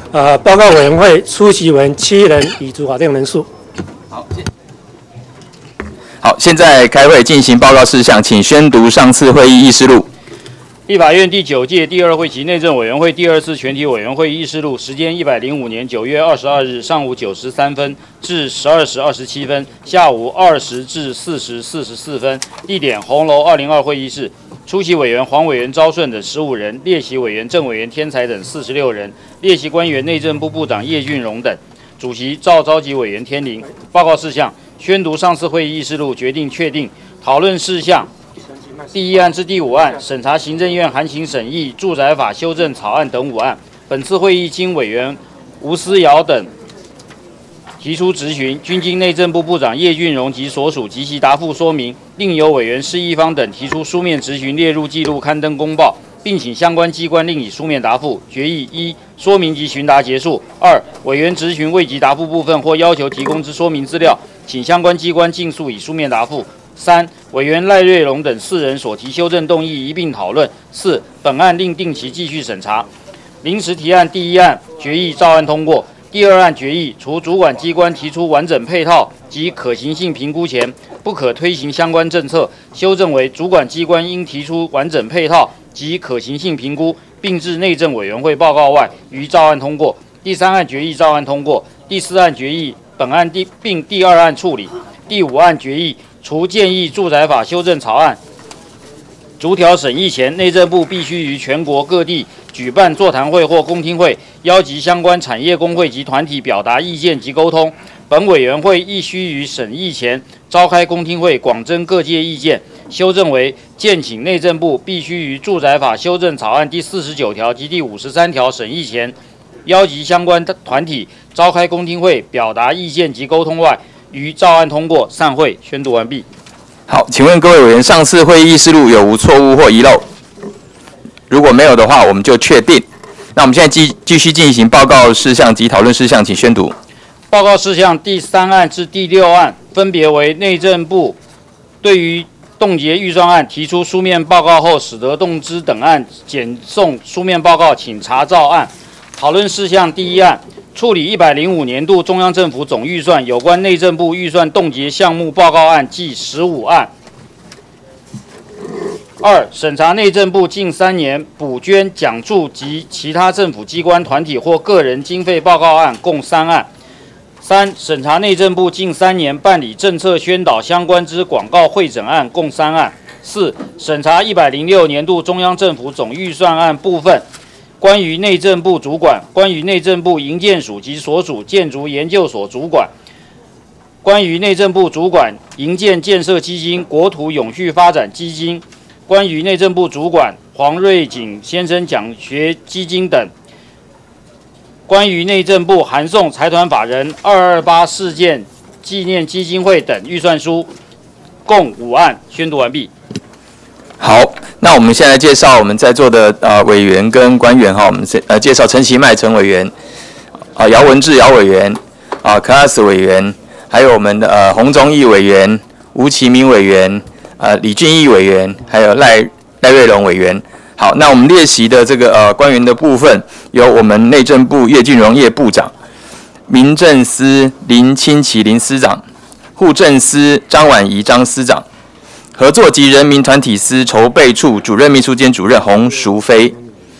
报告委员会出席委员7人，已足法定人数。 好，现在开会进行报告事项，请宣读上次会议议事录。 立法院第9届第2会期内政委员会第2次全体委员会议事录，时间105年9月22日上午9时3分至12时27分，下午20时至4时44分，地点红楼202会议室。出席委员黄委员昭顺等15人，列席委员郑委员天才等46人，列席官员内政部部长叶俊荣等。主席赵召集委员天麟。报告事项：宣读上次会议议事录，决定确定讨论事项。第1案至第5案，审查行政院函请审议住宅法修正草案等5案。本次会议经委员吴思瑶等提出质询，均经内政部部长叶俊荣及所属及其答复说明，另有委员施一方等提出书面质询列入记录刊登公报，并请相关机关另以书面答复。决议1，说明及询答结束。2，委员质询未及答复部分或要求提供之说明资料，请相关机关尽速以书面答复。3，委员赖瑞龙等4人所提修正动议一并讨论。4，本案另定期继续审查。临时提案第1案决议照案通过。第2案决议，除主管机关提出完整配套及可行性评估前，不可推行相关政策，修正为主管机关应提出完整配套及可行性评估，并至内政委员会报告外，于照案通过。第3案决议照案通过。第4案决议，本案并第2案处理。第5案决议，除建议住宅法修正草案逐条审议前，内政部必须于全国各地举办座谈会或公听会，邀集相关产业工会及团体表达意见及沟通。本委员会亦须于审议前召开公听会，广征各界意见。修正为建请内政部必须于住宅法修正草案第49条及第53条审议前，邀集相关团体召开公听会，表达意见及沟通外，于照案通过。散会。宣读完毕。 好，请问各位委员，上次会议议事录有无错误或遗漏？如果没有的话，我们就确定。那我们现在继续进行报告事项及讨论事项，请宣读。 报告事项第3案至第6案，分别为内政部对于冻结预算案提出书面报告后，使得动支等案简送书面报告，请查照案。讨论事项第1案，处理105年度中央政府总预算有关内政部预算冻结项目报告案计15案。2、审查内政部近3年补捐、奖助及其他政府机关、团体或个人经费报告案共3案。3、审查内政部近3年办理政策宣导相关之广告会诊案共3案。4、审查106年度中央政府总预算案部分。关于内政部主管、关于内政部营建署及所属建筑研究所主管、关于内政部主管营建建设基金、国土永续发展基金、关于内政部主管黄瑞锦先生奖学基金等，关于内政部函送财团法人228事件纪念基金会等预算书，共5案。宣读完毕。 好，那我们现在介绍我们在座的委员跟官员哈，我们介绍陈其迈陈委员，姚文智姚委员，Class 委员，还有我们的洪宗义委员、吴其明委员、李俊毅委员，还有赖瑞龙委员。好，那我们列席的这个官员的部分，由我们内政部叶俊荣叶部长，民政司林清奇林司长，户政司张婉仪张司长。合作及人民团体司筹备处主任秘书兼主任洪淑妃，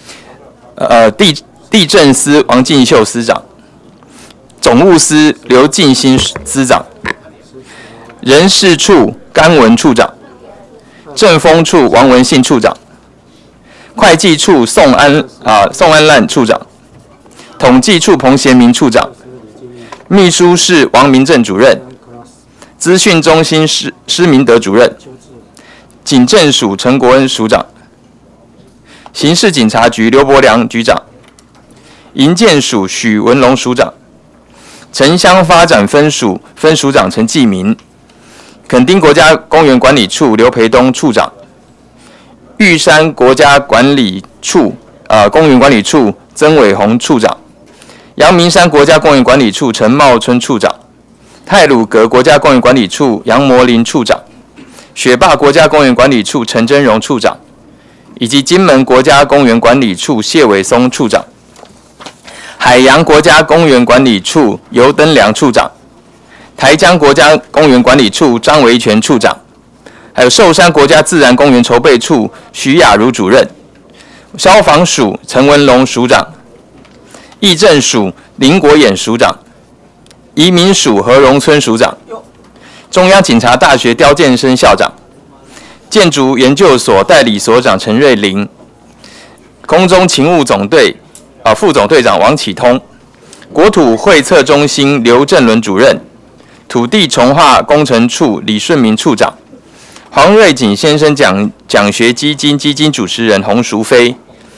地政司王进秀司长，总务司刘进兴司长，人事处甘文处长，政风处王文信处长，会计处宋安烂处长，统计处彭贤明处长，秘书室王明正主任，资讯中心施明德主任。警政署陈国恩署长，刑事警察局刘伯良局长，营建署许文龙署长，城乡发展分署分署长陈继民，垦丁国家公园管理处刘培东处长，玉山国家管理处公园管理处曾伟宏处长，阳明山国家公园管理处陈茂春处长，太鲁阁国家公园管理处杨摩林处长。雪霸国家公园管理处陈真荣处长，以及金门国家公园管理处谢伟松处长。 海洋国家公园管理处尤登良处长，台江国家公园管理处张维全处长，还有寿山国家自然公园筹备处徐雅茹主任，消防署陈文龙署长，议政署林国衍署长，移民署何荣村署长，中央警察大学刁建生校长，建筑研究所代理所长陈瑞麟，空中勤务总队副总队长王启通，国土会测中心刘正伦主任，土地重划工程处李顺明处长，黄瑞锦先生奖学基金主持人洪淑妃，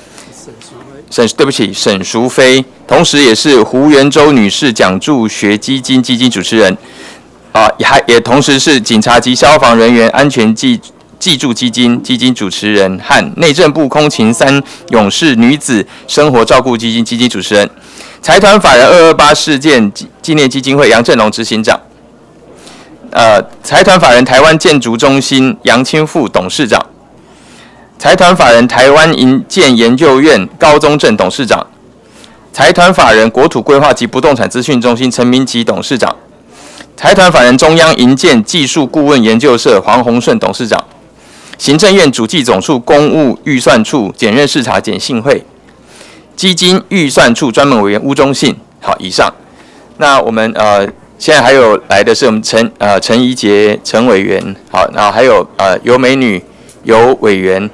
沈淑妃，同时也是胡元洲女士奖助学基金主持人，也同时是警察及消防人员安全济助基金主持人和内政部空勤3勇士女子生活照顾基金主持人，财团法人228事件纪念基金会杨振龙执行长，财团法人台湾建筑中心杨清富董事长，财团法人台湾营建研究院高宗正董事长，财团法人国土规划及不动产资讯中心陈明吉董事长，财团法人中央营建技术顾问研究社黄宏顺董事长，行政院主计总处公务预算处检认视察简信会，基金预算处专门委员巫忠信。好，以上。那我们现在还有来的是我们陈怡杰陈委员，好，然后还有尤美女尤委员。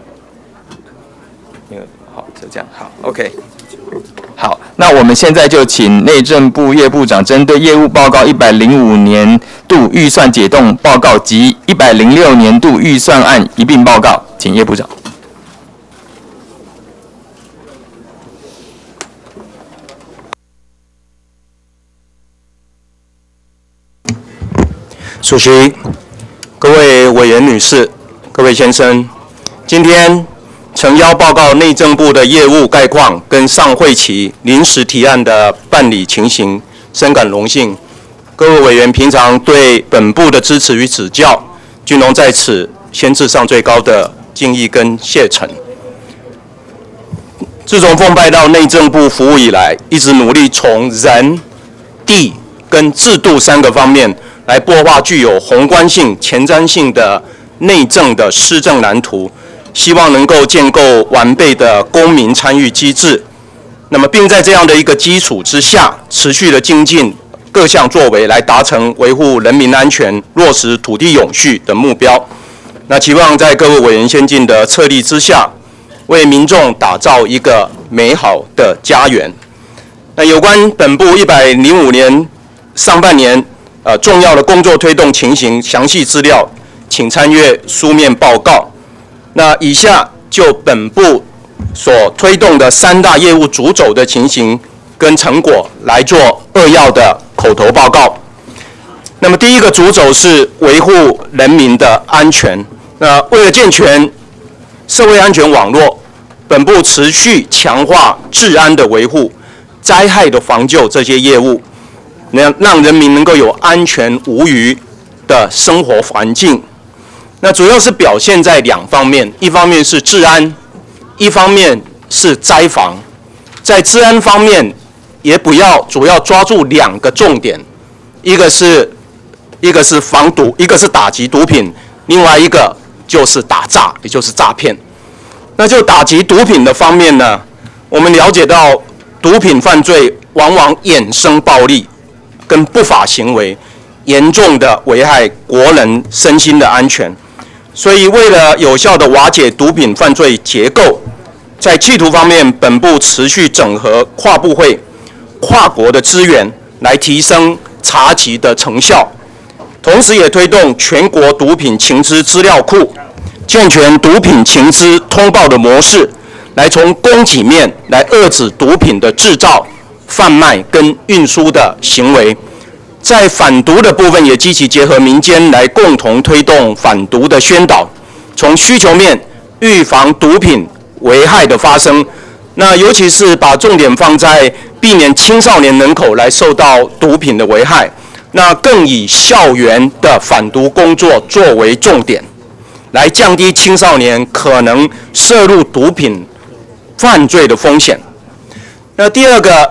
好，就这样，好 ，OK。好，那我们现在就请内政部业部长针对业务报告105年度预算解冻报告及106年度预算案一并报告，请业部长。 主席、各位委员女士、各位先生，今天呈邀报告内政部的业务概况跟上会期临时提案的办理情形，深感荣幸。各位委员平常对本部的支持与指教，均容在此先致上最高的敬意跟谢忱。自从奉派到内政部服务以来，一直努力从人、地跟制度3个方面来擘画具有宏观性、前瞻性的内政的施政蓝图。希望能够建构完备的公民参与机制，那么并在这样的一个基础之下，持续的精进各项作为，来达成维护人民安全、落实土地永续的目标。那期望在各位委员先进的策力之下，为民众打造一个美好的家园。那有关本部105年上半年重要的工作推动情形详细资料，请参阅书面报告。那以下就本部所推动的3大业务主轴的情形跟成果来做扼要的口头报告。那么第一个主轴是维护人民的安全。那为了健全社会安全网络，本部持续强化治安的维护、灾害的防救这些业务，让人民能够有安全无虞的生活环境。那主要是表现在2方面，一方面是治安，一方面是灾防。在治安方面，也主要抓住2个重点，一个是防毒，一个是打击毒品，另外一个就是打诈，也就是诈骗。那就打击毒品的方面呢，我们了解到毒品犯罪往往衍生暴力跟不法行为，严重的危害国人身心的安全。所以为了有效的瓦解毒品犯罪结构，在缉毒方面，本部持续整合跨部会、跨国的资源，来提升查缉的成效。同时也推动全国毒品情资资料库，健全毒品情资通报的模式，来从供给面来遏止毒品的制造、贩卖跟运输的行为。在反毒的部分，也积极结合民间来共同推动反毒的宣导，从需求面预防毒品危害的发生。那尤其是把重点放在避免青少年人口来受到毒品的危害，那更以校园的反毒工作作为重点，来降低青少年可能涉入毒品犯罪的风险。那第二个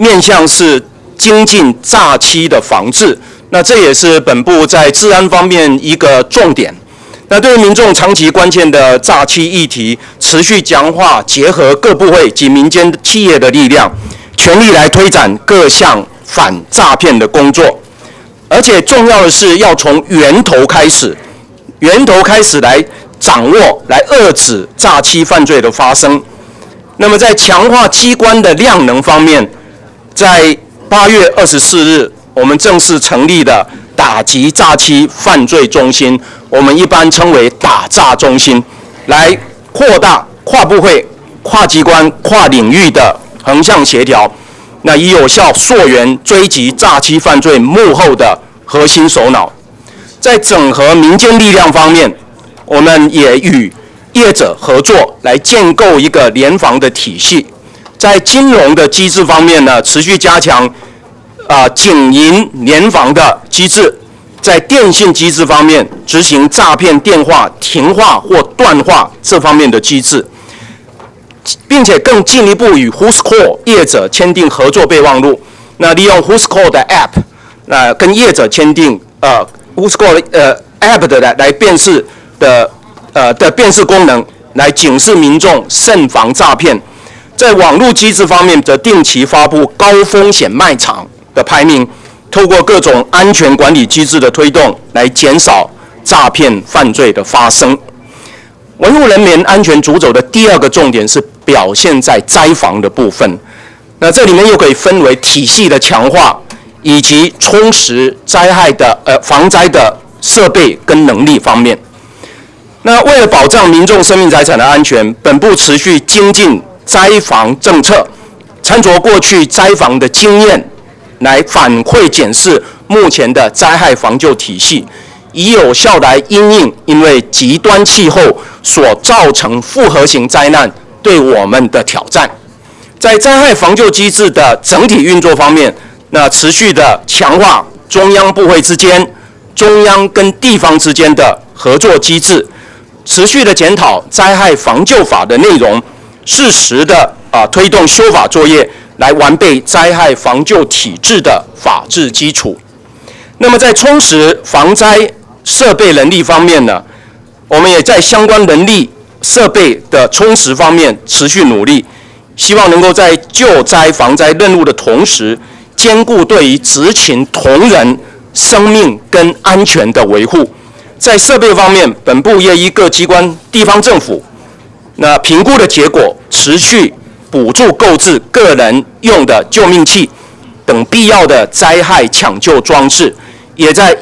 面向是精进诈欺的防治。那这也是本部在治安方面一个重点。那对于民众长期关切的诈欺议题，持续强化结合各部会及民间企业的力量，全力来推展各项反诈骗的工作。而且重要的是要从源头开始来掌握、来遏止诈欺犯罪的发生。那么在强化机关的量能方面，在8月24日，我们正式成立了打击诈欺犯罪中心，我们一般称为打诈中心，来扩大跨部会、跨机关、跨领域的横向协调，那以有效溯源追击诈欺犯罪幕后的核心首脑。在整合民间力量方面，我们也与业者合作，来建构一个联防的体系。在金融的机制方面呢，持续加强警银联防的机制。在电信机制方面，执行诈骗电话停话或断话这方面的机制，并且更进一步与 Whoscall 业者签订合作备忘录。那利用 Whoscall 的 App， 跟业者签订Whoscall App 的来辨识的辨识功能，来警示民众慎防诈骗。在网络机制方面，则定期发布高风险卖场的排名，透过各种安全管理机制的推动，来减少诈骗犯罪的发生。维护人民安全主轴的第二个重点是表现在灾防的部分。那这里面又可以分为体系的强化，以及充实灾害的防灾的设备跟能力方面。那为了保障民众生命财产的安全，本部持续精进灾防政策，参照过去灾防的经验，来反馈检视目前的灾害防救体系，以有效来因应因为极端气候所造成复合型灾难对我们的挑战。在灾害防救机制的整体运作方面，那持续的强化中央部会之间、中央跟地方之间的合作机制，持续的检讨灾害防救法的内容，适时的推动修法作业，来完备灾害防救体制的法治基础。那么在充实防灾设备能力方面呢，我们也在相关人力设备的充实方面持续努力，希望能够在救灾防灾任务的同时，兼顾对于执勤同仁生命跟安全的维护。在设备方面，本部也依各机关、地方政府那评估的结果，持续补助购置个人用的救命器等必要的灾害抢救装置，也在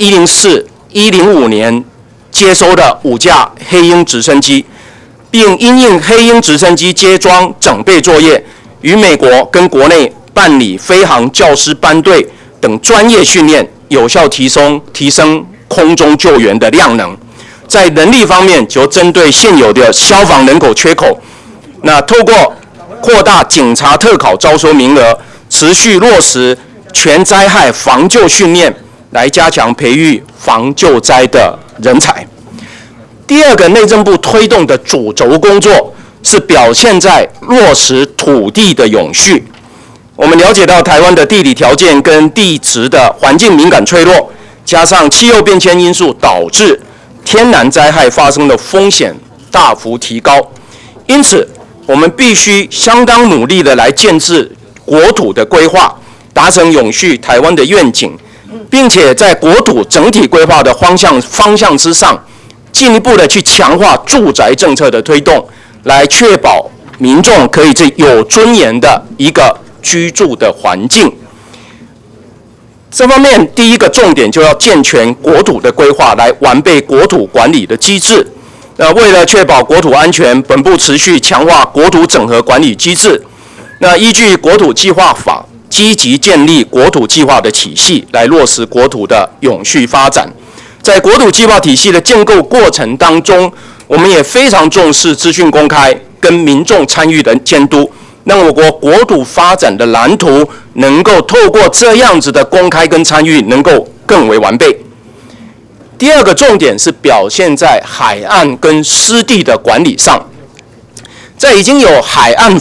104、105年接收了5架黑鹰直升机，并因应黑鹰直升机接装整备作业，与美国跟国内办理飞航教师班队等专业训练，有效提升空中救援的量能。在人力方面，就针对现有的消防人口缺口，那透过扩大警察特考招收名额，持续落实全灾害防救训练，来加强培育防救灾的人才。第二个内政部推动的主轴工作是表现在落实土地的永续。我们了解到台湾的地理条件跟地质的环境敏感脆弱，加上气候变迁因素导致天然灾害发生的风险大幅提高，因此我们必须相当努力的来建制国土的规划，达成永续台湾的愿景，并且在国土整体规划的方向之上，进一步的去强化住宅政策的推动，来确保民众可以在有尊严的一个居住的环境。这方面第一个重点就要健全国土的规划，来完备国土管理的机制。为了确保国土安全，本部持续强化国土整合管理机制。依据国土计划法，积极建立国土计划的体系，来落实国土的永续发展。在国土计划体系的建构过程当中，我们也非常重视资讯公开跟民众参与的监督，让我国国土发展的蓝图能够透过这样子的公开跟参与，能够更为完备。第二个重点是表现在海岸跟湿地的管理上。在已经有海岸法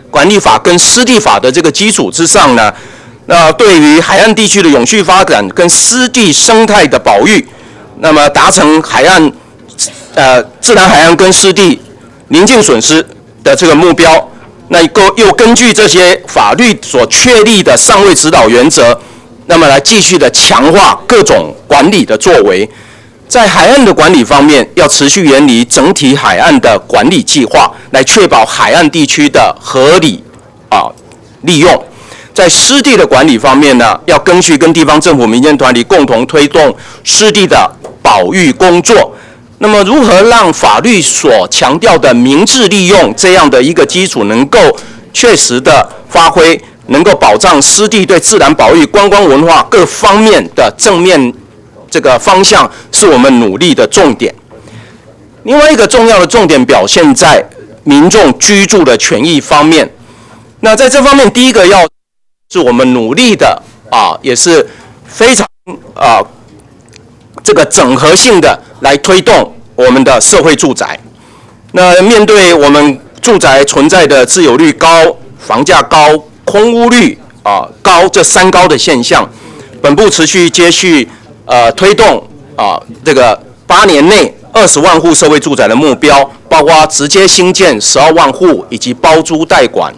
管理法跟湿地法的这个基础之上呢，那对于海岸地区的永续发展跟湿地生态的保育，那么达成海岸自然海岸跟湿地邻近损失的这个目标，那又根据这些法律所确立的上位指导原则，那么来继续的强化各种管理的作为。在海岸的管理方面，要持续研拟整体海岸的管理计划，来确保海岸地区的合理利用。在湿地的管理方面呢，要根据跟地方政府、民间团体共同推动湿地的保育工作。那么，如何让法律所强调的明智利用这样的一个基础能够确实的发挥，能够保障湿地对自然保育、观光文化各方面的正面这个方向，是我们努力的重点。另外一个重要的重点表现在民众居住的权益方面。那在这方面，第一个是我们努力的也是非常这个整合性的来推动我们的社会住宅。那面对我们住宅存在的自有率高、房价高、空屋率高这三高的现象，本部持续接续推动这个8年内20万户社会住宅的目标，包括直接新建12万户以及包租代管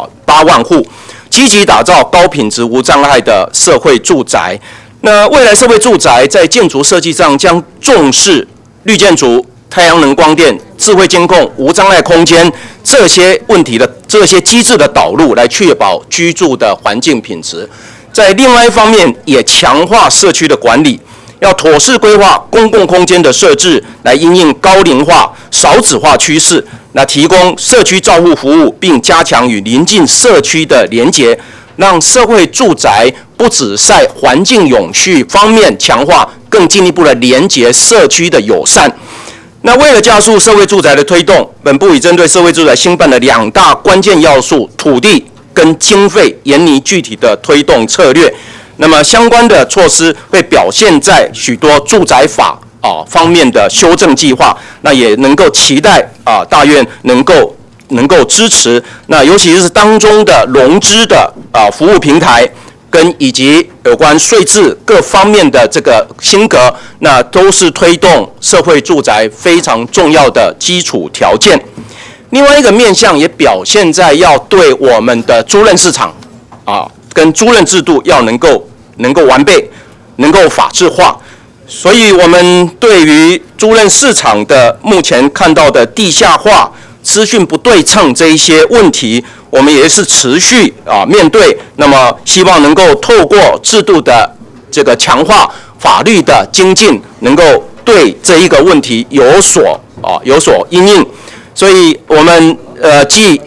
8万户，积极打造高品质无障碍的社会住宅。那未来社会住宅在建筑设计上将重视绿建筑、太阳能光电、智慧监控、无障碍空间这些问题的这些机制的导入，来确保居住的环境品质。在另外一方面，也强化社区的管理，要妥适规划公共空间的设置，来因应高龄化、少子化趋势，来提供社区照护服务，并加强与邻近社区的连结，让社会住宅不只在环境永续方面强化，更进一步的连结社区的友善。那为了加速社会住宅的推动，本部已针对社会住宅兴办的2大关键要素土地跟经费，研拟具体的推动策略。那么相关的措施会表现在许多住宅法方面的修正计划，那也能够期待大院能够支持。那尤其是当中的融资的服务平台，跟以及有关税制各方面的这个新格，那都是推动社会住宅非常重要的基础条件。另外一个面向也表现在要对我们的租赁市场跟租赁制度要能够完备，能够法制化。所以我们对于租赁市场的目前看到的地下化、资讯不对称这一些问题，我们也是持续面对。那么希望能够透过制度的这个强化、法律的精进，能够对这一个问题有所因应。所以我们继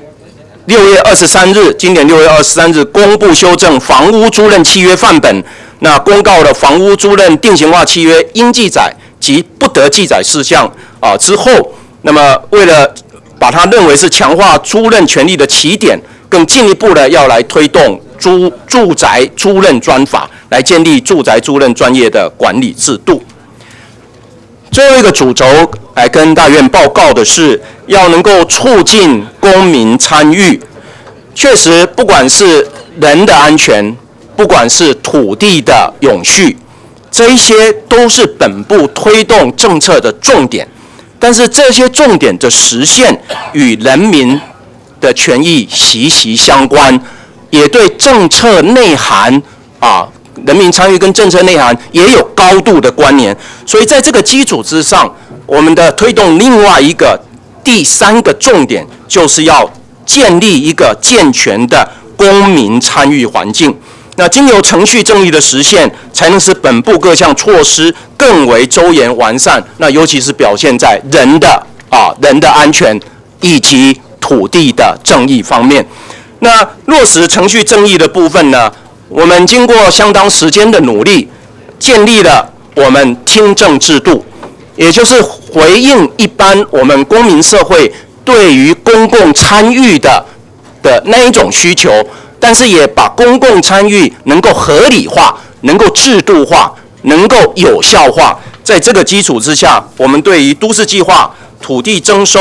6月23日，今年6月23日公布修正房屋租赁契约范本，那公告了房屋租赁定型化契约应记载及不得记载事项之后，那么为了把它认为是强化租赁权利的起点，更进一步的要来推动住宅租赁专法，来建立住宅租赁专业的管理制度。最后一个主轴来跟大院报告的是，要能够促进公民参与。确实，不管是人的安全，不管是土地的永续，这一些都是本部推动政策的重点。但是这些重点的实现与人民的权益息息相关，也对政策内涵人民参与跟政策内涵也有高度的关联。所以在这个基础之上，我们的推动另外一个第3个重点，就是要建立一个健全的公民参与环境。那经由程序正义的实现，才能使本部各项措施更为周延完善。那尤其是表现在人的安全以及土地的正义方面。那落实程序正义的部分呢，我们经过相当时间的努力，建立了我们听证制度，也就是回应一般我们公民社会对于公共参与的那一种需求，但是也把公共参与能够合理化、能够制度化、能够有效化。在这个基础之下，我们对于都市计划、土地征收、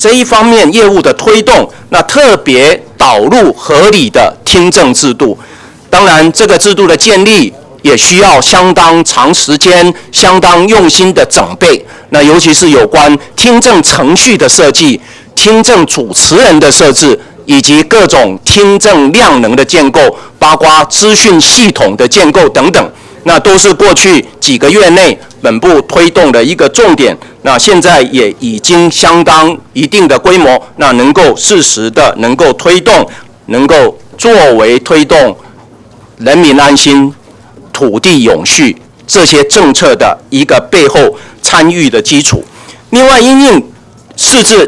这一方面业务的推动，那特别导入合理的听证制度。当然，这个制度的建立也需要相当长时间、相当用心的整备。那尤其是有关听证程序的设计、听证主持人的设置，以及各种听证量能的建构，包括资讯系统的建构等等，那都是过去几个月内本部推动的一个重点。那现在也已经相当一定的规模，那能够适时的能够推动，能够作为推动人民安心、土地永续这些政策的一个背后参与的基础。另外，因应释字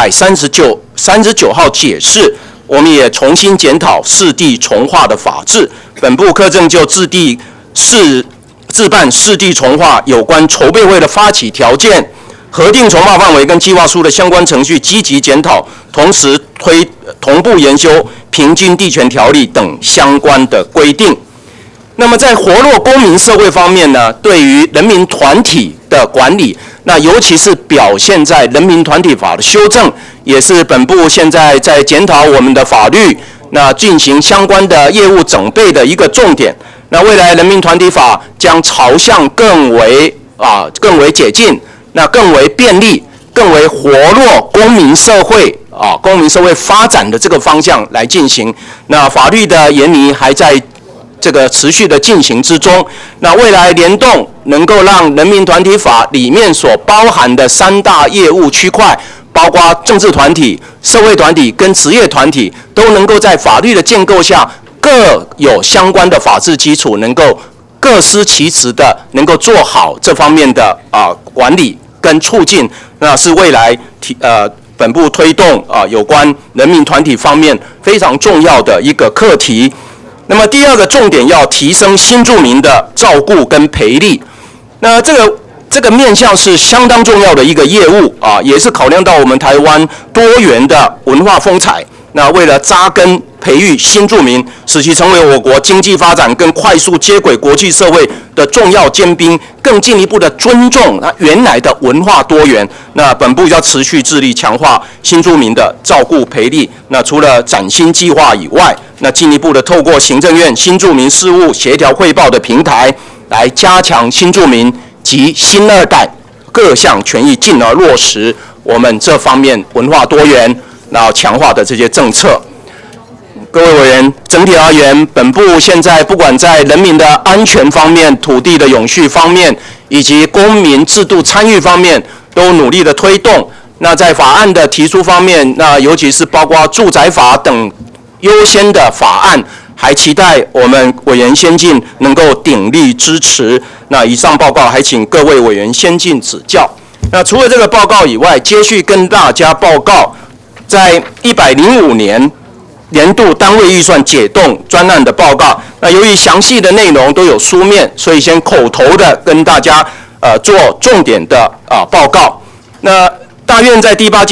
739号解释，我们也重新检讨市地重划的法制。本部科政就自办市地重划有关筹备会的发起条件、核定重划范围跟计划书的相关程序积极检讨，同时同步研修平均地权条例等相关的规定。那么在活络公民社会方面呢，对于人民团体的管理，那尤其是表现在人民团体法的修正，也是本部现在在检讨我们的法律，那进行相关的业务整备的一个重点。那未来人民团体法将朝向更为解禁，那更为便利、更为活络公民社会公民社会发展的这个方向来进行。那法律的研拟还在这个持续的进行之中。那未来联动能够让人民团体法里面所包含的3大业务区块，包括政治团体、社会团体跟职业团体，都能够在法律的建构下各有相关的法治基础，能够各司其职的能够做好这方面的管理跟促进，那是未来本部推动有关人民团体方面非常重要的一个课题。那么第二个重点要提升新住民的照顾跟培力，那这个面向是相当重要的一个业务也是考量到我们台湾多元的文化风采。那为了扎根培育新住民，使其成为我国经济发展跟快速接轨国际社会的重要尖兵，更进一步的尊重原来的文化多元。那本部要持续致力强化新住民的照顾培力。那除了崭新计划以外，那进一步的透过行政院新住民事务协调汇报的平台，来加强新住民及新二代各项权益，进而落实我们这方面文化多元然后强化的这些政策。各位委员，整体而言，本部现在不管在人民的安全方面、土地的永续方面，以及公民制度参与方面，都努力的推动。那在法案的提出方面，那尤其是包括住宅法等优先的法案，还期待我们委员先进能够鼎力支持。那以上报告还请各位委员先进指教。那除了这个报告以外，接续跟大家报告，在105年度单位预算解冻专案的报告。那由于详细的内容都有书面，所以先口头的跟大家做重点的报告。那大院在第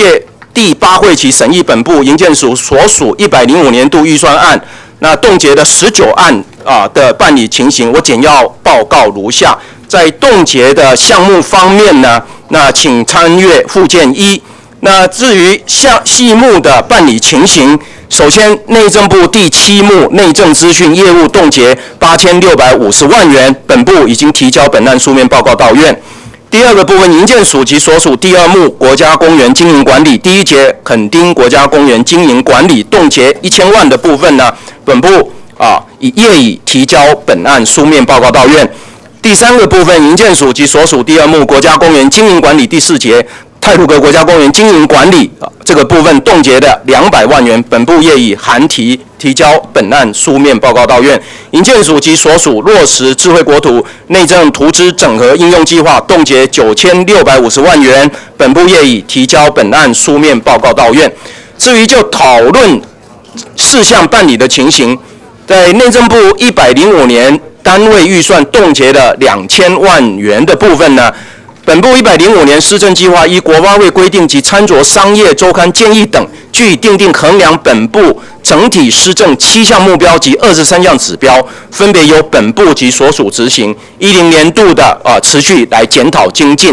8会期审议本部营建署所属105年度预算案，那冻结的19案的办理情形，我简要报告如下。在冻结的项目方面呢，那请参阅附件1。那至于细目的办理情形，首先，内政部第7目内政资讯业务冻结8650万元，本部已经提交本案书面报告到院。第二个部分，营建署及所属第2目国家公园经营管理第1节垦丁国家公园经营管理冻结1000万的部分呢，本部业已提交本案书面报告到院。第3个部分，营建署及所属第2目国家公园经营管理第4节太鲁阁国家公园经营管理这个部分冻结的200万元，本部业已函提交本案书面报告到院。营建署及所属落实智慧国土内政图资整合应用计划冻结9650万元，本部业已提交本案书面报告到院。至于就讨论事项办理的情形，在内政部105年单位预算冻结的2000万元的部分呢，本部105年施政计划依国发会规定及参酌商业周刊建议等，据订定衡量本部整体施政7项目标及23项指标，分别由本部及所属执行。10年度的持续来检讨精进。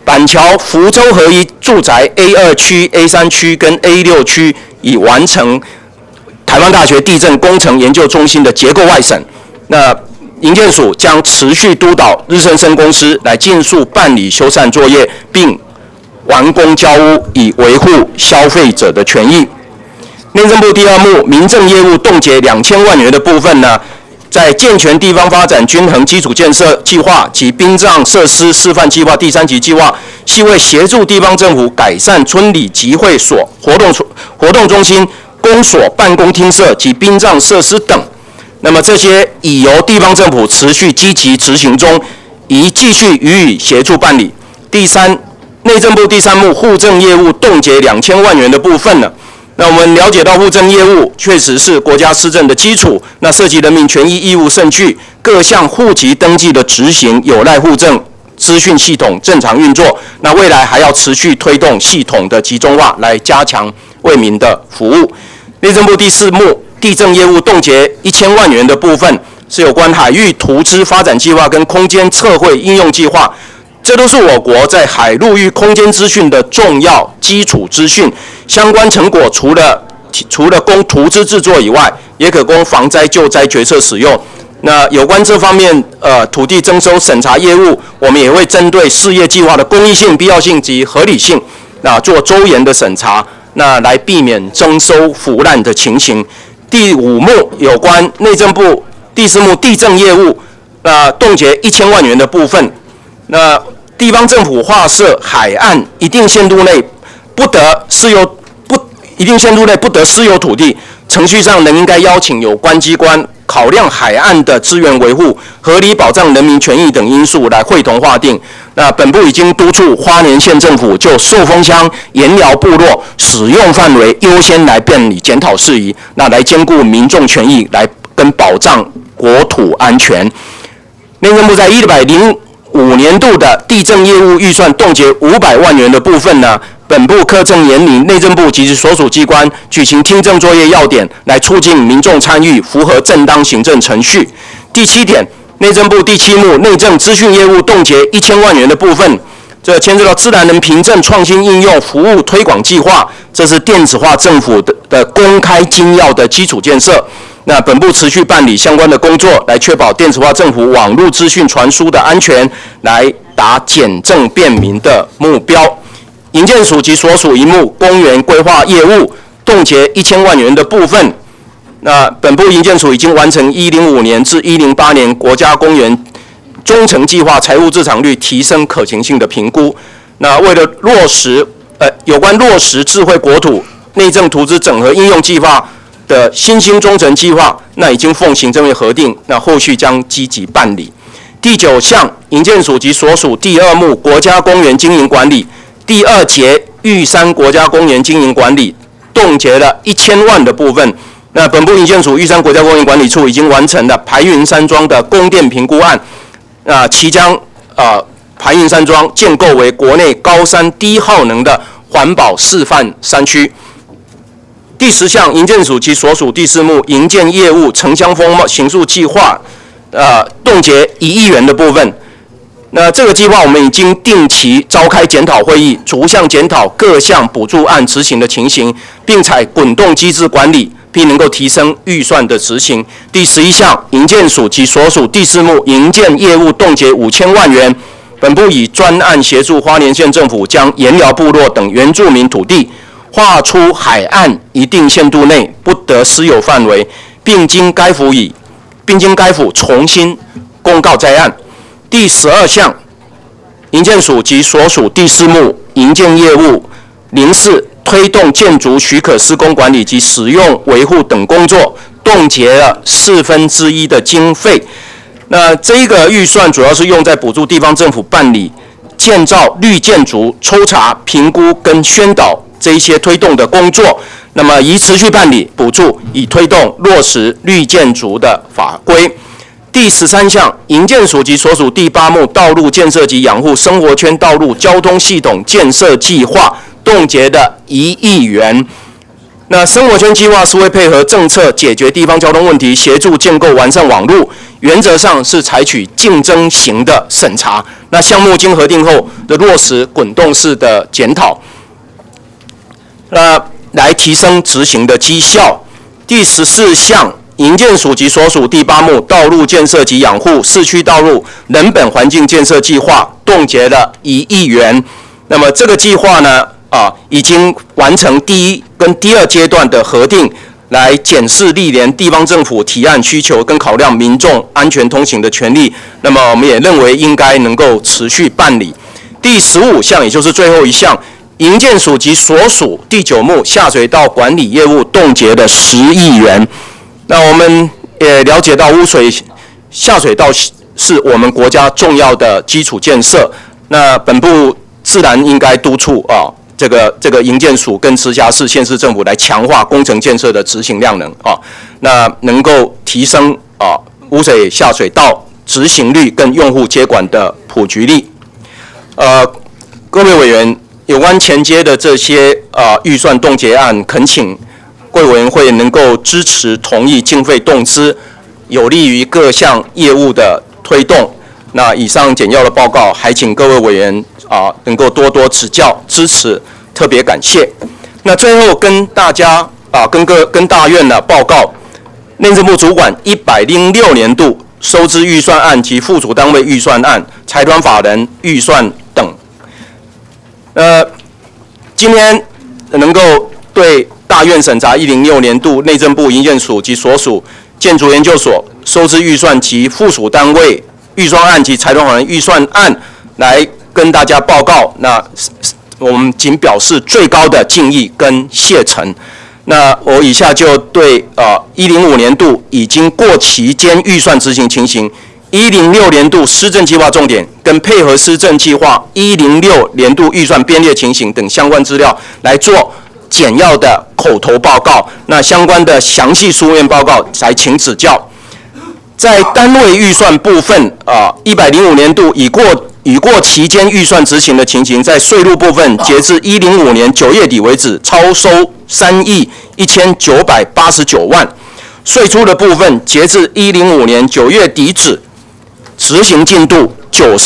板桥福州合一住宅 A2 区、A3 区跟 A6 区已完成台湾大学地震工程研究中心的结构外审。那营建署将持续督导日升生公司来尽速办理修缮作业，并完工交屋，以维护消费者的权益。内政部第二目民政业务冻结2000万元的部分呢，在健全地方发展均衡基础建设计划及殡葬设施示范计划第3级计划，系为协助地方政府改善村里集会所、活动中心、公所、办公厅舍及殡葬设施等。那么这些已由地方政府持续积极执行中，宜继续予以协助办理。第三，内政部第3目户政业务冻结2000万元的部分呢，那我们了解到户政业务确实是国家施政的基础，那涉及人民权益义务甚巨，各项户籍登记的执行有赖户政资讯系统正常运作。那未来还要持续推动系统的集中化，来加强为民的服务。内政部第4目地政业务冻结1000万元的部分，是有关海域图资发展计划跟空间测绘应用计划。这都是我国在海陆域空间资讯的重要基础资讯，相关成果除了供图资制作以外，也可供防灾救灾决策使用。那有关这方面土地征收审查业务，我们也会针对事业计划的公益性、必要性及合理性，那做周延的审查，那来避免征收腐烂的情形。第5目有关内政部第4目地政业务，冻结1000万元的部分。那地方政府划设海岸一定限度内不得私有土地，程序上仍应该邀请有关机关考量海岸的资源维护、合理保障人民权益等因素来会同划定。那本部已经督促花莲县政府就寿丰乡盐寮部落使用范围优先来办理检讨事宜，那来兼顾民众权益，来跟保障国土安全。内政部在105年度的地政业务预算冻结500万元的部分呢，本部课正研拟内政部及其所属机关举行听证作业要点，来促进民众参与，符合正当行政程序。第7点，内政部第7目内政资讯业务冻结1000万元的部分，这牵涉到自然人凭证创新应用服务推广计划，这是电子化政府的公开精要的基础建设。那本部持续办理相关的工作，来确保电子化政府网络资讯传输的安全，来达简政便民的目标。营建署及所属一目公园规划业务冻结1000万元的部分，那本部营建署已经完成105年至108年国家公园中程计划财务自偿率提升可行性的评估。那为了落实有关落实智慧国土内政图资整合应用计划的新兴中程计划，那已经奉行政院核定，那后续将积极办理。第9项，营建署及所属第2目国家公园经营管理第2节玉山国家公园经营管理冻结了1000万的部分。那本部营建署玉山国家公园管理处已经完成了排云山庄的供电评估案，其将排云山庄建构为国内高山低耗能的环保示范山区。第10项，营建署及所属第4目营建业务城乡风貌行塑计划，冻结1亿元的部分。那这个计划我们已经定期召开检讨会议，逐项检讨各项补助案执行的情形，并采滚动机制管理，并能够提升预算的执行。第11项，营建署及所属第4目营建业务冻结5000万元。本部以专案协助花莲县政府将盐寮部落等原住民土地划出海岸一定限度内不得私有范围，并经该府重新公告在案。第12项，营建署及所属第4目营建业务04推动建筑许可施工管理及使用维护等工作，冻结了1/4的经费。那这个预算主要是用在补助地方政府办理建造绿建筑、抽查、评估跟宣导这一些推动的工作。那么宜持续办理补助，以推动落实绿建筑的法规。第13项，营建署及所属第8目道路建设及养护生活圈道路交通系统建设计划冻结的1亿元。 那生活圈计划是会配合政策解决地方交通问题，协助建构完善网路，原则上是采取竞争型的审查。那项目经核定后的落实滚动式的检讨，来提升执行的绩效。第14项，营建署及所属第8目道路建设及养护市区道路人本环境建设计划冻结了1亿元。那么这个计划呢，已经完成第1跟第2阶段的核定，来检视历年地方政府提案需求跟考量民众安全通行的权利。那么我们也认为应该能够持续办理。第15项，也就是最后一项，营建署及所属第9目下水道管理业务冻结了10亿元。那我们也了解到污水下水道是我们国家重要的基础建设，那本部自然应该督促这个营建署跟直辖市、县市政府来强化工程建设的执行量能那能够提升污水下水道执行率跟用户接管的普及率。各位委员，有关前接的这些预算冻结案，恳请贵委员会能够支持同意经费动支，有利于各项业务的推动。那以上简要的报告，还请各位委员能够多多指教支持，特别感谢。那最后跟大家跟大院呢报告，内政部主管106年度收支预算案及附属单位预算案、财团法人预算等。今天能够对大院审查106年度内政部营建署及所属建筑研究所收支预算及附属单位预算案及财团法人预算案来跟大家报告，那我们仅表示最高的敬意跟谢忱。那我以下就对105年度已经过期间预算执行情形、106年度施政计划重点跟配合施政计划106年度预算编列情形等相关资料来做简要的口头报告。那相关的详细书面报告才请指教。在单位预算部分105年度已过期间预算执行的情形，在税入部分，截至105年9月底为止，超收3亿1989万；税出的部分，截至105年9月底止，执行进度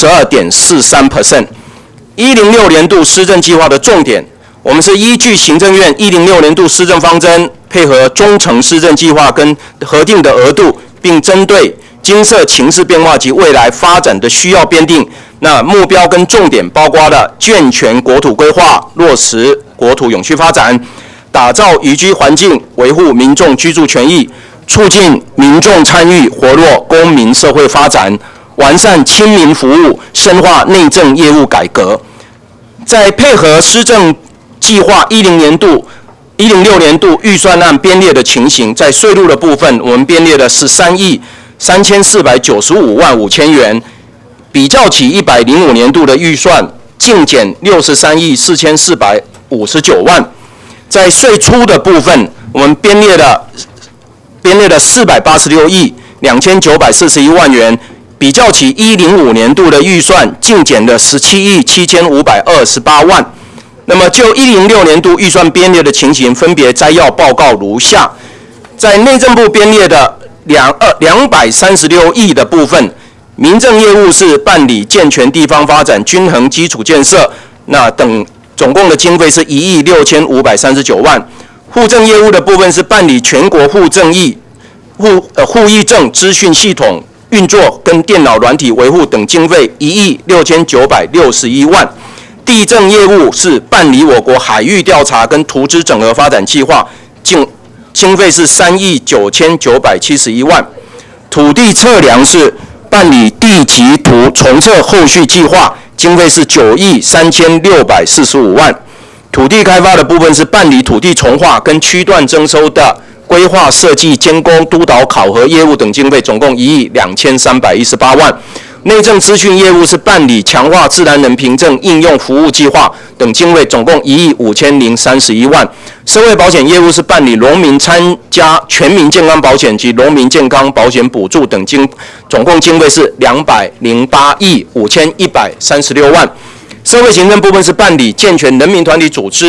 92.43%。106年度施政计划的重点，我们是依据行政院106年度施政方针，配合中程施政计划跟核定的额度，并针对经社情势变化及未来发展的需要编定。那目标跟重点包括了健全国土规划，落实国土永续发展，打造宜居环境，维护民众居住权益，促进民众参与，活络公民社会发展，完善亲民服务，深化内政业务改革。在配合施政计划106年度预算案编列的情形，在税入的部分，我们编列了13亿3495万5千元，比较起105年度的预算净减63亿4459万。在税出的部分，我们编列了486亿2941万元，比较起105年度的预算净减了17亿7528万。那么就106年度预算编列的情形，分别摘要报告如下。在内政部编列的236亿的部分，民政业务是办理健全地方发展、均衡基础建设，那等总共的经费是1亿6539万。户政业务的部分是办理全国户役证资讯系统运作跟电脑软体维护等经费1亿6961万。地政业务是办理我国海域调查跟图资整合发展计划，经费是3亿9971万。土地测量是办理地籍图重测后续计划，经费是9亿3645万。土地开发的部分是办理土地重划跟区段征收的规划设计、监工、督导、考核业务等经费，总共1亿2318万。内政资讯业务是办理强化自然人凭证应用服务计划等经费，总共1亿5031万。社会保险业务是办理农民参加全民健康保险及农民健康保险补助等总共经费是208亿5136万。社会行政部分是办理健全人民团体组织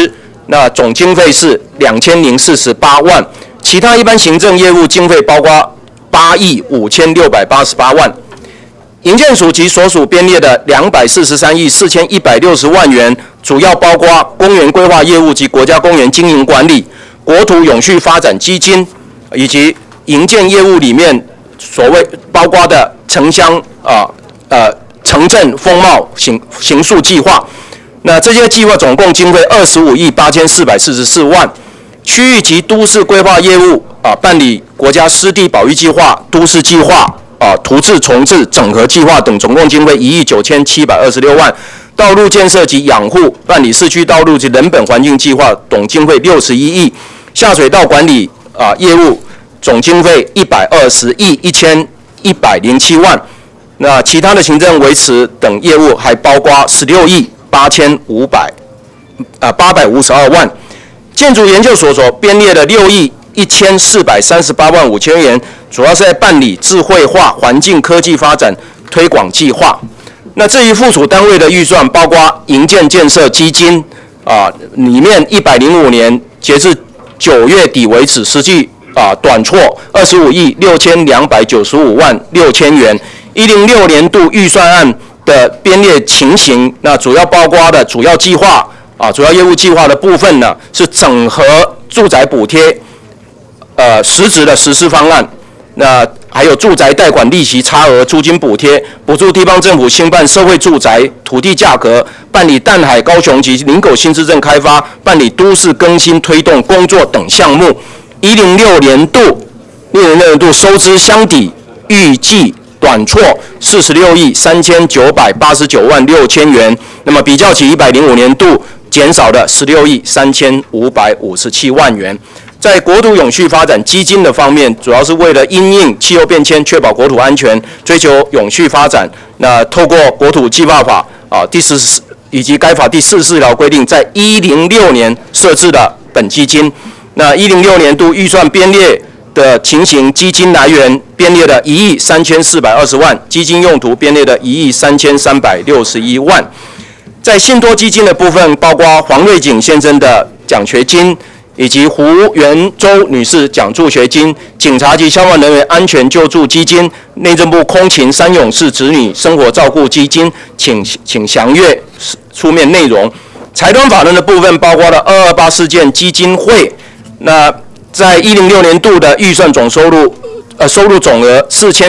那总经费是2048万。其他一般行政业务经费包括8亿5688万。营建署及所属编列的243亿4160万元，主要包括公园规划业务及国家公园经营管理、国土永续发展基金，以及营建业务里面所谓包括的城乡城镇风貌形塑计划。那这些计划总共经费25亿8444万。区域及都市规划业务办理国家湿地保育计划、都市计划图治重治整合计划等，总共经费1亿9726万。道路建设及养护办理市区道路及人本环境计划，总经费61亿。下水道管理业务总经费120亿1107万。那其他的行政维持等业务还包括16亿852万。建筑研究所所编列的6亿1438万5千元，主要是在办理智慧化环境科技发展推广计划。那至于附属单位的预算，包括营建建设基金里面105年截至9月底为止，实际短错25亿6295万6千元。106年度预算案的编列情形，那主要包括的主要计划主要业务计划的部分呢，是整合住宅补贴实质的实施方案，那还有住宅贷款利息差额租金补贴，补助地方政府兴办社会住宅土地价格，办理淡海、高雄及林口新市镇开发，办理都市更新推动工作等项目。106年度收支相抵预计短错46亿3989万6千元，那么比较起105年度减少了16亿3557万元。在国土永续发展基金的方面，主要是为了因应气候变迁，确保国土安全，追求永续发展。那透过国土计划法以及该法第44条规定，在106年设置的本基金。那106年度预算编列的情形，基金来源编列的1亿3420万，基金用途编列的1亿3361万。在信托基金的部分，包括黄瑞景先生的奖学金，以及胡元洲女士奖助学金、警察及消防人员安全救助基金、内政部空勤三勇士子女生活照顾基金，请详阅书面内容。财团法人的部分包括了228事件基金会，那在106年度的预算总收入总额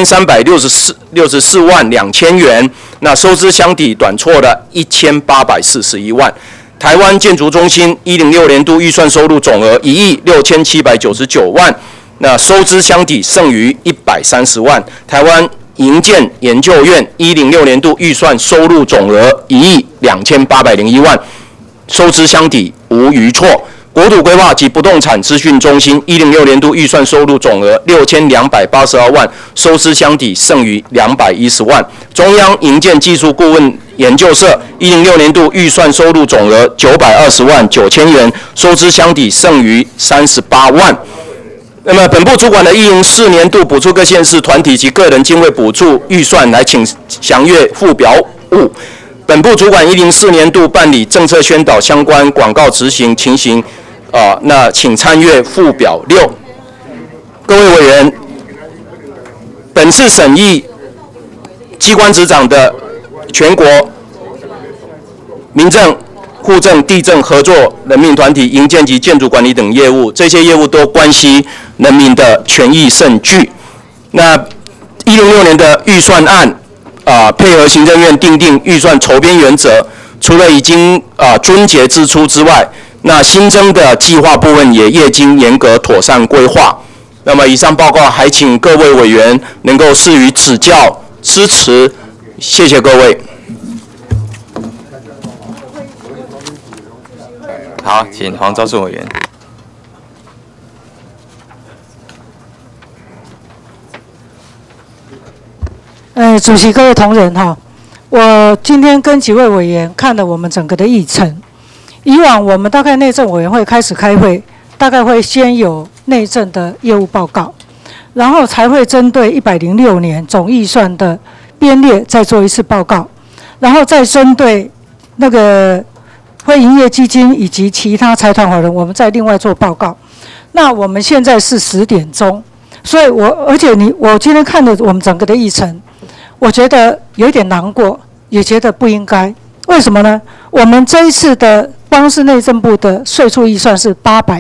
4364万2千元，那收支相抵短错的1841万。台湾建筑中心106年度预算收入总额1亿6799万，那收支相抵剩余130万。台湾营建研究院106年度预算收入总额1亿2801万，收支相抵无余错。国土规划及不动产资讯中心106年度预算收入总额6282万，收支相抵剩余210万。中央营建技术顾问研究社106年度预算收入总额920万9千元，收支相抵剩余38万。那么本部主管的104年度补助各县市团体及个人经费补助预算，来请详阅附表5。本部主管104年度办理政策宣导相关广告执行情形，那请参阅附表6。各位委员，本次审议机关执掌的全国民政、户政、地政合作人民团体、营建及建筑管理等业务，这些业务都关系人民的权益甚巨。那106年的预算案，配合行政院订定预算筹编原则，除了已经撙节支出之外，那新增的计划部分也业经严格妥善规划。那么以上报告还请各位委员能够施予指教支持，谢谢各位。 好，请黄昭顺委员。 主席、各位同仁哈，我今天跟几位委员看了我们整个的议程。以往我们大概内政委员会开始开会，大概会先有内政的业务报告，然后才会针对106年总预算的编列再做一次报告，然后再针对那个非营业基金以及其他财团法人，我们再另外做报告。那我们现在是10点钟，所以而且我今天看了我们整个的议程，我觉得有一点难过，也觉得不应该。为什么呢？我们这一次的光是内政部的税处预算是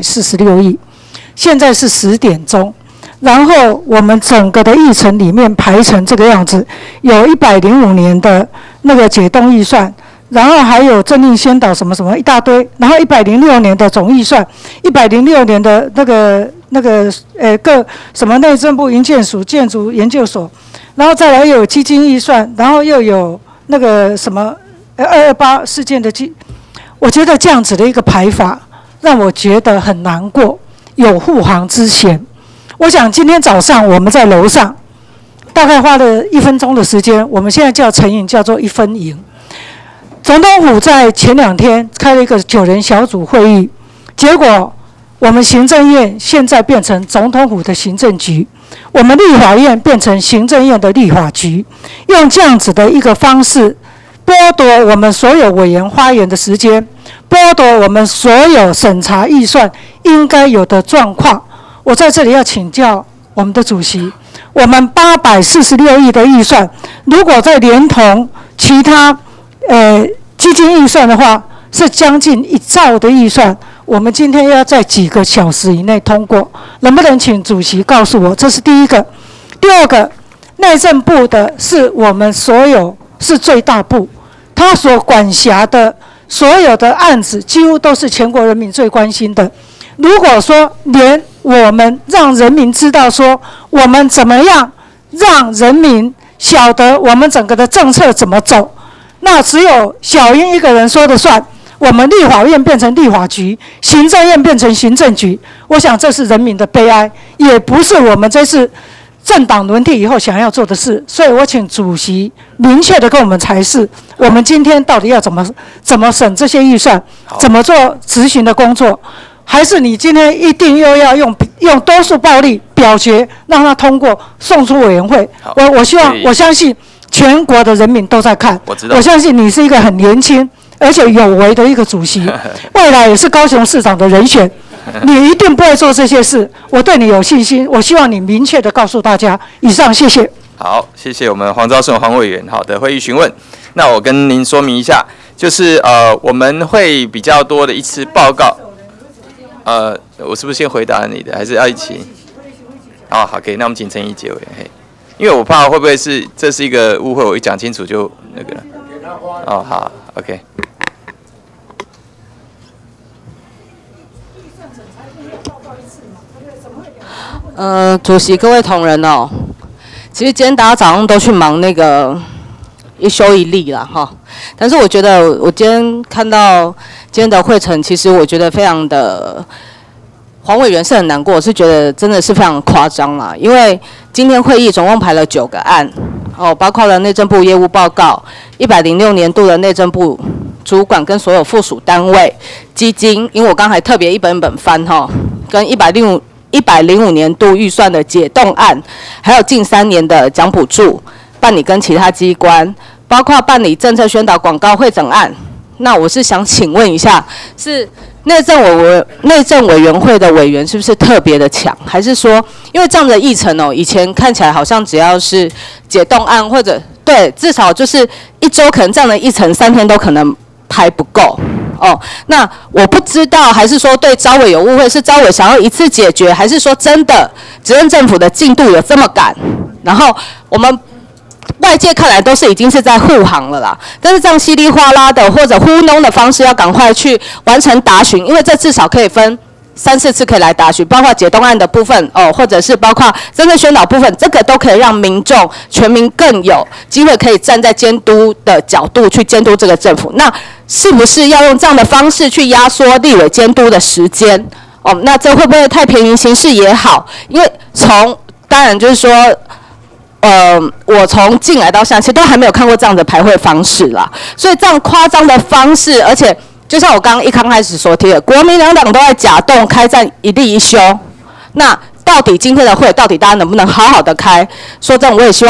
846亿，现在是10点钟，然后我们整个的议程里面排成这个样子，有105年的那个解冻预算，然后还有政令宣导什么什么一大堆，然后106年的总预算，106年的各什么内政部营建署、建筑研究所，然后再来又有基金预算，然后又有那个什么228事件的我觉得这样子的一个排法让我觉得很难过，有护航之嫌。我想今天早上我们在楼上大概花了1分钟的时间，我们现在叫成营叫做1分营。总统府在前2天开了一个9人小组会议，结果我们行政院现在变成总统府的行政局，我们立法院变成行政院的立法局，用这样子的一个方式剥夺我们所有委员发言的时间，剥夺我们所有审查预算应该有的状况。我在这里要请教我们的主席，我们846亿的预算，如果再连同其他基金预算的话，是将近1兆的预算，我们今天要在几个小时以内通过，能不能请主席告诉我？这是第一个。第二个，内政部的是我们所有是最大部，他所管辖的所有的案子几乎都是全国人民最关心的。如果说连我们让人民知道说我们怎么样让人民晓得我们整个的政策怎么走，那只有小英一个人说了算，我们立法院变成立法局，行政院变成行政局，我想这是人民的悲哀，也不是我们这次政党轮替以后想要做的事。所以我请主席明确的跟我们阐释，我们今天到底要怎么审这些预算，怎么做执行的工作，还是你今天一定又要用多数暴力表决让它通过送出委员会？我相信全国的人民都在看，我相信你是一个很年轻而且有为的一个主席，未来也是高雄市长的人选，你一定不会做这些事，我对你有信心，我希望你明确的告诉大家。以上，谢谢。 好，谢谢我们黄昭顺黄委员好的会议询问。那我跟您说明一下，就是我们会比较多的一次报告。我是不是先回答你的，还是要一起？好，可以，那我们请陈怡结尾。因为我怕会不会是这是一个误会，我一讲清楚就那个了。好 ，OK。 主席、各位同仁哦，其实今天大家早上都去忙那个一休一例啦哈，但是我觉得我今天看到今天的会程，其实我觉得非常的，黄委员是很难过，我是觉得真的是非常夸张啦，因为今天会议总共排了9个案，包括了内政部业务报告、106年度的内政部主管跟所有附属单位、基金，因为我刚才特别一本一本翻哈，跟105年度预算的解冻案，还有近3年的奖补助办理跟其他机关，包括办理政策宣导广告会诊案。那我是想请问一下，是内政委员会的委员是不是特别的强，还是说因为这样的议程以前看起来好像只要是解冻案或者对，至少就是1周可能这样的议程3天都可能排不够。那我不知道，还是说对召委有误会，是召委想要一次解决，还是说真的执政政府的进度有这么赶？然后我们外界看来都是已经是在护航了啦，但是这样稀里哗啦的或者糊弄的方式，要赶快去完成答询，因为这至少可以分3、4次可以来答询，包括解冻案的部分或者是包括真正宣导部分，这个都可以让民众全民更有机会可以站在监督的角度去监督这个政府。那是不是要用这样的方式去压缩立委监督的时间？那这会不会太便宜行事也好？因为当然就是说，我从进来到现在，其实都还没有看过这样的排会方式啦。所以这样夸张的方式，而且就像我刚开始所提的，国民两党都在假动开战一例一休。那到底今天的会，到底大家能不能好好的开？说真的，我也希望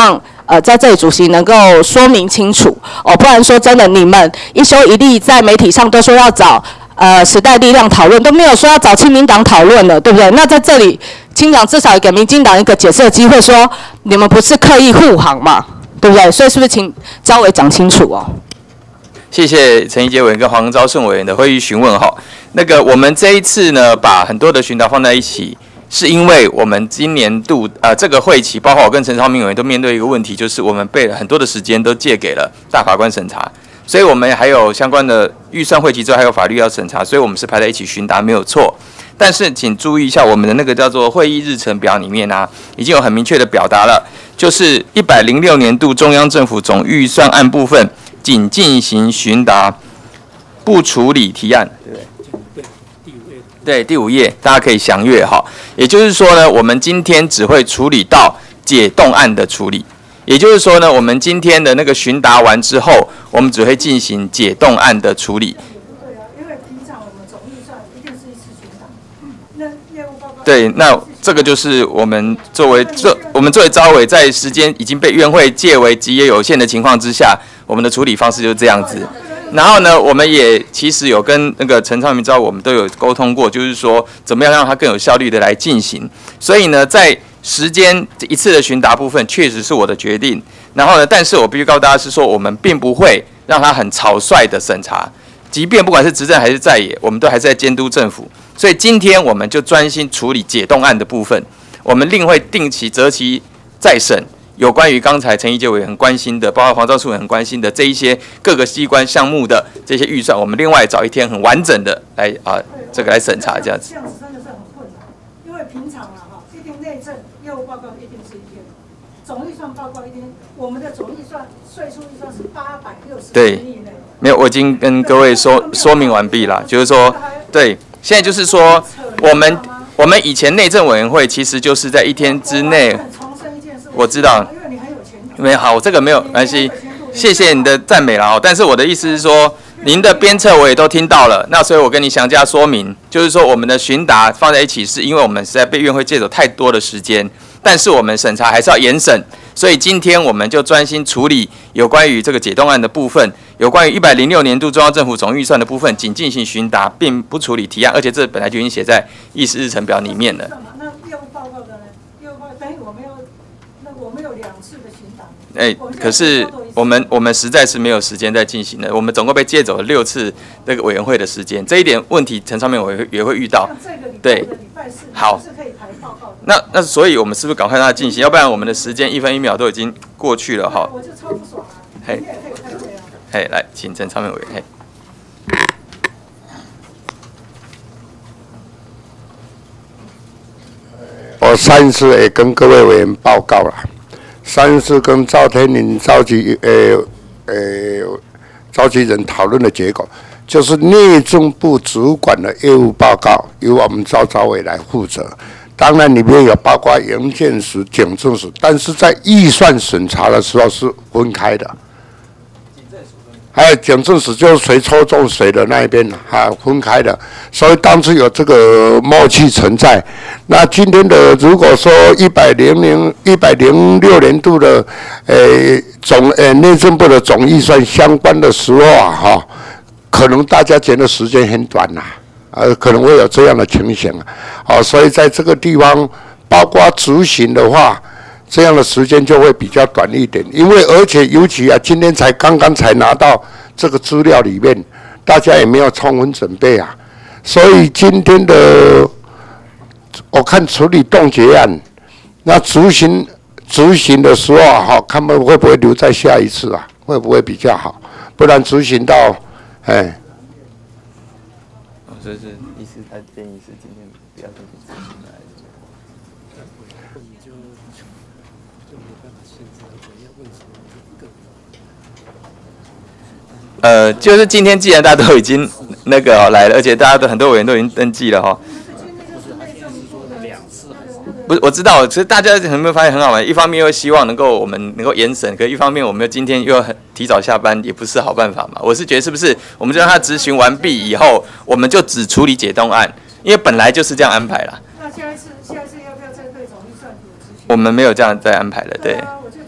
在这里主席能够说明清楚哦，不然说真的，你们一修一例在媒体上都说要找时代力量讨论，都没有说要找亲民党讨论了，对不对？那在这里，亲党至少也给民进党一个解释的机会，说你们不是刻意护航嘛，对不对？所以是不是请焦委讲清楚哦？ 谢谢陈怡杰委员跟黄昭顺委员的会议询问哈。那个我们这一次呢，把很多的询答放在一起，是因为我们今年度这个会期，包括我跟陈超明委员都面对一个问题，就是我们被很多的时间都借给了大法官审查，所以我们还有相关的预算会期之后还有法律要审查，所以我们是排在一起询答没有错。但是请注意一下，我们的那个叫做会议日程表里面啊，已经有很明确的表达了，就是106年度中央政府总预算案部分，仅进行询答，不处理提案，对不对？对，第5页大家可以详阅哈。也就是说呢，我们今天只会处理到解冻案的处理。也就是说呢，我们今天的那个询答完之后，我们只会进行解冻案的处理。 对啊，因为平常我们总预算一定是一次询答，那业务报告。 对，那这个就是我们作为召委，在时间已经被院会借为极也有限的情况之下，我们的处理方式就是这样子。然后呢，我们也其实有跟那个陈超明召委我们都有沟通过，就是说怎么样让它更有效率的来进行。所以呢，在时间一次的询答部分，确实是我的决定。然后呢，但是我必须告诉大家是说，我们并不会让它很草率的审查，即便不管是执政还是在野，我们都还是在监督政府。所以今天我们就专心处理解冻案的部分，我们另会定期择期再审。有关于刚才陈怡杰委员很关心的，包括黄昭顺委员很关心的这一些各个机关项目的这些预算，我们另外找一天很完整的来这个来审查这样子。 这样子真的是很困难，因为平常一定内政业务报告一定是一天，总预算报告一天，我们的总预算税出预算是860亿内。 没有，我已经跟各位说明完毕了，就是说，对，现在就是说，我们以前内政委员会其实就是在一天之内。我知道，没好，这个没有关系，谢谢你的赞美了。但是我的意思是说，您的鞭策我也都听到了，那所以我跟你详加说明，就是说我们的询答放在一起，是因为我们实在被院会借走太多的时间，但是我们审查还是要严审，所以今天我们就专心处理有关于这个解冻案的部分，有关于106年度中央政府总预算的部分，仅进行询答，并不处理提案，而且这本来就已经写在议事日程表里面了。 那业务报告的呢？业务报告等于我们有2次的询答。 可是我们实在是没有时间在进行了。我们总共被借走了6次这个委员会的时间，这一点问题陈超明也会遇到。对，好，那所以我们是不是赶快让它进行？要不然我们的时间1分1秒都已经过去了哈。 我就超不爽啊！ 嘿，来，请陈超明委员。 我上次也跟各位委员报告了，上次跟赵天麟召集人讨论的结果，就是内政部主管的业务报告由我们召委来负责。当然里面有包括营建署、警政署，但是在预算审查的时候是分开的。还有警政署就是谁抽中谁的那一边分开的，所以当初有这个默契存在。那今天的如果说106年度的内政部的总预算相关的时候可能大家觉得时间很短可能会有这样的情形所以在这个地方包括执行的话，这样的时间就会比较短一点，因为而且尤其今天刚刚才拿到这个资料里面，大家也没有充分准备所以今天的我看处理冻结案，那执行的时候看会不会留在下一次会不会比较好？不然执行到所以是意思他建议是今天不要进行执行就是今天既然大家都已经那个来了，而且大家很多委员都已经登记了不是，我知道，其实大家有没有发现很好玩？一方面又希望我们能够严审，可一方面我们今天又提早下班，也不是好办法嘛。我是觉得是不是我们就让他执行完毕以后，我们就只处理解冻案，因为本来就是这样安排啦。 那下一次要不要再对总预算有执行？ 我们没有这样再安排了，对。 我就觉得这样子。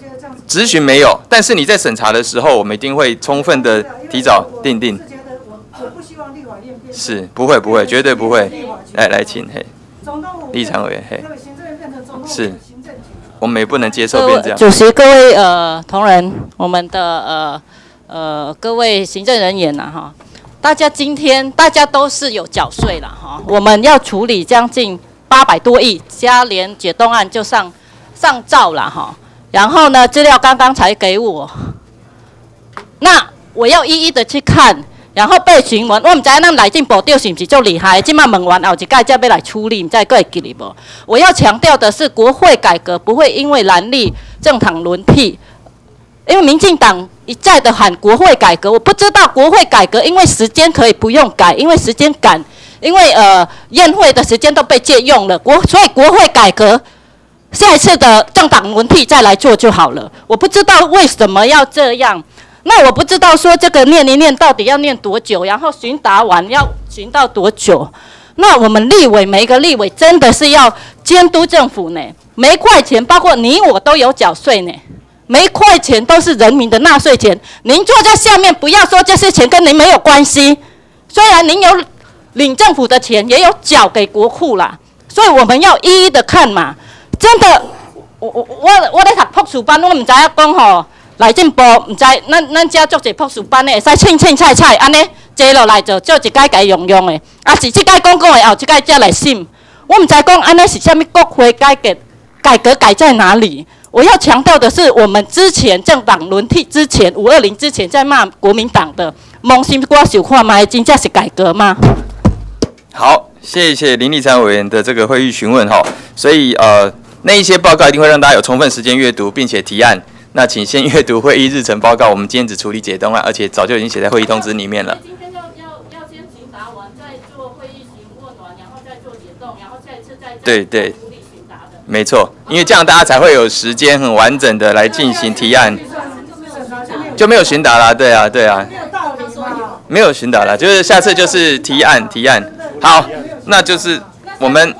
质询没有，但是你在审查的时候，我们一定会充分的提早订定。 我不希望立法院变是不会，绝对不会。来，请嘿，立场委员嘿，是，我们也不能接受变这样。 主席、各位同仁，我们的各位行政人员呐哈，大家今天大家都是有缴税了哈，我们要处理将近800多亿，加连解冻案就上兆了哈。然后呢，资料刚刚才给我，那我要一一的去看。然后被询问，我唔知咱内政部长是不是足厉害？今麦问完后一届才要来处理，唔知各会记哩无？我要强调的是，国会改革不会因为蓝绿政党轮替，因为民进党一再的喊国会改革，我不知道国会改革，因为时间可以不用改，因为时间赶，因为宴会的时间都被借用了，所以国会改革下一次的政党轮替再来做就好了。我不知道为什么要这样。那我不知道说这个念一念到底要念多久，然后询答完要询到多久？那我们立委每一个立委真的是要监督政府呢，每一块钱包括你我都有缴税呢，每一块钱都是人民的纳税钱。您坐在下面不要说这些钱跟您没有关系，虽然您有领政府的钱，也有缴给国库啦，所以我们要一一的看嘛。真的，我咧读博士班，我唔知影讲吼。内政部唔知，咱遮做一博士班的，会使凊菜安尼坐落来做一届家用的，啊是即届讲的后，即届才来审。我唔知讲安尼是虾米国会改革改在哪里？我要强调的是，我们之前政党轮替之前，520之前在骂国民党的，蒙心瓜想看嘛，真正是改革吗？ 好，谢谢林立参委员的这个会议询问哈，所以那一些报告一定会让大家有充分时间阅读，并且提案。那请先阅读会议日程报告，我们今天只处理解冻案，而且早就已经写在会议通知里面了。 今天要先询答完，再做会议询问完，然后再做解冻，然后下一次再对处理询答的。 没错，因为这样大家才会有时间很完整的来进行提案，就没有询答啦。对啊，没有询答啦，就是下次就是提案。好，那就是我们。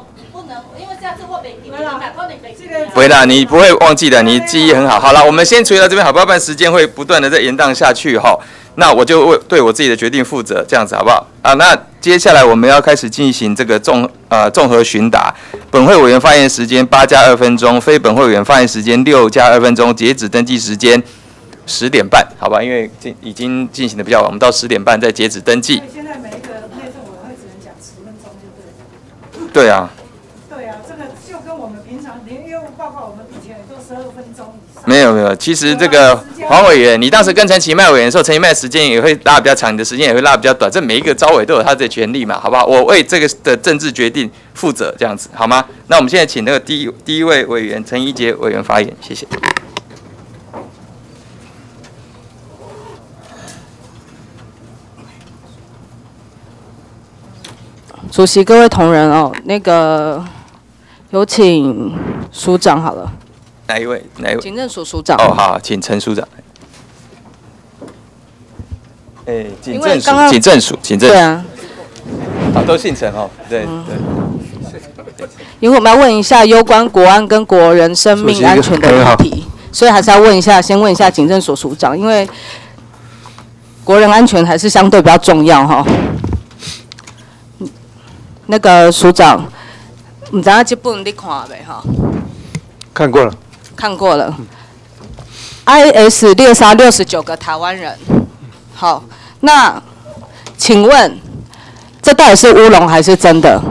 不会啦，你不会忘记的，你记忆很好。好了，我们先处理到这边，好不好？不然时间会不断的在延宕下去哈。那我就对我自己的决定负责，这样子好不好？啊，那接下来我们要开始进行这个综合询答。本会委员发言时间8+2分钟，非本会委员发言时间6+2分钟，截止登记时间10点半，好吧？因为已经进行的比较晚，我们到10点半再截止登记。 现在每一个内政委员会只能讲10分钟就对了。 对啊。 这个就跟我们平常连业务报告，我们以前也都12分钟以上。 没有，其实这个黄委员，你当时跟陈其迈委员的时候，陈其迈的时间也会拉比较长，你的时间也会拉比较短，这每一个召委都有他的权利嘛，好不好？我为这个的政治决定负责，这样子好吗？那我们现在请那个第一位委员陈怡杰委员发言，谢谢。 主席、各位同仁哦，那个有请署长好了。 哪一位？ 警政署署长。 哦，好，请陈署长。警政署。 对啊。 好，都姓陈哦。对。 因为我们要问一下有关国安跟国人生命安全的议题，所以还是要先问一下警政署署长，因为国人安全还是相对比较重要哈。那个署长，唔知道这本你看没哈？ 看过了。 看过了。IS 猎杀69个台湾人。好，那请问这到底是乌龙还是真的？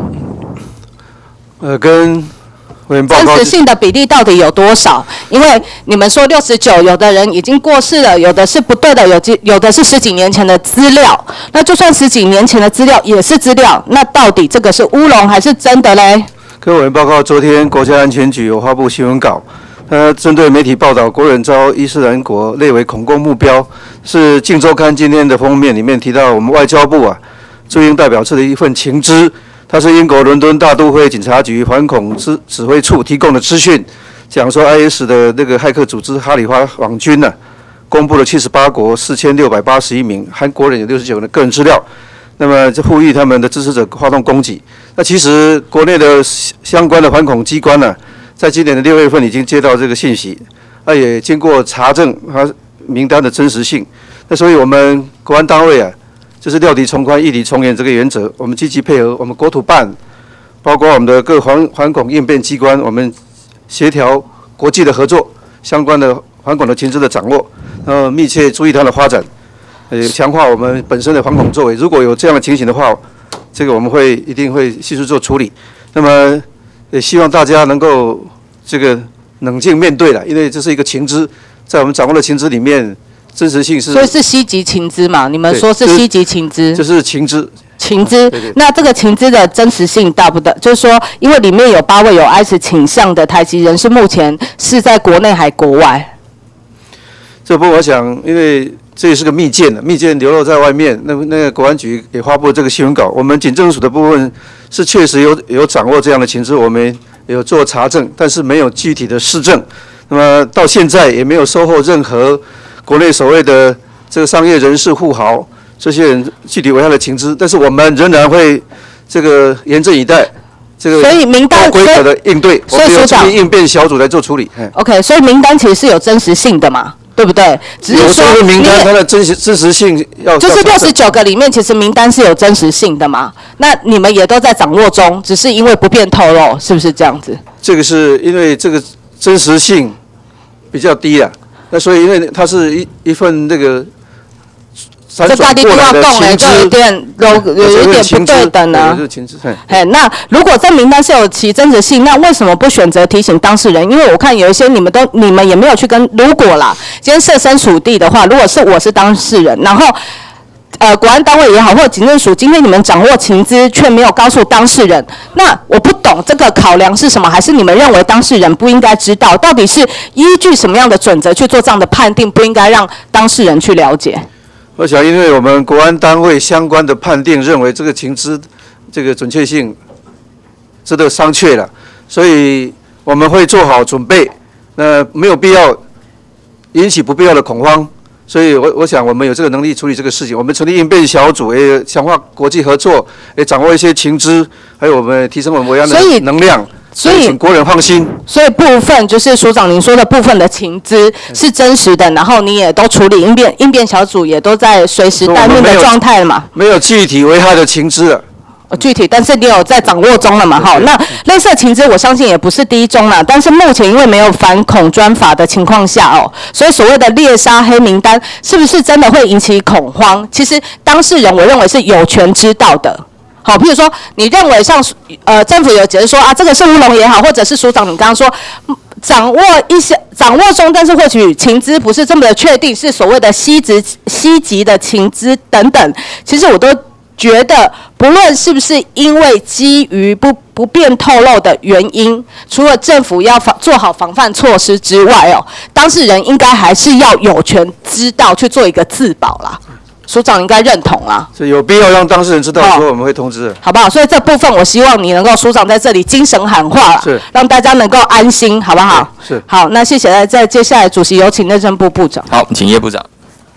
跟委员报告。 真实性的比例到底有多少？因为你们说69，有的人已经过世了，有的是不对的，有的是10几年前的资料。那就算10几年前的资料也是资料，那到底这个是乌龙还是真的嘞？ 各位委员报告，昨天国家安全局有发布新闻稿，针对媒体报道国人遭伊斯兰国列为恐攻目标，是《镜周刊》今天的封面里面提到我们外交部驻英代表处的一份情资。它是英国伦敦大都会警察局反恐指挥处提供的资讯，讲说 IS 的那个骇客组织哈里发网军公布了78国4681名含国人有69人的个人资料，那么就呼吁他们的支持者发动攻击。那其实国内的相关的反恐机关在今年的6月份已经接到这个信息， 也经过查证它名单的真实性。那所以我们国安单位啊，就是料敌从宽、易敌从严这个原则，我们积极配合我们国土办，包括我们的各反恐应变机关，我们协调国际的合作，相关的反恐的情资的掌握，密切注意它的发展，强化我们本身的反恐作为。如果有这样的情形的话，这个我们一定会迅速做处理。那么也希望大家能够这个冷静面对了，因为这是一个情资，在我们掌握的情资里面，真实性是。 所以是西级情资嘛？你们说是西级情资？ 这是情资。 情资，那这个情资的真实性大不大？就是说，因为里面有8位有 IS 倾向的台籍人士，目前是在国内还国外？ 这部分我想，因为这也是个密件的，密件流露在外面，那个国安局也发布了这个新闻稿。我们警政署的部分是确实有掌握这样的情资，我们有做查证，但是没有具体的施政。那么到现在也没有收获任何国内所谓的这个商业人士、富豪这些人具体危害的情资，但是我们仍然会这个严阵以待。这个所以名单规则的应对，我们有成立应变小组来做处理。 OK， 所以名单其实是有真实性的嘛？对不对？只是说名单它的真实性要就是69个里面，其实名单是有真实性的嘛？那你们也都在掌握中，只是因为不便透露，是不是这样子？ 这个是因为这个真实性比较低啊，那所以因为它是一份那个这大地都要动了，就有一点不对等呢。那如果这名单是有其真实性，那为什么不选择提醒当事人？因为我看有一些你们也没有去跟，如果啦，今天设身处地的话，如果是我是当事人，然后国安单位也好，或者警政署，今天你们掌握情资却没有告诉当事人，那我不懂这个考量是什么？还是你们认为当事人不应该知道？到底是依据什么样的准则去做这样的判定？不应该让当事人去了解？ 我想，因为我们国安单位相关的判定认为这个情资这个准确性值得商榷了，所以我们会做好准备，那没有必要引起不必要的恐慌，所以我想我们有这个能力处理这个事情。我们成立应变小组，也强化国际合作，也掌握一些情资，还有我们提升我们维安的能量。所以请国人放心。 所以部分就是署长您说的部分的情资是真实的，然后你也都处理应变小组也都在随时待命的状态了嘛？ 没有具体危害的情资了。 具体，但是你有在掌握中了嘛？好，那类似的情资我相信也不是第一宗啦，但是目前因为没有反恐专法的情况下所以所谓的猎杀黑名单是不是真的会引起恐慌？其实当事人我认为是有权知道的。好，譬如说，你认为像政府有解释说这个是乌龙也好，或者是署长你刚刚说掌握中，但是或许情资不是这么的确定，是所谓的西级的情资等等。其实我都觉得，不论是不是因为基于不便透露的原因，除了政府要做好防范措施之外当事人应该还是要有权知道去做一个自保啦。署长应该认同啦， 是有必要让当事人知道说我们会通知的， 好不好？所以这部分我希望你能够署长在这里精神喊话， 是让大家能够安心，好不好？ 是好，那谢谢。再接下来主席有请内政部部长。 好，请叶部长。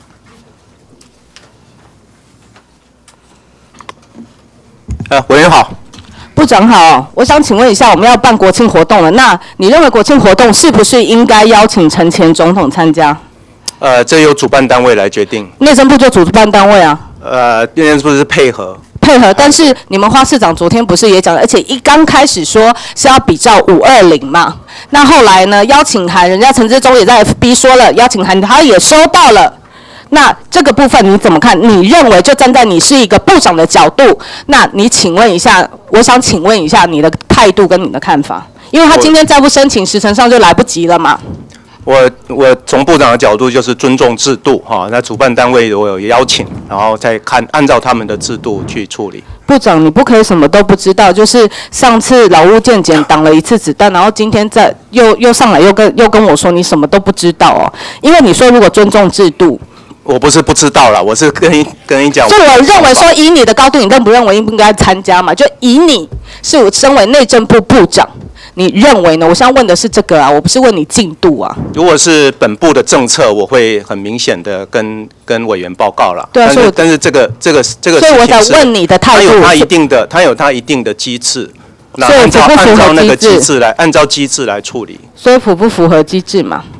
委员好。 部长好，我想请问一下，我们要办国庆活动了，那你认为国庆活动是不是应该邀请陈前总统参加？ 这由主办单位来决定。 内政部就主办单位啊。 内政部是配合， 但是你们花市长昨天不是也讲了，而且一刚开始说是要比照520嘛，那后来呢，邀请函人家陈志忠也在 FB 说了，邀请函他也收到了。那这个部分你怎么看？你认为就站在你是一个部长的角度，那你请问一下，我想请问一下你的态度跟你的看法，因为他今天再不申请，时程上就来不及了嘛。 我从部长的角度就是尊重制度那主办单位我有邀请，然后再按照他们的制度去处理。 部长，你不可以什么都不知道，就是上次劳务健检挡了一次子弹，然后今天又上来又跟我说你什么都不知道因为你说如果尊重制度。 我不是不知道啦，我是跟你讲。 所以我认为说，以你的高度，你认不认为应不应该参加嘛？就以你是我身为内政部部长，你认为呢？我现在问的是这个我不是问你进度啊。 如果是本部的政策，我会很明显的跟委员报告了。 对啊， 但是这个事情是， 所以我在问你的态度。 它有它一定的机制， 那按照那个机制来处理。 所以符不符合机制嘛？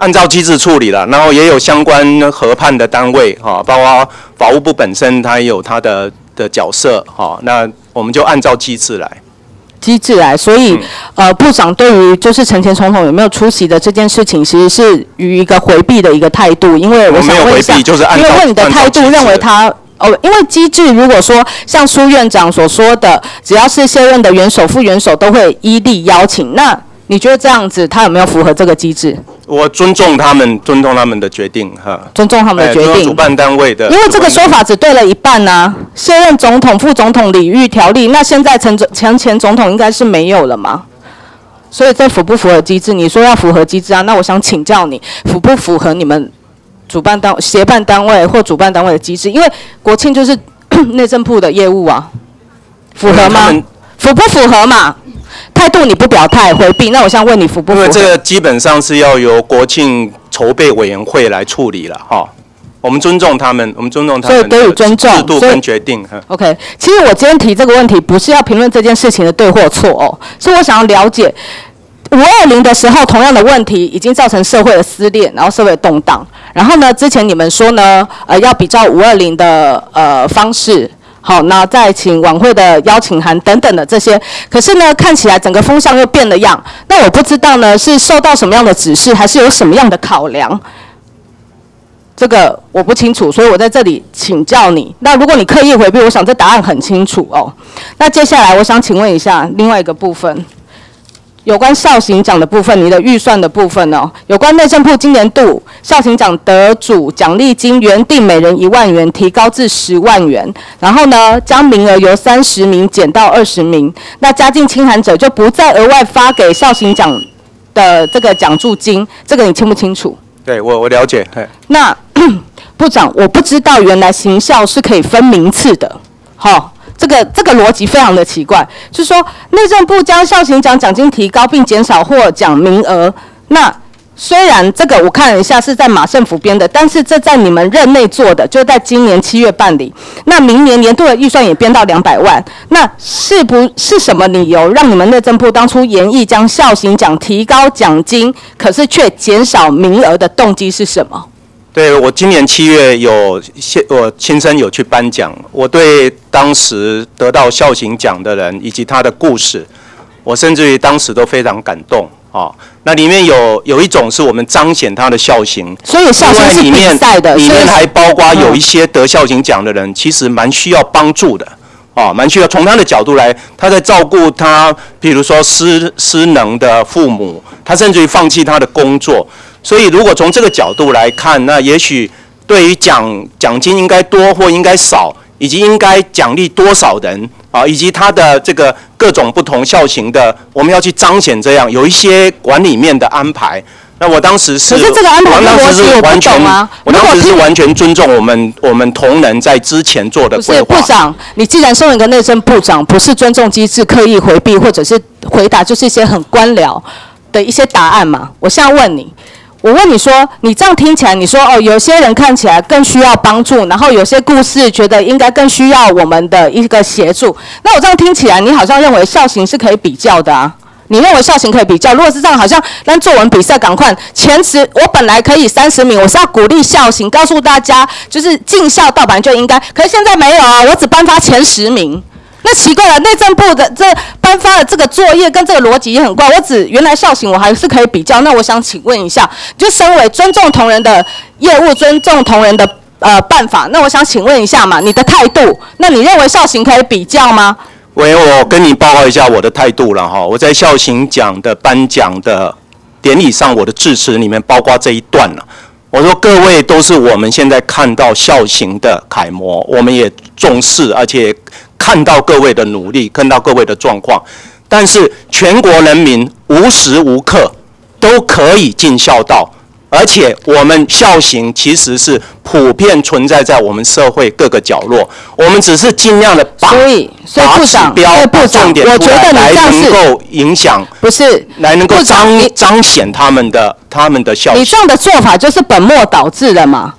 按照机制处理了，然后也有相关核判的单位哈，包括法务部本身，它也有它的角色哈。那我们就按照机制来。 所以部长对于就是陈前总统有没有出席的这件事情，其实是于一个回避的一个态度，因为我想问一下， 就是按照因为问你的态度认为他。因为机制如果说像苏院长所说的，只要是卸任的元首、副元首都会依例邀请，那你觉得这样子他有没有符合这个机制？ 我尊重他们的决定哈。 尊重他们的决定。 主办单位的。 因为这个说法只对了一半啊，卸任总统、副总统礼遇条例，那现在前总统应该是没有了嘛？所以这符不符合机制？你说要符合机制啊，那我想请教你，符不符合你们？协办单位或主办单位的机制，因为国庆就是内政部的业务啊，符合吗？符不符合嘛？态度你不表态回避，那我想问你符不符合？ 因为这个基本上是要由国庆筹备委员会来处理了哈。我们尊重他们， 所以给予尊重制度跟决定。 OK， 其实我今天提这个问题，不是要评论这件事情的对或错哦，是我想要了解。520的时候，同样的问题已经造成社会的撕裂，然后社会的动荡。然后呢，之前你们说呢，要比照520的方式，好，那再请晚会的邀请函等等的这些。可是呢，看起来整个风向又变了样。那我不知道呢，是受到什么样的指示，还是有什么样的考量？这个我不清楚，所以我在这里请教你。那如果你刻意回避，我想这答案很清楚哦。那接下来我想请问一下另外一个部分。有关孝行奖的部分，你的预算的部分哦，有关内政部今年度孝行奖得主奖励金原定每人1万元，提高至10万元，然后呢，将名额由30名减到20名，那家境清寒者就不再额外发给孝行奖的这个奖助金，这个你清不清楚？ 对，我了解。 那部长，我不知道原来行孝是可以分名次的，好。这个逻辑非常的奇怪，就是说内政部将孝行奖奖金提高并减少获奖名额，那虽然这个我看了一下是在马政府编的，但是这在你们任内做的，就在今年7月办理，那明年年度的预算也编到200万，那是什么理由让你们内政部当初研议将孝行奖提高奖金，可是却减少名额的动机是什么？ 对，我今年7月我亲身有去颁奖，我对当时得到孝行奖的人以及他的故事，我甚至于当时都非常感动啊。那里面有一种是我们彰显他的孝行， 所以孝行是比赛的， 里面还包括有一些得孝行奖的人，其实蛮需要帮助的。蛮需要从他的角度来，他在照顾他，比如说失能的父母，他甚至于放弃他的工作。所以，如果从这个角度来看，那也许对于奖金应该多或应该少，以及应该奖励多少人啊，以及他的这个各种不同孝行的，我们要去彰显这样有一些管理面的安排。那我当时是， 可是这个安排逻辑我不懂啊。 我当时是完全尊重我们同仁在之前做的规划。 不是部长，你既然身为一个内政部长，不是尊重机制，刻意回避或者是回答就是一些很官僚的一些答案嘛？我现在问你。我问你说，你这样听起来，你说哦，有些人看起来更需要帮助，然后有些故事觉得应该更需要我们的一个协助。那我这样听起来，你好像认为孝行是可以比较的啊？你认为孝行可以比较？如果是这样，好像让作文比赛赶快前10，我本来可以30名，我是要鼓励孝行，告诉大家就是尽孝道本来就应该，可是现在没有啊，我只颁发前10名。那奇怪了，内政部的这颁发的这个作业跟这个逻辑也很怪。原来孝行我还是可以比较。那我想请问一下，就身为尊重同仁的业务、尊重同仁的办法，那我想请问一下嘛，你的态度，那你认为孝行可以比较吗？ 我跟你报告一下我的态度了哈。我在孝行奖的颁奖的典礼上，我的致辞里面包括这一段了。我说各位都是我们现在看到孝行的楷模，我们也重视，而且看到各位的努力，看到各位的状况。但是全国人民无时无刻都可以尽孝道，而且我们孝行其实是普遍存在在我们社会各个角落，我们只是尽量的把指标、把重点出来，来能够影响， 不是来能够彰显他们的孝行。 你这样的做法就是本末倒置了嘛？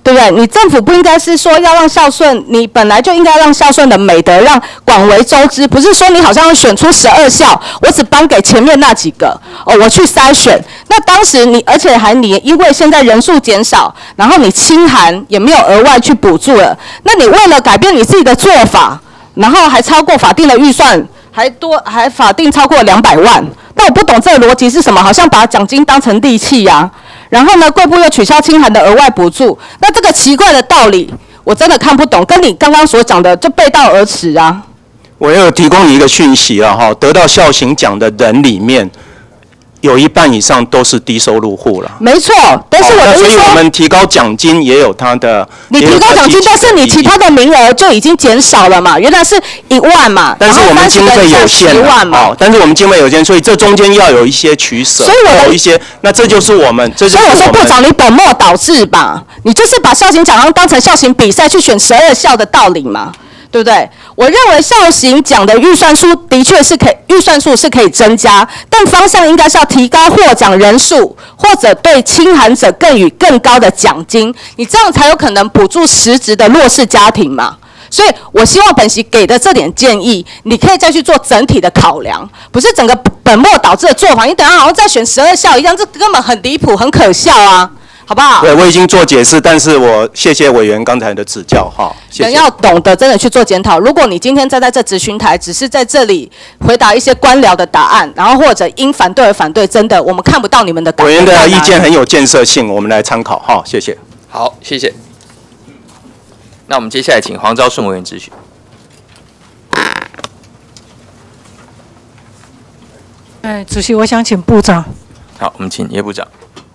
对不对？你政府不应该是说要让孝顺，你本来就应该让孝顺的美德让广为周知，不是说你好像要选出12孝，我只颁给前面那几个哦，我去筛选。那当时你，而且你因为现在人数减少，然后你清寒也没有额外去补助了，那你为了改变你自己的做法，然后还超过法定的预算，还法定超过200万，但我不懂这个逻辑是什么，好像把奖金当成利器呀。然后呢，贵部又取消清寒的额外补助，那这个奇怪的道理，我真的看不懂，跟你刚刚所讲的就背道而驰啊。 我有提供一个讯息啊，哈，得到孝行奖的人里面，有1半以上都是低收入户了。 没错，但是我的意思说， 所以我们提高奖金也有它的。 你提高奖金，但是你其他的名额就已经减少了嘛？原来是1万嘛， 但是我们经费有限嘛， 但是我们经费有限，所以这中间要有一些取舍， 所以有一些，那这就是我们，这就是我们。 所以我说部长，你本末倒置吧，你就是把孝行奖当成孝行比赛去选12孝的道理嘛。对不对？我认为孝行奖的预算数的确是预算数是可以增加，但方向应该是要提高获奖人数，或者对清寒者更予更高的奖金，你这样才有可能补助实质的弱势家庭嘛。所以我希望本席给的这点建议，你可以再去做整体的考量，不是整个本末倒置的做法。你等下好像在选12孝一样，这根本很离谱，很可笑啊。好不好？ 对，我已经做解释，但是我谢谢委员刚才的指教哈。谢谢。 人要懂得真的去做检讨。如果你今天站在这质询台，只是在这里回答一些官僚的答案，然后或者因反对而反对，真的我们看不到你们的改变。 委员的意见很有建设性，我们来参考哈。谢谢。 好，谢谢。那我们接下来请黄昭顺委员质询。 主席，我想请部长。 好，我们请叶部长。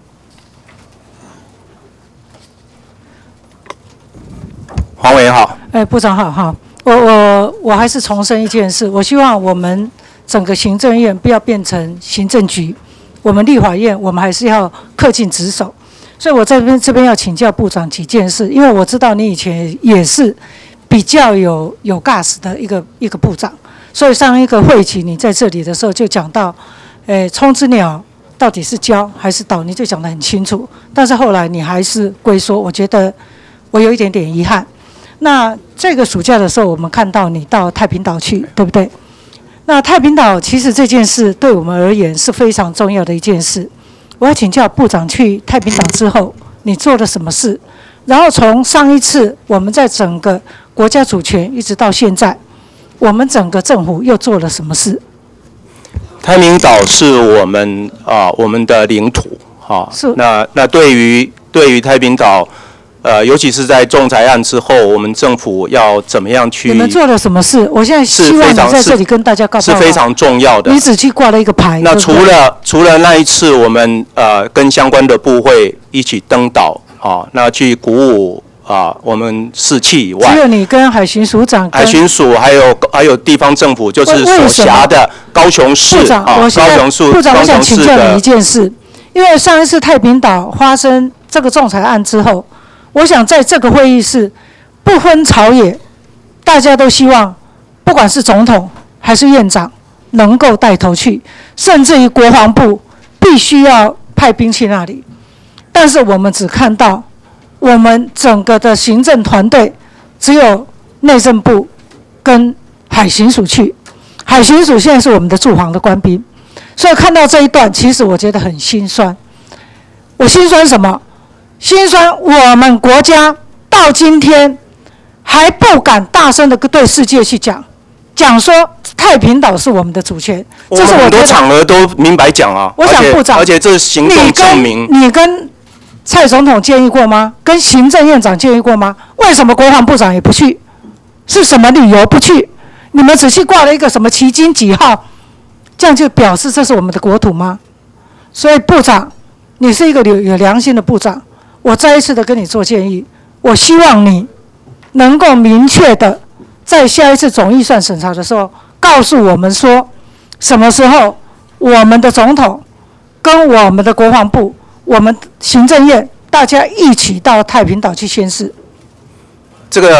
黄委员好。 部长好哈。我还是重申一件事，我希望我们整个行政院不要变成行政局，我们立法院我们还是要恪尽职守。所以我这边要请教部长几件事，因为我知道你以前也是比较有 gas 的一个部长，所以上一个会期你在这里的时候就讲到，冲之鸟到底是礁还是岛，你就讲得很清楚，但是后来你还是龟缩，我觉得我有一点点遗憾。那这个暑假的时候，我们看到你到太平岛去，对不对？那太平岛其实这件事对我们而言是非常重要的一件事。我要请教部长，去太平岛之后你做了什么事？然后从上一次我们在整个国家主权一直到现在，我们整个政府又做了什么事？ 太平岛是我们的领土哈。是。那对于太平岛。尤其是在仲裁案之后，我们政府要怎么样去？ 你们做了什么事？我现在希望你在这里跟大家告诉。 是非常重要的。 你只去挂了一个牌。 那除了那一次，我们跟相关的部会一起登岛那去鼓舞我们士气以外， 只有你跟海巡署长、 海巡署还有地方政府，就是所辖的高雄市部长，高雄市部长，我想请教你一件事，因为上一次太平岛发生这个仲裁案之后。我想在这个会议室，不分朝野，大家都希望，不管是总统还是院长，能够带头去，甚至于国防部必须要派兵去那里。但是我们只看到，我们整个的行政团队只有内政部跟海巡署去，海巡署现在是我们的驻防的官兵，所以看到这一段，其实我觉得很心酸。我心酸什么？心酸我们国家到今天还不敢大声的对世界去讲说太平岛是我们的主权，这是我很多场合都明白讲啊。 我想部长， 而且这是行动证明。 你跟蔡总统建议过吗？跟行政院长建议过吗？为什么国防部长也不去？是什么理由不去？你们只去挂了一个什么旗津几号，这样就表示这是我们的国土吗？所以部长，你是一个有良心的部长。我再一次的跟你做建议，我希望你能够明确的在下一次总预算审查的时候，告诉我们说，什么时候我们的总统跟我们的国防部、我们行政院大家一起到太平岛去宣誓。 这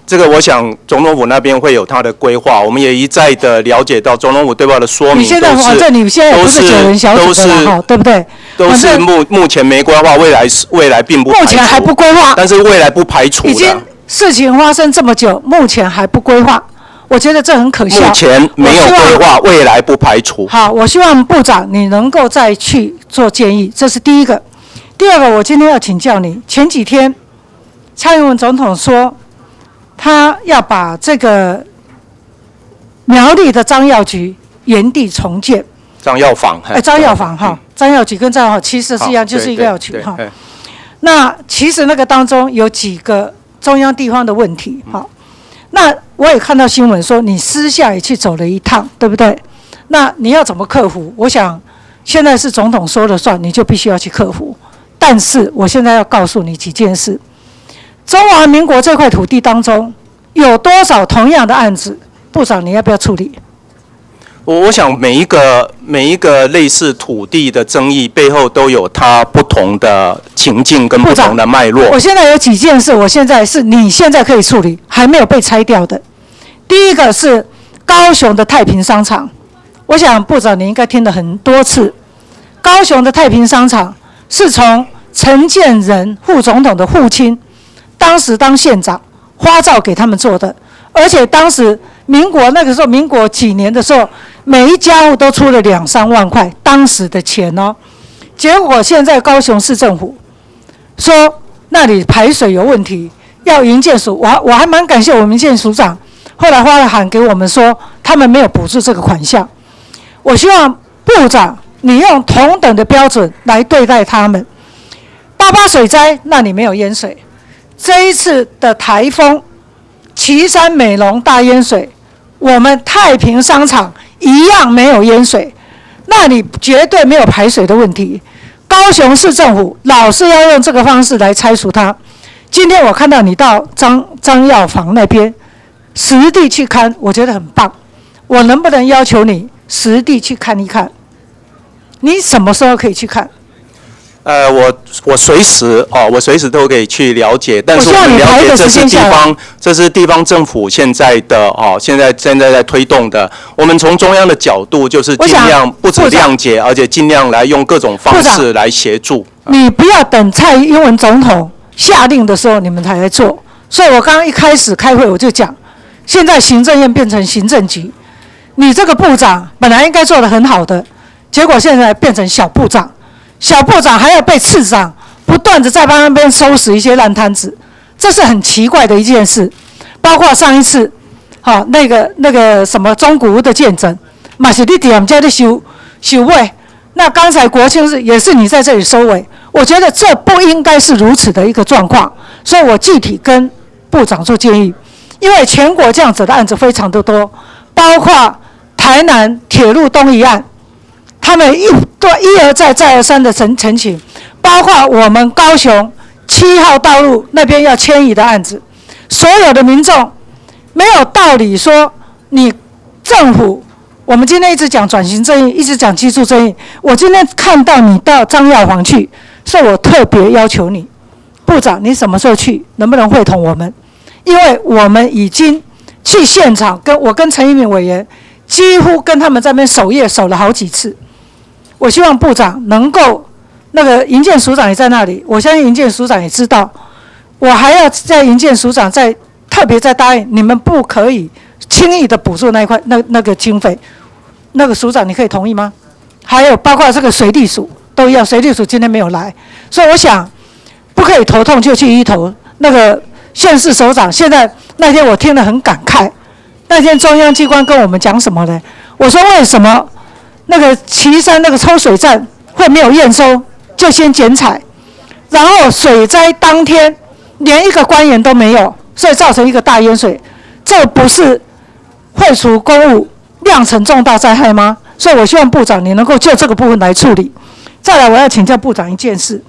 这个我想总统府那边会有他的规划，我们也一再的了解到总统府对外的说明。 你现在反正你现在不是9人小组的了哈，对不对？ 都是目前没规划，未来并不排除。 目前还不规划， 但是未来不排除的。 已经事情发生这么久，目前还不规划，我觉得这很可笑。 目前没有规划，未来不排除。 好，我希望部长你能够再去做建议，这是第一个。第二个，我今天要请教你，前几天蔡英文总统说，他要把这个苗栗的张药局原地重建。 张药房， 张药房哈，张药局跟张药房其实是一样，就是一个药局哈。那其实那个当中有几个中央地方的问题哈。那我也看到新闻说你私下也去走了一趟，对不对？那你要怎么克服？我想现在是总统说了算，你就必须要去克服。但是我现在要告诉你几件事：中华民国这块土地当中有多少同样的案子？部长，你要不要处理？ 我想每一个类似土地的争议背后都有它不同的情境跟不同的脉络。 我现在有几件事，你现在可以处理，还没有被拆掉的。第一个是高雄的太平商场，我想部长你应该听了很多次。高雄的太平商场是从陈建仁副总统的父亲当时当县长花照给他们做的，而且当时那个时候民国几年的时候，每一家户都出了2、3万块当时的钱哦。结果现在高雄市政府说那里排水有问题，要营建署，我还蛮感谢我们营建署长，后来发了函给我们说他们没有补助这个款项。我希望部长你用同等的标准来对待他们。88水灾那里没有淹水，这一次的台风旗山美浓大淹水，我们太平商场一样没有淹水，那里绝对没有排水的问题。高雄市政府老是要用这个方式来拆除它。今天我看到你到张药房那边实地去看，我觉得很棒。我能不能要求你实地去看一看？你什么时候可以去看？ 我随时都可以去了解，但是我们了解这是地方政府现在的现在在推动的。我们从中央的角度就是尽量不止谅解，而且尽量来用各种方式来协助。 你不要等蔡英文总统下令的时候你们才来做。所以我刚刚一开始开会我就讲，现在行政院变成行政局，你这个部长本来应该做得很好的，结果现在变成小部长。小部长还要被次长不断的在那边收拾一些烂摊子，这是很奇怪的一件事。包括上一次，那个什么中古屋的见证，嘛是你在我们家的收尾。那刚才国庆日也是你在这里收尾，我觉得这不应该是如此的一个状况，所以我具体跟部长做建议，因为全国这样子的案子非常的多，包括台南铁路东移案。他们一而再再而三的陈情，包括我们高雄7号道路那边要迁移的案子，所有的民众没有道理说你政府，我们今天一直讲转型正义，一直讲技术正义，我今天看到你到张药房去，所以我特别要求你，部长你什么时候去，能不能会同我们？因为我们已经去现场，我跟陈一鸣委员几乎跟他们在那边守夜守了好几次。我希望部长能够，那个营建署长也在那里，我相信营建署长也知道，我还要在营建署长特别再答应你们不可以轻易的补助那一块那个经费，那个署长你可以同意吗？还有包括这个水利署都要，水利署今天没有来，所以我想不可以头痛就去医头。那个县市首长现在那天我听了很感慨，那天中央机关跟我们讲什么呢？我说为什么？那个旗山那个抽水站会没有验收，就先剪彩，然后水灾当天连一个官员都没有，所以造成一个大淹水，这不是废除公务酿成重大灾害吗？所以我希望部长你能够就这个部分来处理。再来，我要请教部长一件事，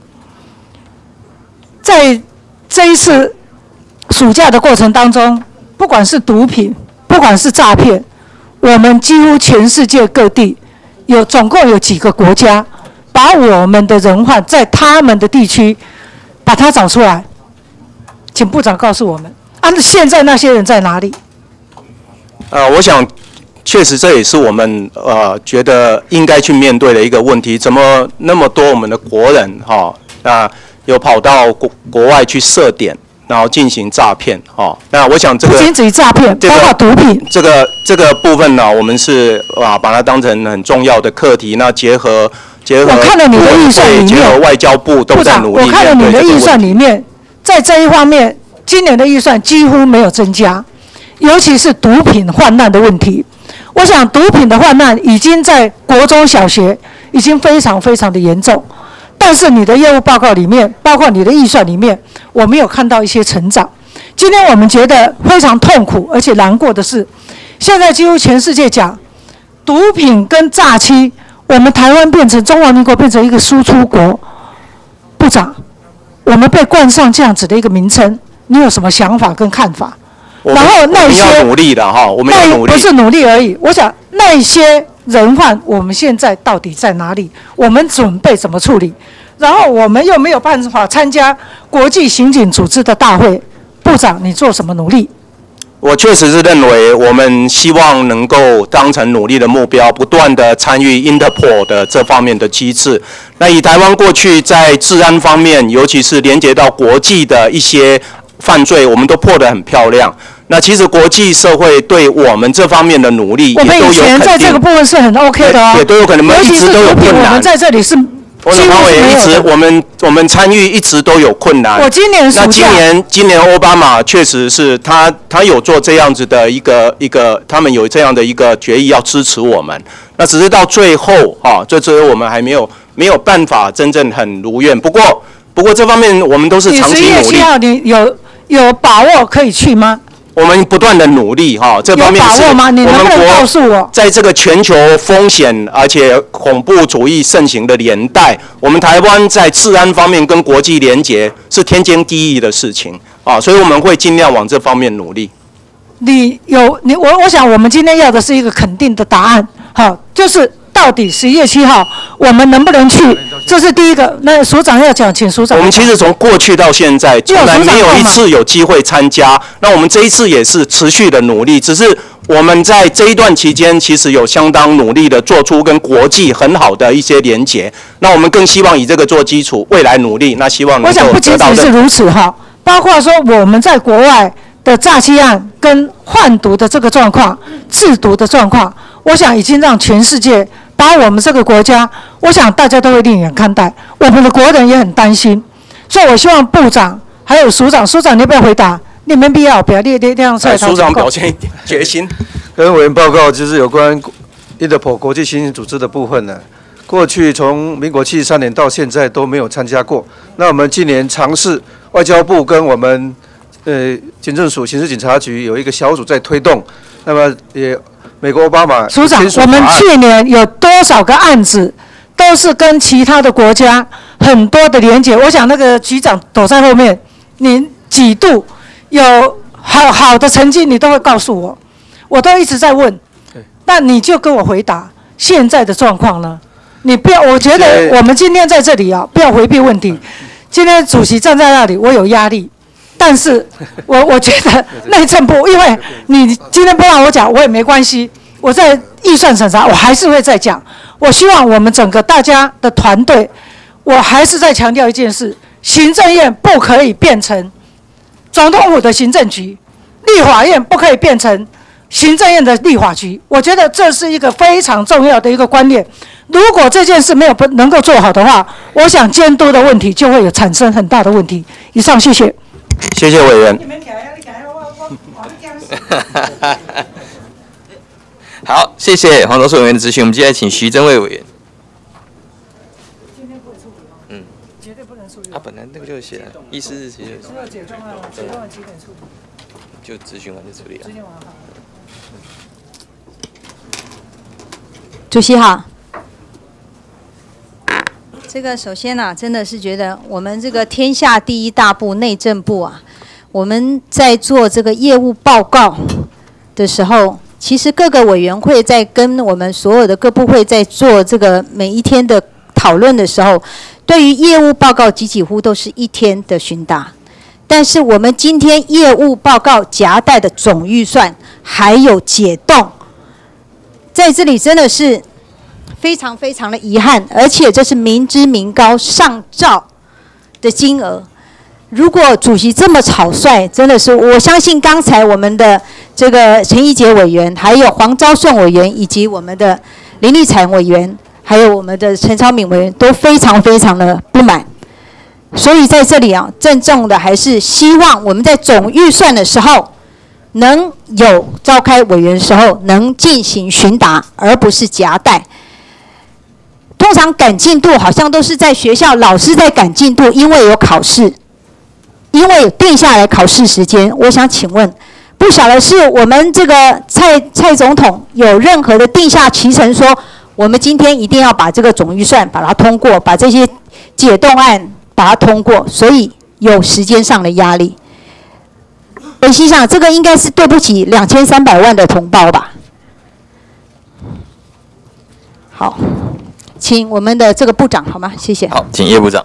在这一次暑假的过程当中，不管是毒品，不管是诈骗，我们几乎全世界各地。总共有几个国家把我们的人患在他们的地区把它找出来，请部长告诉我们。 现在那些人在哪里？ 我想确实这也是我们觉得应该去面对的一个问题。怎么那么多我们的国人有跑到国外去设点，然后进行诈骗那我想这个不仅止于诈骗，包括毒品。 这个部分呢，我们是把它当成很重要的课题。那结合我看了你的预算里面， 结合外交部都在努力。 我看了你的预算里面，在这一方面，今年的预算几乎没有增加，尤其是毒品泛滥的问题。我想毒品的泛滥已经在国中小学已经非常非常的严重，但是你的业务报告里面，包括你的预算里面，我没有看到一些成长。今天我们觉得非常痛苦而且难过的是，现在几乎全世界讲毒品跟诈欺，我们台湾变成中华民国变成一个输出国。部长，我们被冠上这样子的一个名称，你有什么想法跟看法？然后那些我们要努力的我们要努力， 不是努力而已。我想那些人犯，我们现在到底在哪里？我们准备怎么处理？然后我们又没有办法参加国际刑警组织的大会，部长，你做什么努力？ 我确实是认为，我们希望能够当成努力的目标，不断的参与 Interpol 的这方面的机制。那以台湾过去在治安方面，尤其是连接到国际的一些犯罪，我们都破得很漂亮。那其实国际社会对我们这方面的努力也都有肯定。 我们以前在这个部分是很 OK 的也都有可能，一直都有困难。 我们在这里是。 我们参与一直都有困难。 我今年暑假， 那今年奥巴马确实是他有做这样子的一个，他们有这样的一个决议要支持我们。那只是到最后这只有我们还没有办法真正很如愿。不过这方面我们都是长期努力。 11月7号你有把握可以去吗？ 我们不断的努力这方面是有把握吗？你能不能告诉我？ 在这个全球风险而且恐怖主义盛行的年代，我们台湾在治安方面跟国际连结是天经地义的事情所以我们会尽量往这方面努力。 我想我们今天要的是一个肯定的答案，就是到底11月7号我们能不能去？这是第一个。那署长要讲，请署长。 我们其实从过去到现在，从来没有一次有机会参加。那我们这一次也是持续的努力，只是我们在这一段期间，其实有相当努力的做出跟国际很好的一些连结。那我们更希望以这个做基础，未来努力。那希望能够得到的。 我想不仅仅是如此包括说我们在国外的诈欺案跟贩毒的这个状况、制毒的状况，我想已经让全世界。把我们这个国家，我想大家都会另眼看待，我们的国人也很担心，所以我希望部长还有署长，你要不要回答？你们必要不要列这样菜？ 署长表现一点决心。 跟委员报告就是有关 Interpol 国际刑警组织的部分呢，过去从民国73年到现在都没有参加过。那我们今年尝试外交部跟我们警政署刑事警察局有一个小组在推动，那么也。美国奥巴马署长，我们去年有多少个案子都是跟其他的国家很多的连结？我想那个局长躲在后面，您几度有好的成绩，你都会告诉我，我都一直在问。那你就跟我回答现在的状况呢？你不要，我觉得我们今天在这里不要回避问题。今天主席站在那里，我有压力。但是我觉得内政部，因为你今天不让我讲，我也没关系。我在预算审查，我还是会再讲。我希望我们整个大家的团队，我还是在强调一件事：行政院不可以变成总统府的行政局，立法院不可以变成行政院的立法局。我觉得这是一个非常重要的一个观念。如果这件事没有能够做好的话，我想监督的问题就会有产生很大的问题。以上，谢谢。 谢谢委员。 好，谢谢黄多数委员的咨询。我们接下来请徐正卫委员。 绝对不能处理。 本来那个就写了，议事日期就。 只有解封了，解封了几点处理？ 就咨询完就处理了。 咨询完好。 主席好。这个首先真的是觉得我们这个天下第一大部内政部我们在做这个业务报告的时候，其实各个委员会在跟我们所有的各部会在做这个每一天的讨论的时候，对于业务报告几乎都是一天的询答。 但是我们今天业务报告夹带的总预算还有解冻，在这里真的是非常非常的遗憾，而且这是民脂民膏上兆的金额。如果主席这么草率，真的是我相信刚才我们的这个陈怡杰委员，还有黄昭顺委员，以及我们的林立产委员，还有我们的陈超敏委员都非常非常的不满。所以在这里啊，郑重的还是希望我们在总预算的时候，能有召开委员的时候能进行询答，而不是夹带。通常赶进度好像都是在学校老师在赶进度，因为有考试，因为有定下来考试时间。我想请问，不晓得是我们这个蔡总统有任何的定下期程，说我们今天一定要把这个总预算把它通过，把这些解冻案把它通过，所以有时间上的压力。本席想，这个应该是对不起2300万的同胞吧。好，请我们的这个部长好吗？谢谢。 好，请叶部长。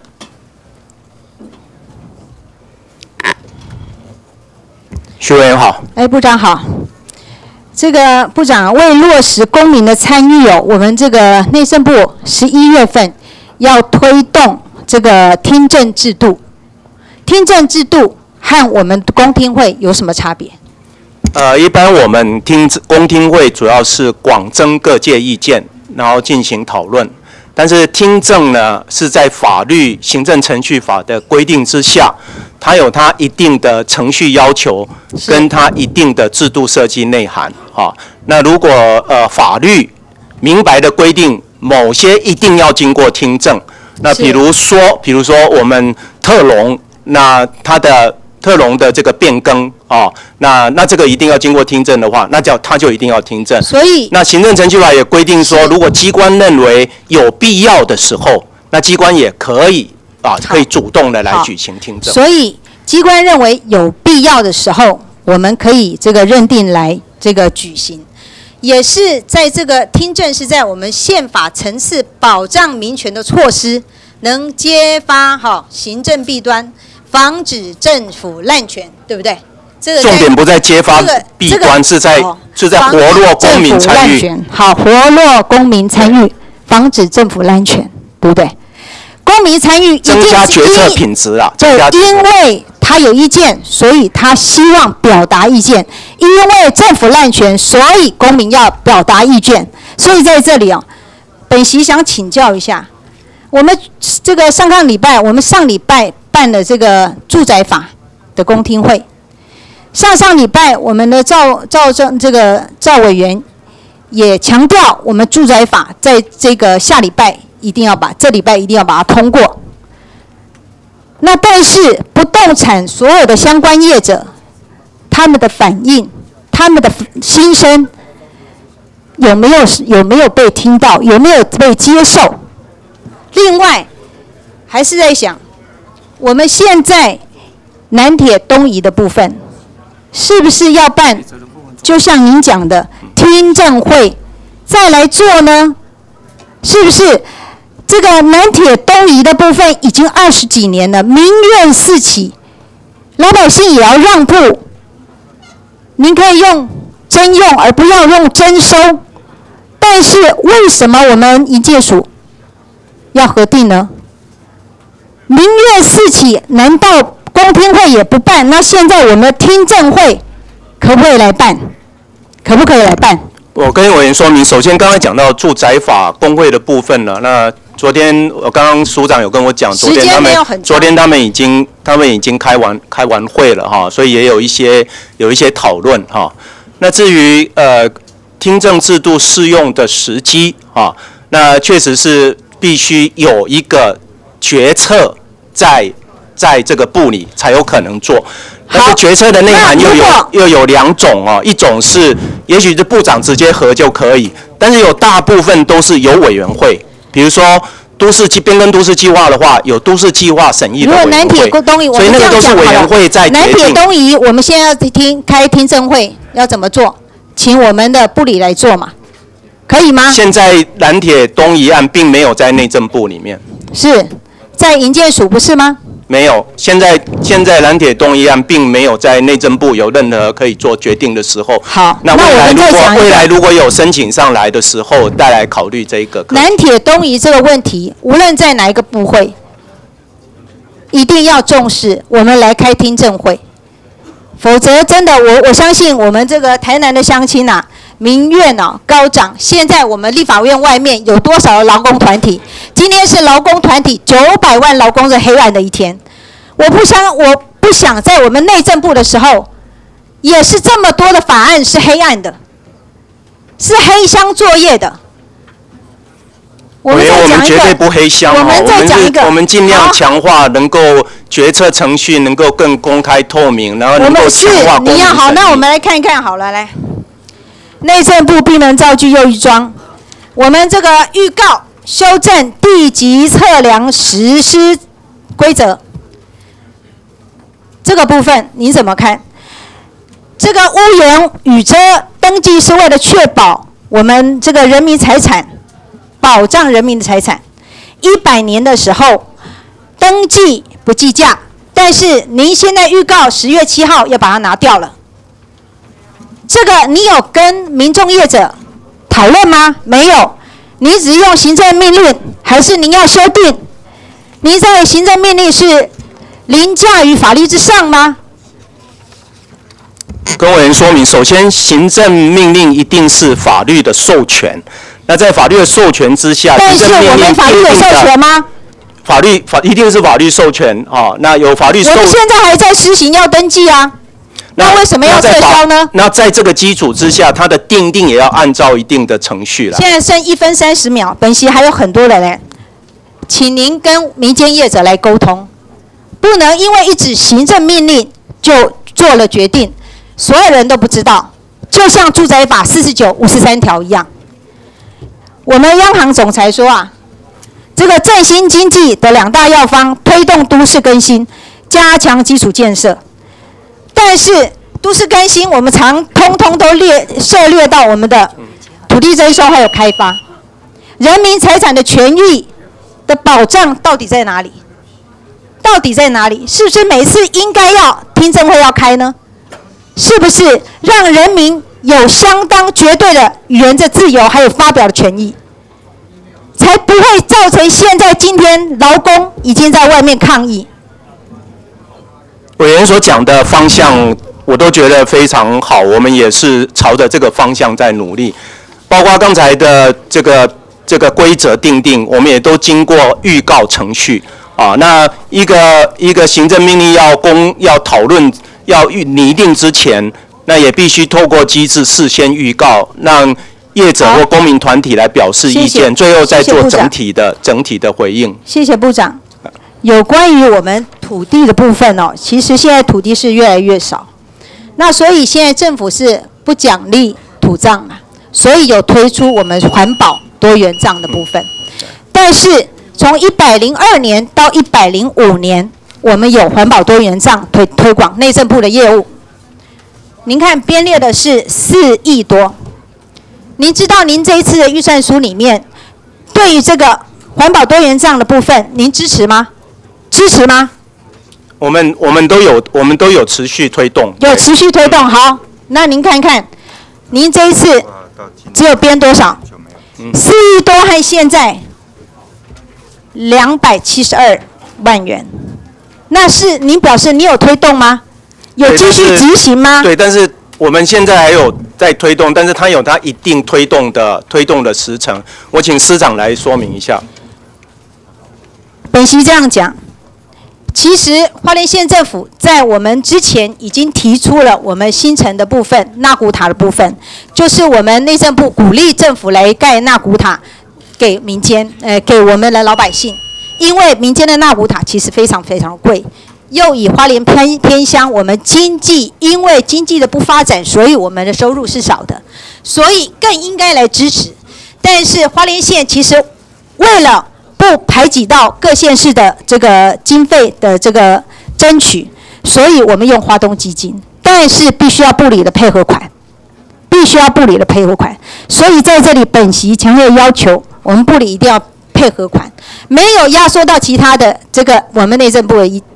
徐委员好。 部长好。这个部长为落实公民的参与哦，我们这个内政部11月份要推动这个听证制度。听证制度和我们公听会有什么差别？ 一般我们公听会主要是广征各界意见，然后进行讨论。但是听证呢，是在法律行政程序法的规定之下，它有它一定的程序要求，跟它一定的制度设计内涵。那如果法律明白的规定某些一定要经过听证，那比如说我们特龙，那它的特龙的这个变更那这个一定要经过听证的话，那它就一定要听证。 所以那行政程序法也规定说，如果机关认为有必要的时候，那机关也可以可以主动的来举行听证。 所以机关认为有必要的时候，我们可以这个认定来这个举行，也是在这个听证是在我们宪法层次保障民权的措施，能揭发行政弊端，防止政府滥权，对不对？这个重点不在揭发弊端，是在活络公民参与。 好，活络公民参与，防止政府滥权，对不对？公民参与增加决策品质啊！ 对，因为他有意见，所以他希望表达意见；因为政府滥权，所以公民要表达意见。所以在这里本席想请教一下，我们这个上礼拜办了这个住宅法的公听会，上礼拜我们的赵委员也强调，我们住宅法在这个这礼拜一定要把它通过。那但是不动产所有的相关业者，他们的反应，他们的心声有没有被听到，有没有被接受？另外，还是在想，我们现在南铁东移的部分，是不是要办？就像您讲的听证会再来做呢？是不是？这个南铁东移的部分已经20几年了，民怨四起，老百姓也要让步。您可以用征用，而不要用征收。但是为什么我们营建署要核定呢？民怨四起，难道公听会也不办？那现在我们的听证会可不可以来办？可不可以来办？ 我跟委员说明，首先刚才讲到住宅法公会的部分了，那昨天我刚刚署长有跟我讲，昨天他们已经开完会了所以也有一些讨论那至于听证制度适用的时机那确实是必须有一个决策在这个部里才有可能做。但是决策的内涵又有2种一种是也许是部长直接核就可以，但是有大部分都是由委员会，比如说变更都市计划的话，有都市计划审议的委员会。如果南铁东移，所以那个都是委员会在决定。南铁东移，我们现在要开听证会，要怎么做？请我们的部里来做嘛，可以吗？ 现在南铁东移案并没有在内政部里面， 是在营建署不是吗？ 没有，现在南铁东一案并没有在内政部有任何可以做决定的时候。 好， 那未来如果有申请上来的时候，再来考虑这一个。 南铁东移这个问题，无论在哪一个部会，一定要重视，我们来开听证会，否则真的我相信我们这个台南的乡亲啊，民怨啊高涨。现在我们立法院外面有多少的劳工团体？今天是劳工团体900万劳工的黑暗的一天。我不想在我们内政部的时候，也是这么多的法案是黑暗的，是黑箱作业的。我们绝对不黑箱， 我们再讲一个， 我们尽量强化能够决策程序能够更公开透明，然后能够强化公民审议。 你要好，那我们来看一看好了，来，内政部闭门造句又一桩，我们这个预告修正地籍测量实施规则，这个部分你怎么看？这个屋檐雨遮登记是为了确保我们这个人民财产。保障人民的财产，100年的时候登记不计价，但是您现在预告10月7号要把它拿掉了，这个你有跟民众业者讨论吗？没有，你只用行政命令，还是您要修订？您在行政命令是凌驾于法律之上吗？ 跟委员说明，首先行政命令一定是法律的授权。那在法律的授权之下， 但是我们法律有授权吗？ 法一定是法律授权啊。那有法律授， 我们现在还在施行要登记啊，那为什么要撤销呢？ 那在这个基础之下，它的定也要按照一定的程序了。 现在剩1分30秒，本席还有很多人呢，请您跟民间业者来沟通，不能因为一纸行政命令就做了决定，所有人都不知道，就像住宅法49、53条一样。我们央行总裁说啊，这个振兴经济的2大药方，推动都市更新，加强基础建设。但是都市更新，我们通通都涉猎到我们的土地征收还有开发，人民财产的权益的保障到底在哪里？到底在哪里？是不是每次应该要听证会要开呢？是不是让人民有相当绝对的语言的自由，还有发表的权益，才不会造成现在今天劳工已经在外面抗议。 委员所讲的方向，我都觉得非常好，我们也是朝着这个方向在努力。包括刚才的这个规则订定，我们也都经过预告程序啊。那一个行政命令要讨论要拟定之前，那也必须透过机制事先预告，让业者或公民团体来表示意见，最后再做整体的回应。 谢谢部长。有关于我们土地的部分哦，其实现在土地是越来越少，那所以现在政府是不奖励土葬嘛，所以有推出我们环保多元葬的部分。但是从102年到105年，我们有环保多元葬推广内政部的业务。您看编列的是4亿多，您知道您这一次的预算书里面，对于这个环保多元葬的部分，您支持吗？支持吗？ 我们都有持续推动。 有持续推动，好，那您看看，您这一次只有编多少？4亿多和现在272万元，那是您表示你有推动吗？有继续执行吗？ 对，但是我们现在还有在推动，但是它有它一定推动的时程。我请司长来说明一下。 本席这样讲，其实花莲县政府在我们之前已经提出了我们新城的部分纳古塔的部分，就是我们内政部鼓励政府来盖纳古塔给民间，给我们的老百姓，因为民间的纳古塔其实非常非常贵。又以花莲偏乡，我们因为经济的不发展，所以我们的收入是少的，所以更应该来支持。但是花莲县其实为了不排挤到各县市的这个经费的这个争取，所以我们用花东基金，但是必须要部里的配合款，所以在这里本席强烈要求，我们部里一定要配合款，没有压缩到其他的这个我们内政部的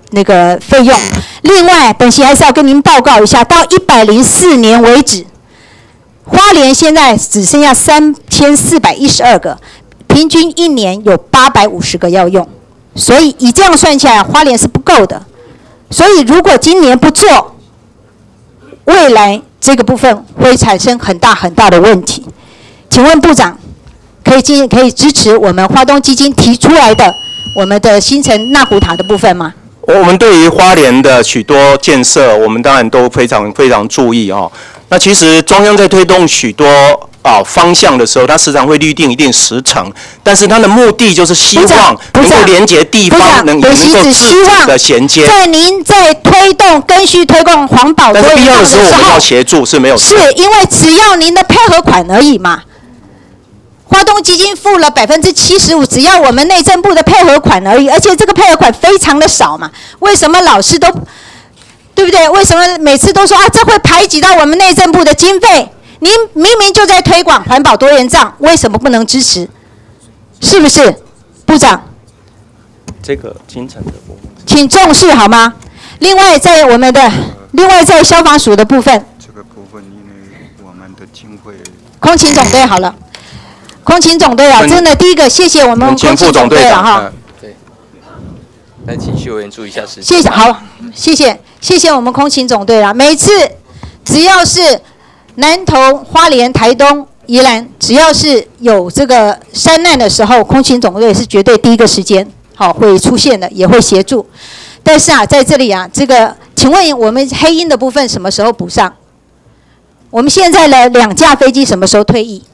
那个费用。另外，本席还是要跟您报告一下，到104年为止，花莲现在只剩下3412个，平均一年有850个要用，所以以这样算起来，花莲是不够的。所以如果今年不做，未来这个部分会产生很大很大的问题。请问部长，可以支持我们花东基金提出来的我们的新城纳古塔的部分吗？ 我们对于花莲的许多建设，我们当然都非常注意哦。那其实中央在推动许多方向的时候，它时常会预定一定时程，但是它的目的就是希望能够连接地方，能够自主的衔接。 在您在推动更需推动环保多元必要的时候，我们要协助是没有错。 是因为只要您的配合款而已嘛。花东基金付了75%，只要我们内政部的配合款而已，而且这个配合款非常的少嘛。为什么老是都，对不对？为什么每次都说这会排挤到我们内政部的经费？您明明就在推广环保多元账，为什么不能支持？是不是，部长？ 这个金城的部分， 请重视好吗？另外在消防署的部分， 这个部分因为我们的经费， 空勤总队好了。空勤总队啊，真的第一个谢谢我们空勤总队了哈。 对，来请徐委员注意一下时间。 谢谢，好，谢谢我们空勤总队了。每次只要是南投、花莲、台东、宜兰，只要是有这个山难的时候，空勤总队是绝对第一个时间会出现的，也会协助。但是在这里这个，请问我们黑鹰的部分什么时候补上？我们现在的2架飞机什么时候退役？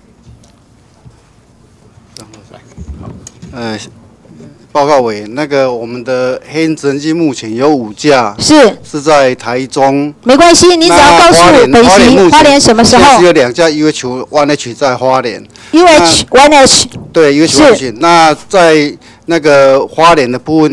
报告委员，那个我们的黑鹰直升机目前有5架，是在台中。 没关系，你只要告诉本席花莲什么时候。 只有2架 UH-1H 在花莲。 UH-1H。 对 UH-1H。那在那个花莲的部分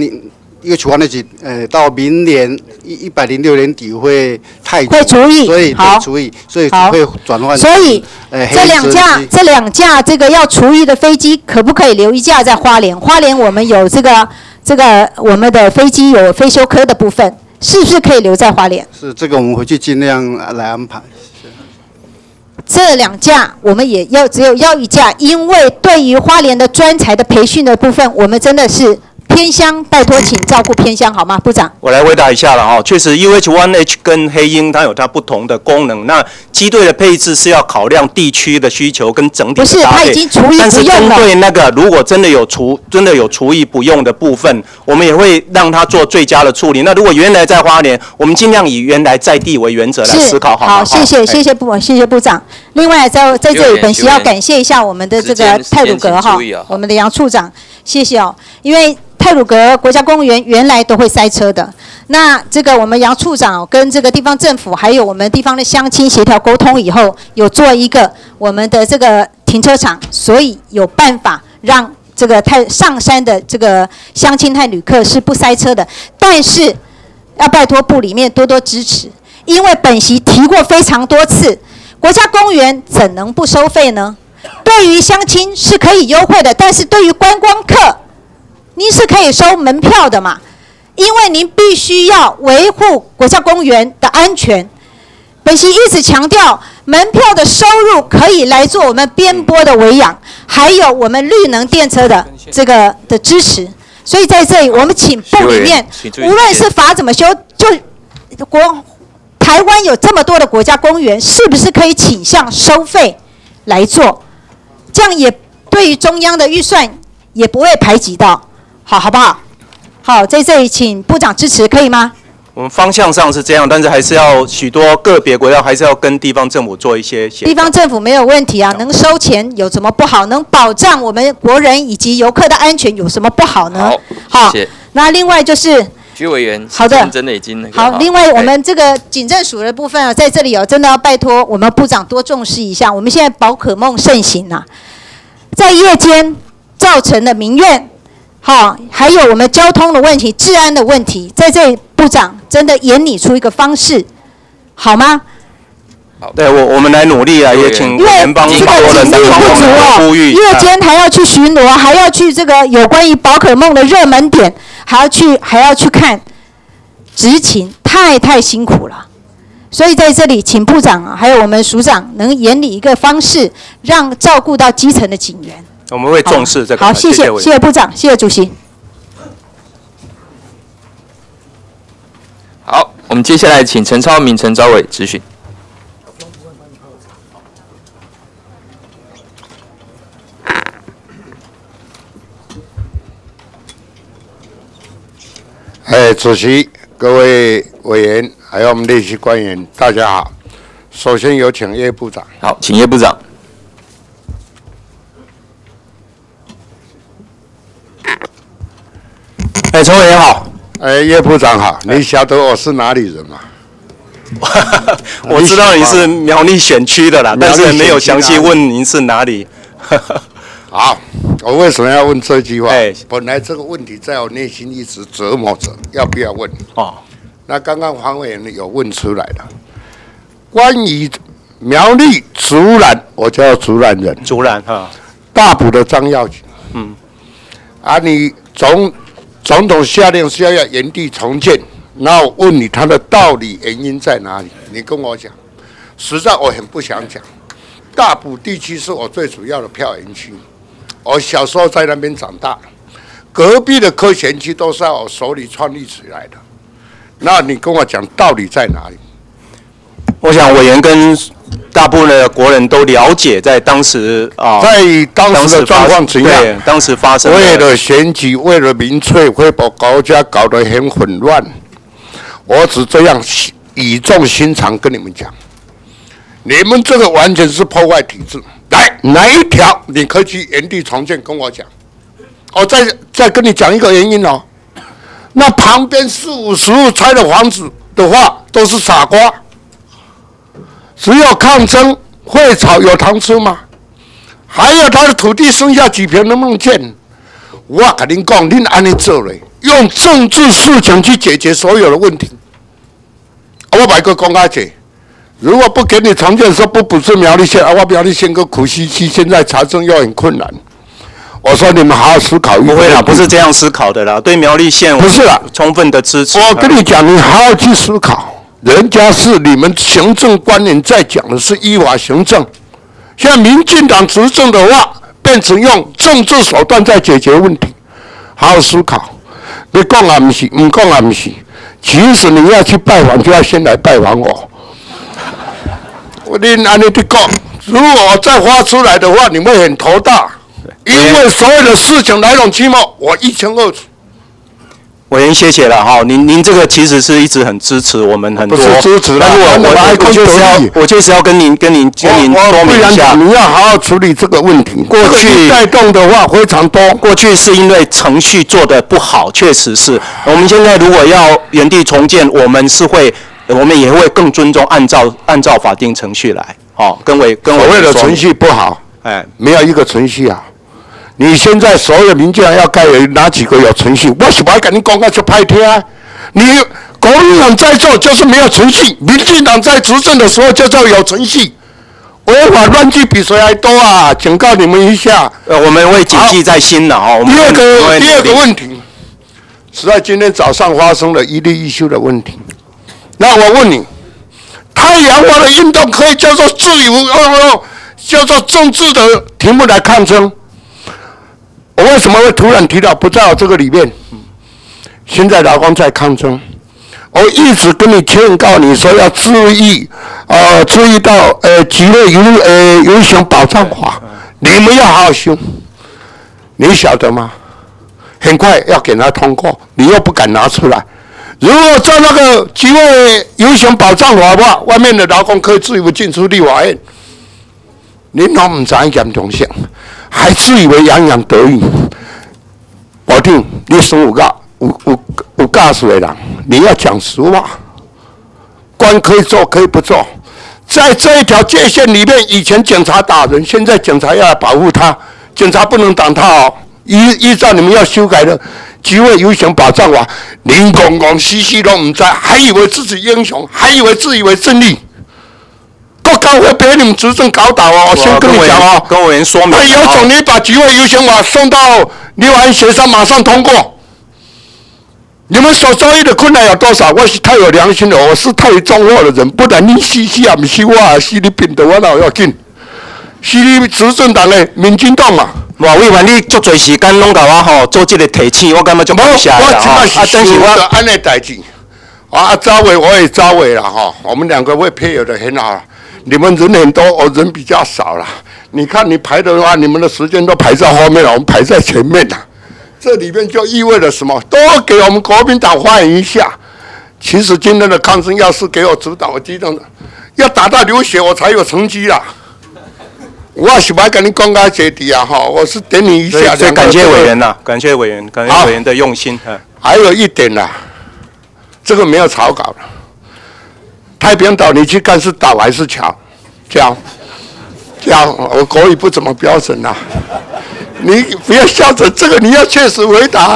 ，UH-1H 到明年106年底会汰除役， 所以会除役，所以会转换。 所以这两架这个要除役的飞机，可不可以留1架在花莲？花莲我们有这个我们的飞机有飞修科的部分，是不是可以留在花莲？ 是这个我们回去尽量来安排。 这2架我们也只有要1架，因为对于花莲的专才的培训的部分，我们真的是。偏乡，拜托，请照顾偏乡好吗，部长？ 我来回答一下了确实 UH-1H 跟黑鹰它有它不同的功能。那机队的配置是要考量地区的需求跟整体的搭配。 不是，它已经除役不用了。 但是针对那个如果真的有除役不用的部分，我们也会让它做最佳的处理。那如果原来在花莲，我们尽量以原来在地为原则来思考，好吗？ 好，谢谢部长。另外，在这里，本席要感谢一下我们的这个太鲁阁我们的杨处长，谢谢因为。太鲁阁国家公园原来都会塞车的，那这个我们杨处长跟这个地方政府还有我们地方的乡亲协调沟通以后，有做一个我们的这个停车场，所以有办法让这个上山的这个乡亲和旅客是不塞车的。但是要拜托部里面多多支持，因为本席提过非常多次，国家公园怎能不收费呢？对于乡亲是可以优惠的，但是对于观光客。您是可以收门票的嘛？因为您必须要维护国家公园的安全。本席一直强调，门票的收入可以来做我们边坡的维养，还有我们绿能电车的这个的支持。所以在这里，我们请部里面，无论是法怎么修，就台湾有这么多的国家公园，是不是可以倾向收费来做？这样也对于中央的预算也不会排挤到。好不好？好，在这里请部长支持，可以吗？ 我们方向上是这样，但是还是要许多个别国家还是要跟地方政府做一些协调。 地方政府没有问题能收钱有什么不好？能保障我们国人以及游客的安全有什么不好呢？ 好，谢谢。 那另外就是徐委员， 好的， 真的已经好。另外我们这个警政署的部分在这里真的要拜托我们部长多重视一下。我们现在宝可梦盛行在夜间造成的民怨。还有我们交通的问题、治安的问题，在这里部长真的研拟出一个方式，好吗？ 好， 对我们来努力也请联邦这个警力不足夜间还要去巡逻，还要去这个有关于宝可梦的热门点，还要去看， 执勤太辛苦了。所以在这里，请部长啊，还有我们署长能研拟一个方式，让照顾到基层的警员。 我们会重视这个。 好，谢谢部长，谢谢主席。 好，我们接下来请陈超明、陈昭伟质询。 主席、各位委员，还有我们列席官员，大家好。首先有请叶部长。 好，请叶部长。 陈委员好。 叶部长好。你晓得我是哪里人吗？ 我知道你是苗栗选区的啦，但是没有详细问您是哪里。 好，我为什么要问这句话？本来这个问题在我内心一直折磨着，要不要问？哦，那刚刚黄委员有问出来了，关于苗栗竹南，我叫竹南人。 竹南哈， 大埔的张耀举。你总统下令是要原地重建，那我问你他的道理原因在哪里？你跟我讲。实在我很不想讲。大埔地区是我最主要的票源区。我小时候在那边长大，隔壁的科学区都是在我手里创立起来的。那你跟我讲道理在哪里？ 我想委员跟大部分的国人都了解，在当时在当时的状况怎样？ 对，当时发生为了选举，为了民粹，会把国家搞得很混乱。我只这样语重心长跟你们讲，你们这个完全是破坏体制。来，哪一条你可以去原地重建？跟我讲。我再跟你讲一个原因哦。那旁边40-50户拆的房子的话，都是傻瓜。只有抗争会炒有糖吃吗？还有他的土地剩下几坪能不能建？我跟您讲，您安尼做嘞，用政治事情去解决所有的问题。我把一个公开解。如果不给你重建，说不补助苗栗县，我苗栗县跟苦西区现在财政又很困难。我说你们好好思考一下。 不会啦，不是这样思考的啦。对苗栗县， 不是啦， 充分的支持。 我跟你讲，你好好去思考。人家是你们行政官员在讲的是依法行政，现在民进党执政的话，变成用政治手段在解决问题。好好思考。你讲也不是，不讲也不是。其实你要去拜访，就要先来拜访我。你按你的讲，如果我再发出来的话，你会很头大，因为所有的事情来龙去脉，我一清二楚。 委员谢谢了哈，您这个其实是一直很支持我们很多， 不是支持啦， 我就是要跟您说明一下， 你要好好处理这个问题。过去带动的话非常多， 过去是因为程序做得不好，确实是。我们现在如果要原地重建，我们也会更尊重按照法定程序来，跟所谓的程序不好，没有一个程序啊。你现在所有民进党要盖有哪几个有程序？我是不要跟你讲个就拍贴啊！你国民党在做就是没有程序，民进党在执政的时候就叫有程序，违法乱纪比谁还多啊！警告你们一下， 我们会谨记在心的哦。 第二个问题，是在今天早上发生了一例一休的问题。那我问你，太阳花的运动可以叫做自由叫做政治的题目来抗争？我为什么会突然提到不在我这个里面？现在劳工在抗争，我一直跟你劝告你说要注意到职业优先保障法，你们要好好修。你晓得吗？很快要给他通过，你又不敢拿出来。如果在那个职业优先保障法的话，外面的劳工可以自由进出立法院。你都不知严重性，还自以为洋洋得意。保定，你算有驾驶的人，你要讲实话。官可以做，可以不做。在这一条界限里面，以前警察打人，现在警察要来保护他，警察不能挡他哦。依照你们要修改的职业优先保障法，您公公西西都不知，还以为自己英雄，还以为自以为正义。国家会被你们执政搞倒哦！我先跟你讲哦， 跟委员说明。 那有种你把职业优先法送到立法院协商，马上通过。 你们所遭遇的困难有多少？我是太有良心了，我是太重货的人，不然你死啊，不是我啊，死你病得我哪有要紧？是你执政党的民进党嘛？ 哇，委员你足侪时间拢甲我吼做这个提醒，我感觉足感谢啦吼。 啊，但是我安尼代志，啊，招委我也招委了哈，我们两个会配合的很好。你们人很多，我人比较少了。你看你排的话，你们的时间都排在后面了，我们排在前面了。这里面就意味着什么？都给我们国民党欢迎一下。其实今天的抗争要是给我指导，我激动的，要打到流血我才有成绩啦。我是不要跟你讲到这里啊哈，我是点你一下。 所以感谢委员呐，感谢委员，感谢委员的用心。 还有一点啦，这个没有草稿的。太平岛你去看是岛还是桥？桥，我国语不怎么标准啦。你不要笑着，这个你要确实回答。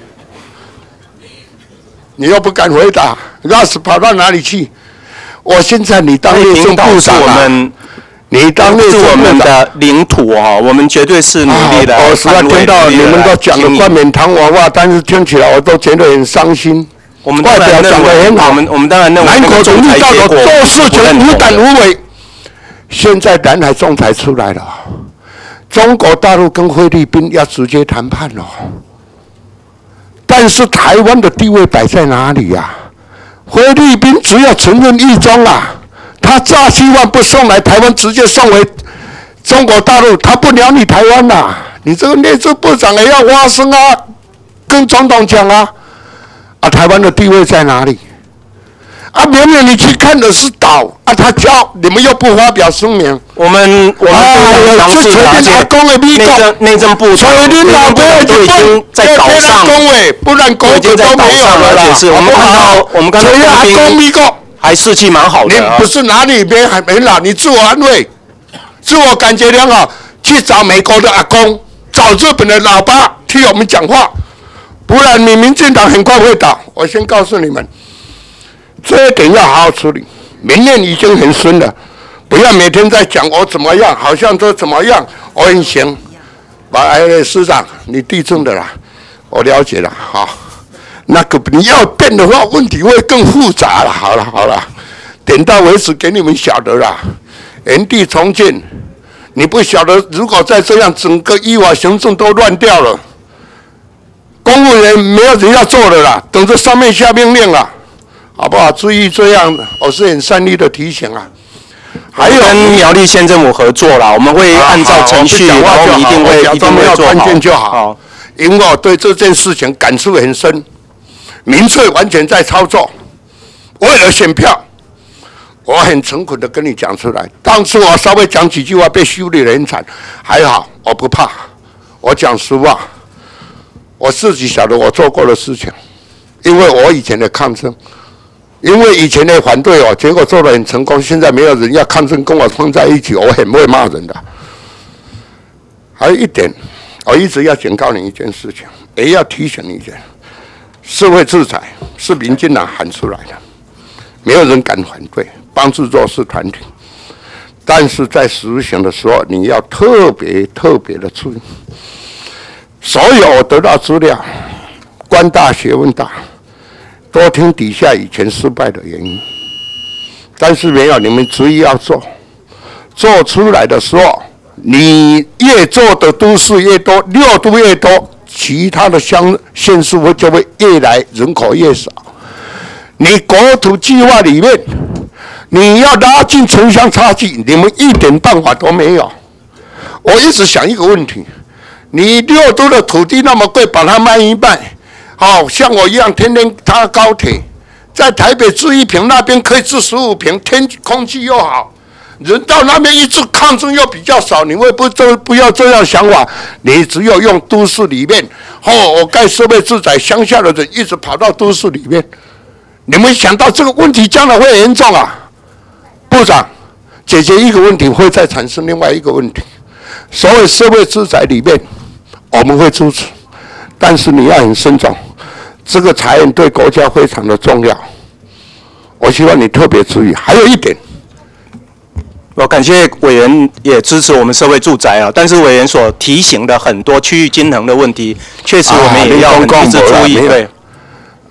你又不敢回答，那是跑到哪里去？我现在你当内政部长啊，你当内政部长，是我们的领土哦，我们绝对是努力的。 我实在听到你们都讲的冠冕堂皇话，但是听起来我都觉得很伤心。 我们外表讲得很好， 我们当然认为南口总理到了做事情无胆无畏。现在南海仲裁出来了，中国大陆跟菲律宾要直接谈判了，但是台湾的地位摆在哪里呀？菲律宾只要承认一中啊，他诈欺犯不送来台湾，直接送回中国大陆，他不鸟你台湾呐！你这个内政部长也要发声啊，跟总统讲啊！啊，台湾的地位在哪里？啊，明明你去看的是岛啊，他叫你们又不发表声明。 我们详细了解内政部， 所以你老婆都已经在岛上， 不然狗子都没有了啦。 我们看到兵还士气蛮好的。 你不是哪里边还没啦？你自我安慰，自我感觉良好，去找美国的阿公，找日本的老爸替我们讲话，不然你民进党很快会倒。我先告诉你们。这一点要好好处理，明年已经很顺了，不要每天在讲我怎么样，好像都怎么样，我很行。师长，你地震的啦，我了解了，好。那个你要变的话，问题会更复杂了。好了，点到为止给你们晓得了。原地重建，你不晓得，如果再这样，整个依法行政都乱掉了，公务员没有人要做的啦，等着上面下命令了。好不好？注意这样，我是很善意的提醒啊。 还有跟苗栗县政府合作啦，我们会按照程序，然后一定会做好。 关键就好，因为我对这件事情感触很深，民粹完全在操作，为了选票，我很诚恳的跟你讲出来。当初我稍微讲几句话，被修理得很惨，还好我不怕，我讲实话，我自己晓得我做过的事情，因为我以前的抗争。因为以前的反对哦，结果做得很成功，现在没有人要抗争跟我放在一起，我很会骂人的。还有一点，我一直要警告你一件事情，也要提醒你一件：社会制裁是民进党喊出来的，没有人敢反对，帮助弱势团体。但是在实行的时候，你要特别的注意。所有我得到资料，官大学问大。多听底下以前失败的原因，但是没有你们执意要做，做出来的时候，你越做的都市越多，6都越多，其他的县市就会越来人口越少。你国土计划里面，你要拉近城乡差距，你们一点办法都没有。我一直想一个问题：你6都的土地那么贵，把它卖一半。好像我一样，天天搭高铁，在台北住1坪，那边可以住15坪，空气又好，人到那边一住抗争又比较少。你会不要这样想法？你只有用都市里面，我盖社会住宅，乡下的人一直跑到都市里面，你们想到这个问题将来会严重啊？部长，解决一个问题会再产生另外一个问题。所谓社会住宅里面，我们会支持。但是你要很慎重，这个财源对国家非常的重要，我希望你特别注意。还有一点， 我感谢委员也支持我们社会住宅啊，但是委员所提醒的很多区域均衡的问题，确实我们也要一直注意。对，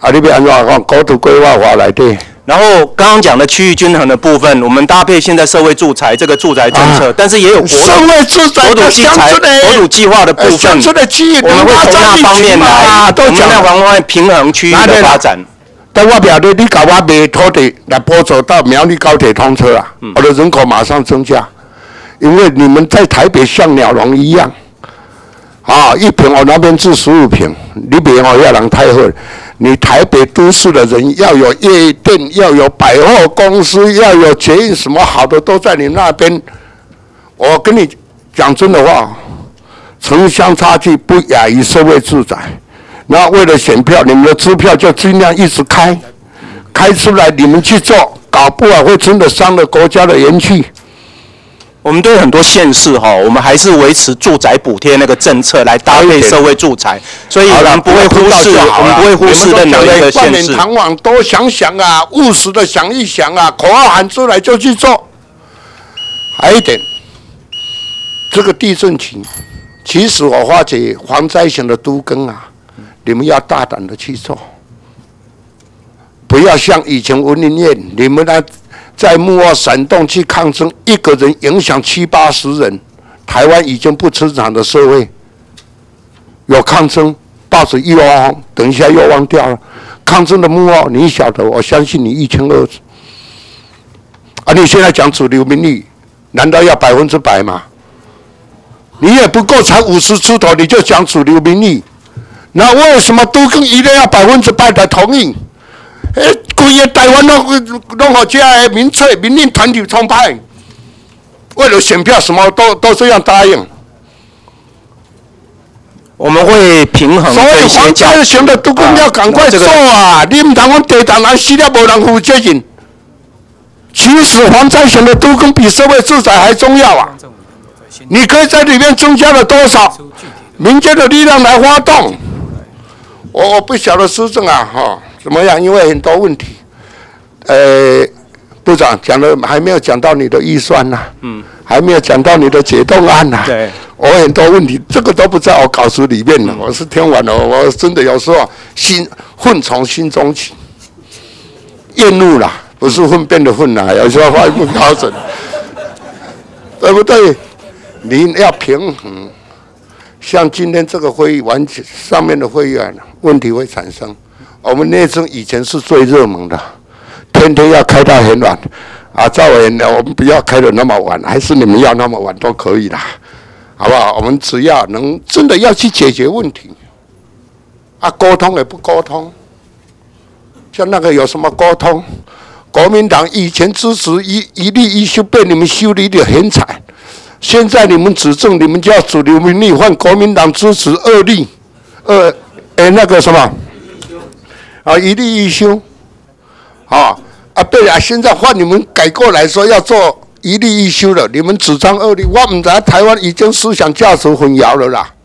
啊，你要安怎讲？国土规划法内底。 然后刚刚讲的区域均衡的部分，我们搭配现在社会住宅这个住宅政策，但是也有社会住宅国土计划的部分， 乡村的区域， 我们会从那方面来，我们那方面平衡区域的发展。 但我表弟，你搞我卖土地来补助到苗栗高铁通车啊，我的人口马上增加，因为你们在台北像鸟笼一样，啊，一坪我那边住15坪，你别要人太好。你台北都市的人要有夜店，要有百货公司，要有捷运，什么好的都在你那边。我跟你讲真的话，城乡差距不亚于社会住宅。那为了选票，你们的支票就尽量一直开出来，你们去做，搞不好会真的伤了国家的元气。 我们对很多县市我们还是维持住宅补贴那个政策来搭配社会住宅，所以我们不会忽视任何一个县市。冠冕堂皇多想想啊，务实的想一想啊，口号喊出来就去做。还有一点，这个地震期，其实我发觉防灾型的都更啊，你们要大胆的去做，不要像以前文林院，你们呢？在幕后闪动去抗争，一个人影响70、80人。台湾已经不吃场的社会，有抗争，报纸一窝蜂，等一下又忘掉了。抗争的幕后，你晓得，我相信你1200。啊，你现在讲主流民意，难道要100%吗？你也不过才50出头，你就讲主流民意，那为什么都更一定要100%的同意？规个台湾拢互这个民意团体冲派，为了选票什么都这样答应。 我们会平衡。所以防灾型的都更要赶快做啊！你唔通讲地档人死了无人负责任。其实防灾型的都更比社会住宅还重要啊！你可以在里面增加了多少民间的力量来发动？我不晓得施政啊，怎么样？因为很多问题，部长讲的还没有讲到你的预算呐，还没有讲到你的解冻案呐。 对， 我很多问题，这个都不在我稿子里面了。我是听完了，我真的有时候混从心中起，厌恶啦，不是粪便的粪啦，有时候发音不标准，对不对？你要平衡。像今天这个会议完全上面的会议案，问题会产生。我们内政以前是最热门的，天天要开到很晚，啊，赵委员，我们不要开得那么晚，还是你们要那么晚都可以啦，好不好？我们只要能真的要去解决问题，啊，沟通也不沟通，像那个有什么沟通？国民党以前支持一例一休，被你们修理得很惨。现在你们执政，你们就要主流民意换国民党支持2例，那个什么，啊，一例一休，对啊，现在换你们改过来说要做一例一休了，你们主张2例，我们在台湾已经思想价值混淆了啦。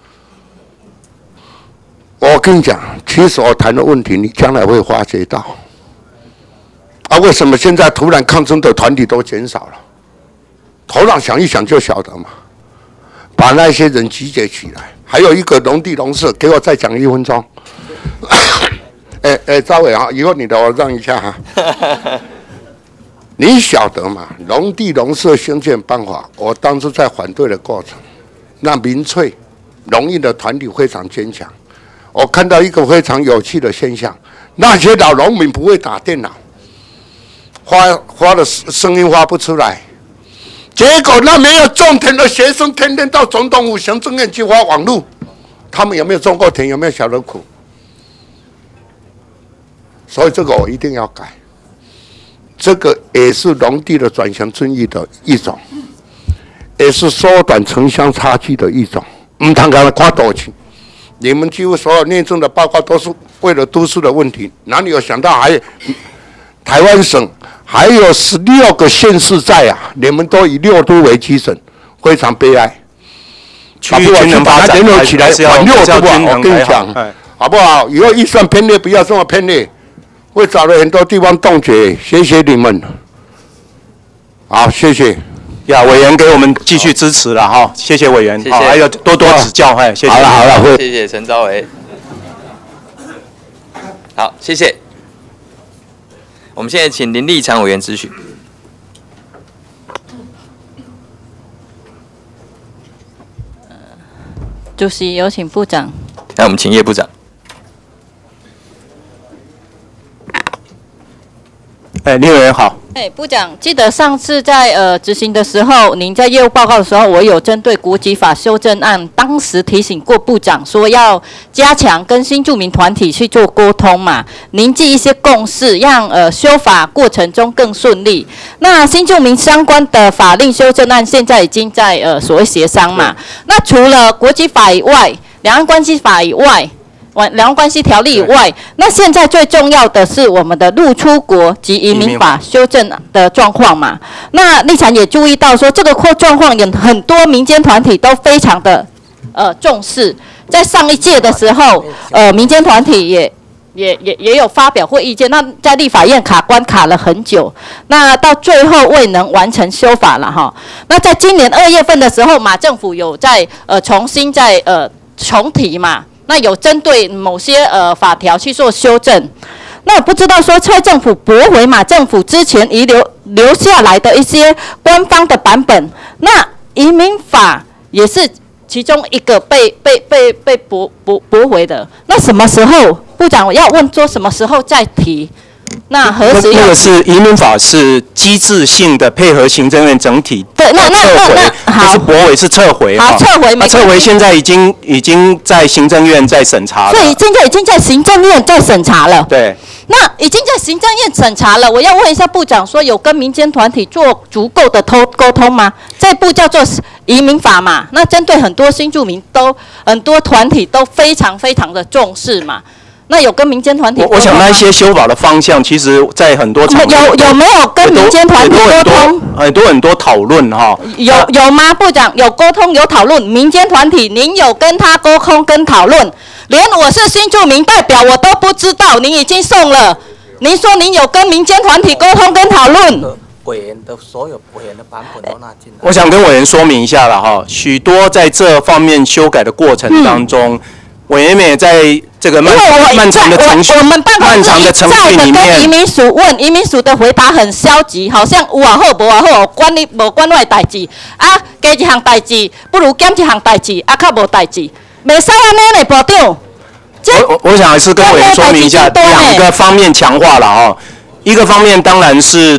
我跟你讲，其实我谈的问题，你将来会发觉到，为什么现在突然抗争的团体都减少了？头脑想一想就晓得嘛，把那些人集结起来。还有一个农地农事，给我再讲1分钟。赵伟以后你的我让一下哈。你晓得嘛？农地农事兴建办法，我当初在反对的过程，那民粹农业的团体非常坚强。我看到一个非常有趣的现象，那些老农民不会打电脑，发的声音发不出来。结果那没有种田的学生天天到总统府行政院去发网路，他们有没有种过田？有没有晓得苦？所以这个我一定要改。这个也是农地的转型正义的一种，也是缩短城乡差距的一种。唔通讲夸大去，你们几乎所有内政的报告都是为了都市的问题，哪里有想到还台湾省？还有16个县市在啊，你们都以6都为基准，非常悲哀。 区域均衡发展联合起来往6都啊，我跟你讲，好不好？以后预算偏裂不要这么偏裂，会找了很多地方冻结。谢谢你们，好，谢谢。 呀，委员给我们继续支持了哈，谢谢委员，好，还有多多指教，谢谢。 好了， 谢谢陈昭维。 好，谢谢。我们现在请林立强委员质询。 主席，有请部长。 那我们请叶部长。 林委员好。 部长，记得上次在执行的时候，您在业务报告的时候，我有针对国籍法修正案，当时提醒过部长说要加强跟新住民团体去做沟通嘛，凝聚一些共识，让修法过程中更顺利。那新住民相关的法令修正案现在已经在所谓协商嘛，那除了国籍法以外，两岸关系法以外。两岸关系条例以外，那现在最重要的是我们的入出国及移民法修正的状况嘛。那立场也注意到说，这个状况有很多民间团体都非常的重视。在上一届的时候，民间团体也有发表过意见。那在立法院卡关卡了很久，那到最后未能完成修法了哈。那在今年2月份的时候，马政府有在重新在重提嘛。那有针对某些法条去做修正，那我不知道说蔡政府驳回马政府之前遗留下来的一些官方的版本，那移民法也是其中一个被驳回的。那什么时候部长我要问说什么时候再提？那何时那个是移民法是机制性的配合行政院整体对，那不是驳回是撤回好撤回没撤回现在已经在行政院在审查了， 所以现在已经在行政院在审查了。 对， 那已经在行政院审查了，我要问一下部长，说有跟民间团体做足够的沟通吗？这部叫做移民法嘛，那针对很多新住民很多团体都非常的重视嘛。那有跟民间团体我想那些修法的方向，其实在很多场有没有跟民间团体沟通？ 很多讨论哈。 有吗？部长有沟通有讨论，民间团体您有跟他沟通跟讨论？连我是新住民代表我都不知道，您已经送了。您说您有跟民间团体沟通跟讨论？ 委员的所有委员的版本都拿进来。 我想跟委员说明一下了哈，许多在这方面修改的过程当中。委员们也在这个漫长的程序， 我们办公室一再的跟移民署问，移民署的回答很消极，好像有啊好无啊好，管你无管我的代志，啊加一项代志不如减一项代志，啊较无代志，袂使安尼嘞，部长。 我想还是跟委员说明一下，两个方面强化了哦。一个方面当然是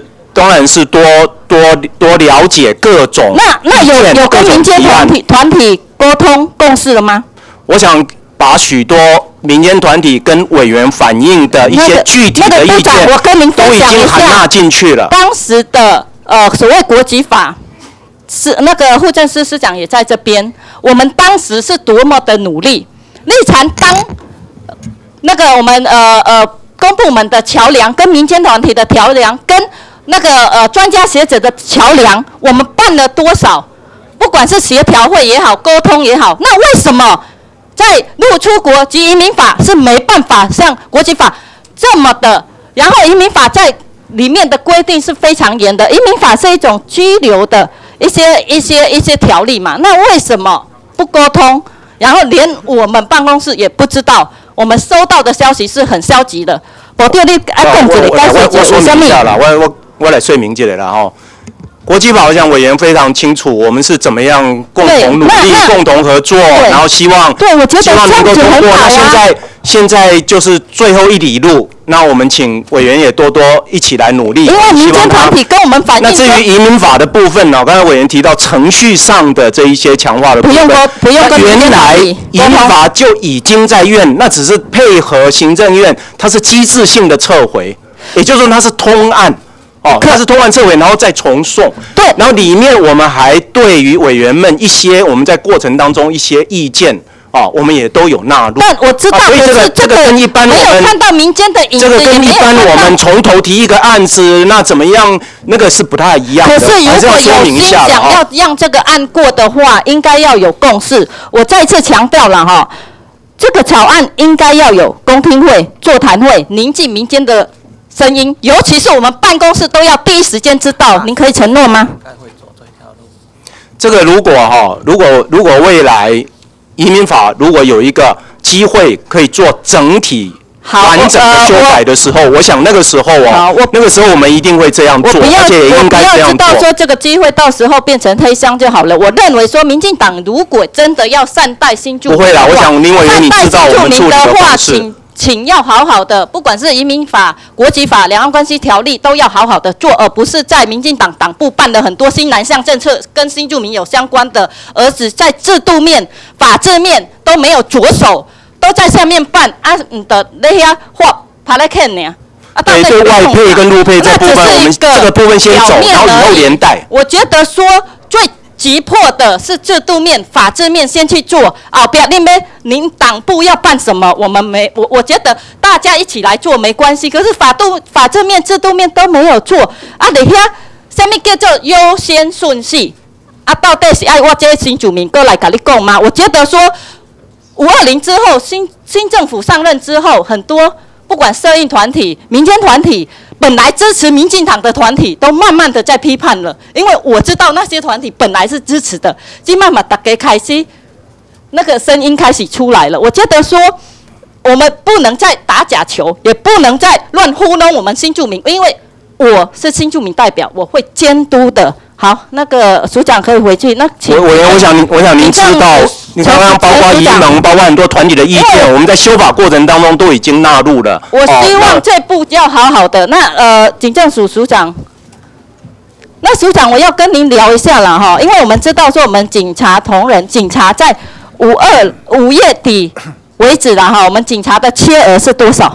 多了解各种那有跟民间团体沟通共识了吗？ 我想。把许多民间团体跟委员反映的一些具体的意见， 我跟您分享一下， 都已经含纳进去了。 当时的所谓国籍法，是那个户政司司长也在这边，我们当时是多么的努力。立场当那个我们公部门的桥梁，跟民间团体的桥梁，跟那个专家学者的桥梁，我们办了多少？不管是协调会也好，沟通也好，那为什么？在入出国及移民法是没办法像国籍法这么的，然后移民法在里面的规定是非常严的，移民法是一种居留的一些条例嘛，那为什么不沟通？然后连我们办公室也不知道，我们收到的消息是很消极的。我对你讲一个， 我说明一下啦，我来说明这个啦哈。国际法，我想委员非常清楚，我们是怎么样共同努力、共同合作，然后希望我觉得希望能够通过。那现在就是最后一里路，那我们请委员也多一起来努力。 因为民间团体跟我们反映。 那至于移民法的部分呢，刚才委员提到程序上的这一些强化的部分， 不用跟原来移民法就已经在院，那只是配合行政院，它是机制性的撤回，也就是说它是通案。它是通案撤回，然后再重送。 对。 然后里面我们还对于委员们一些我们在过程当中一些意见我们也都有纳入。 但我知道， 所以这个跟一般我们没有看到民间的影子， 这个跟一般我们从头提一个案子，那怎么样，那个是不太一样的。 可是如果有心想要让这个案过的话，应该要有共识。我再次强调了哈，这个草案应该要有公听会、座谈会，凝聚民间的声音，尤其是我们办公室都要第一时间知道，您可以承诺吗？ 这个如果未来移民法如果有一个机会可以做整体完整的修改的时候，我想那个时候那个时候我们一定会这样做，而且也应该这样做。 我不要知道说这个机会到时候变成黑箱就好了。我认为说，民进党如果真的要善待新住民， 不会啦，我想林委员你知道我们处理的方式。 请要好好的，不管是移民法、国籍法、两岸关系条例，都要好好的做，而不是在民进党党部办了很多新南向政策跟新住民有相关的，而只在制度面、法制面都没有着手，都在下面办啊的那些话爬来看呢。 对，对外配跟陆配这部分，我们这个部分先走，然后以后连带。 我觉得说最急迫的是制度面、法制面先去做啊！不要那边您党部要办什么，我们没我觉得大家一起来做没关系。可是法制面、制度面都没有做啊！你遐什么叫做优先顺序啊？到底是爱我这些新住民过来跟你讲吗？我觉得说520之后，新政府上任之后，很多不管社运团体、民间团体。本来支持民进党的团体都慢慢的在批判了，因为我知道那些团体本来是支持的，今慢慢大家开始那个声音开始出来了。我觉得说，我们不能再打假球，也不能再乱糊弄我们新住民，因为我是新住民代表，我会监督的。好，那个署长可以回去。那我想您知道，你刚刚包括移盟，包括很多团体的意见，我们在修法过程当中都已经纳入了。 我希望这步要好好的。那警政署署长，那署长我要跟您聊一下了哈，因为我们知道说我们警察同仁，警察在5月底为止了哈，我们警察的缺额是多少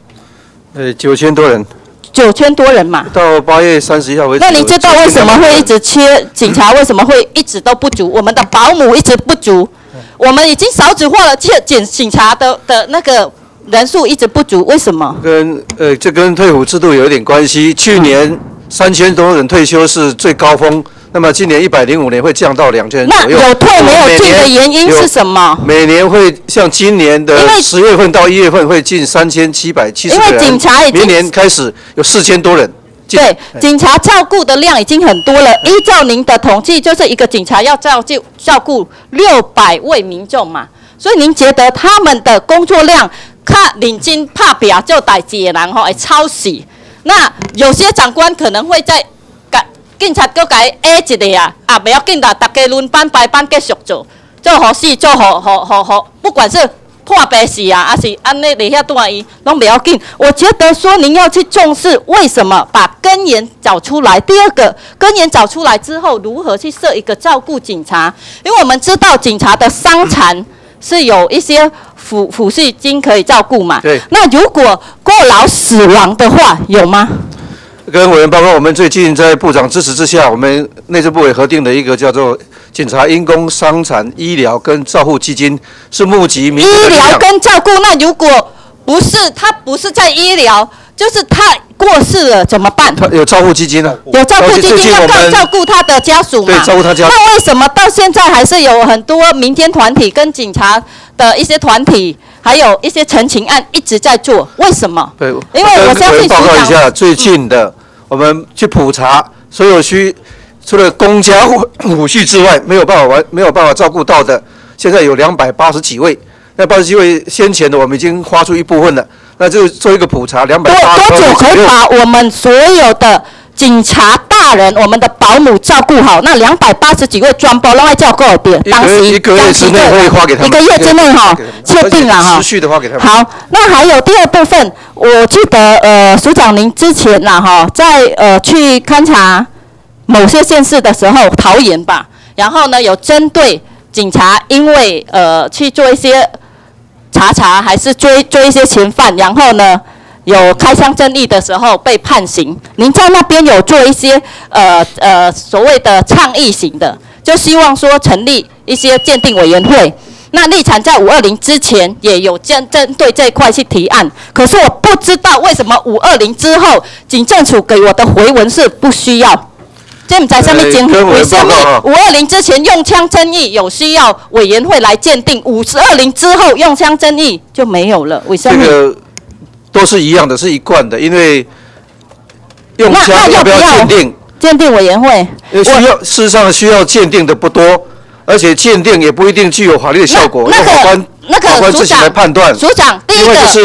？9000多人。 9000多人嘛， 到8月31号为止。 那你知道为什么会一直缺警察？为什么会一直都不足？我们的保姆一直不足，我们已经少子化了，警察的那个人数一直不足，为什么？ 这跟退伍制度有一点关系。去年3000多人退休是最高峰。那么今年105年会降到2000人左右。 那有退没有进的原因是什么？ 每年会像今年的10月份到1月份会进3770人。 因为警察已经明年开始有4000多人。 对，警察照顾的量已经很多了。依照您的统计，就是一个警察要照顾600位民众嘛。所以您觉得他们的工作量，看领巾拍表就代志的人会超死。那有些长官可能会在。警察搁改 A 一个啊，不要紧啦，大家轮班排班继续做好事，做好，不管是破白事啊，还是安尼底下多伊，拢不要紧。我觉得说您要去重视，为什么把根源找出来？第二个，根源找出来之后，如何去设一个照顾警察？因为我们知道警察的伤残是有一些抚恤金可以照顾嘛。 对。 那如果过劳死亡的话，有吗？ 跟委员报告，我们最近在部长支持之下，我们内政部也核定了一个叫做警察因公伤残医疗跟照护基金，是募集民间的力量。 医疗跟照顾，那如果不是他不是在医疗，就是他过世了怎么办？ 他有照护基金啊， 有照顾基金要照顾他的家属嘛？ 对，照顾他家属。 那为什么到现在还是有很多民间团体跟警察的一些团体？还有一些陈情案一直在做，为什么？ 对， 因为我相信报告一下，最近的我们去普查所有除了公家抚恤之外，没有办法照顾到的，现在有280几位。那80几位先前的我们已经花出一部分了，那就做一个普查，280 多久可以把我们所有的警察大人，我们的保姆照顾好？那280几位专包都爱照顾的，当时一个月之内会花给他们， 一个月之内哈，确定了哈， 持续的花给他们。 好，那还有第二部分，我记得署长您之前呐哈，在去勘察某些县市的时候，桃园吧，然后呢有针对警察因为去做一些查还是追一些嫌犯，然后呢。有开枪争议的时候被判刑，您在那边有做一些所谓的倡议型的，就希望说成立一些鉴定委员会。那立产在520之前也有针对这一块去提案，可是我不知道为什么520之后警政署给我的回文是不需要。这不在上面讲，为什么520之前用枪争议有需要委员会来鉴定，520之后用枪争议就没有了？为什么？ 都是一样的，是一贯的，因为用枪要不要鉴定？ 鉴定委员会事实上需要鉴定的不多，而且鉴定也不一定具有法律的效果。 那个法官自己来判断。 署长，第一个就是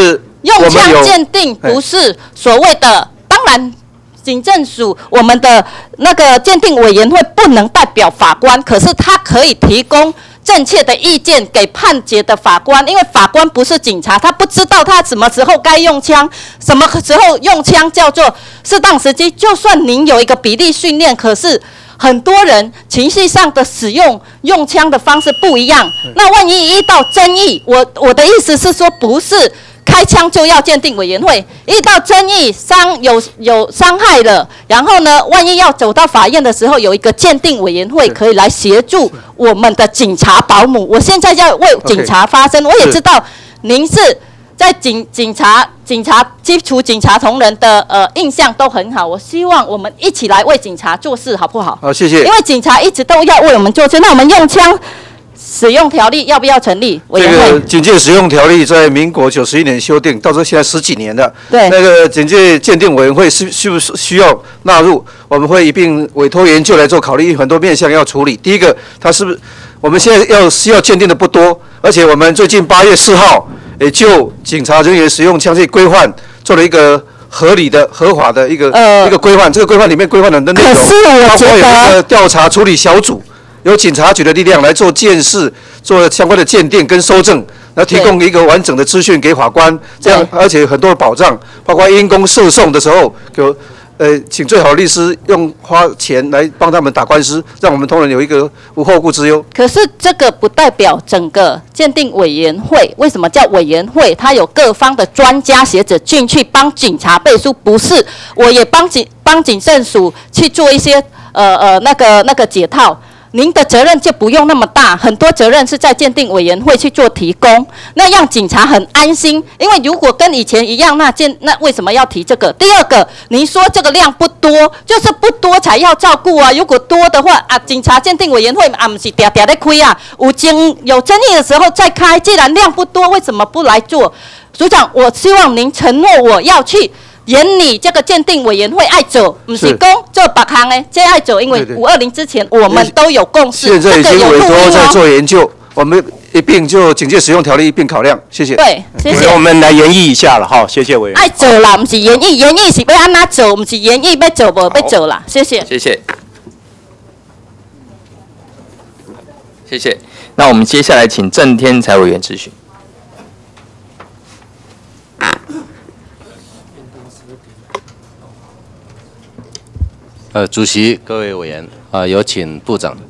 用枪鉴定不是所谓的，当然。警政署我们的那个鉴定委员会不能代表法官，可是他可以提供正确的意见给判决的法官，因为法官不是警察，他不知道他什么时候该用枪，什么时候用枪叫做适当时机。就算您有一个比例训练，可是很多人情绪上的使用枪的方式不一样，那万一遇到争议，我的意思是说，不是开枪就要鉴定委员会，遇到争议有伤害了，然后呢，万一要走到法院的时候，有一个鉴定委员会可以来协助我们的警察保姆。我现在要为警察发声，我也知道您是在警察基础警察同仁的印象都很好，我希望我们一起来为警察做事，好不好？ 好，谢谢。 因为警察一直都要为我们做事，那我们用枪使用条例要不要成立委员会？ 这个警戒使用条例在民国91年修订，到时候现在10几年了。 对。 那个警戒鉴定委员会需不需要纳入？我们会一并委托研究来做考虑，很多面向要处理。第一个，它是不是我们现在需要鉴定的不多，而且我们最近8月4号也就警察人员使用枪械规范做了一个合理的、合法的一个规范。这个规范里面规范的内容， 可是我觉得包括有一个调查处理小组。由警察局的力量来做监视，做相关的鉴定跟搜证，然后提供一个完整的资讯给法官，这样而且很多的保障，包括因公诉讼的时候，请最好的律师花钱来帮他们打官司，让我们同仁有一个无后顾之忧。 可是这个不代表整个鉴定委员会，为什么叫委员会？它有各方的专家学者进去帮警察背书，不是我也帮警政署去做一些那个解套。您的责任就不用那么大，很多责任是在鉴定委员会去做提供，那让警察很安心。因为如果跟以前一样，那为什么要提这个？第二个，您说这个量不多，就是不多才要照顾啊。如果多的话啊，警察鉴定委员会啊，不是定定在开啊，有争议的时候再开。既然量不多，为什么不来做？署长，我希望您承诺我要去。研拟这个鉴定委员会爱走，不是讲做别行的，这爱走，因为520之前我们都有共识， 现在已经委托在做研究，我们一并就警戒使用条例一并考量，谢谢。 对，谢谢。 我们来研议一下了哈，谢谢委员。 爱走啦，不是研议，研议是要安哪走，不是研议要走不要走啦，谢谢。 谢谢。谢谢。那我们接下来请郑天才委员质询。 主席、各位委员，有请部长。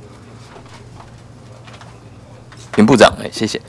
请部长，谢谢。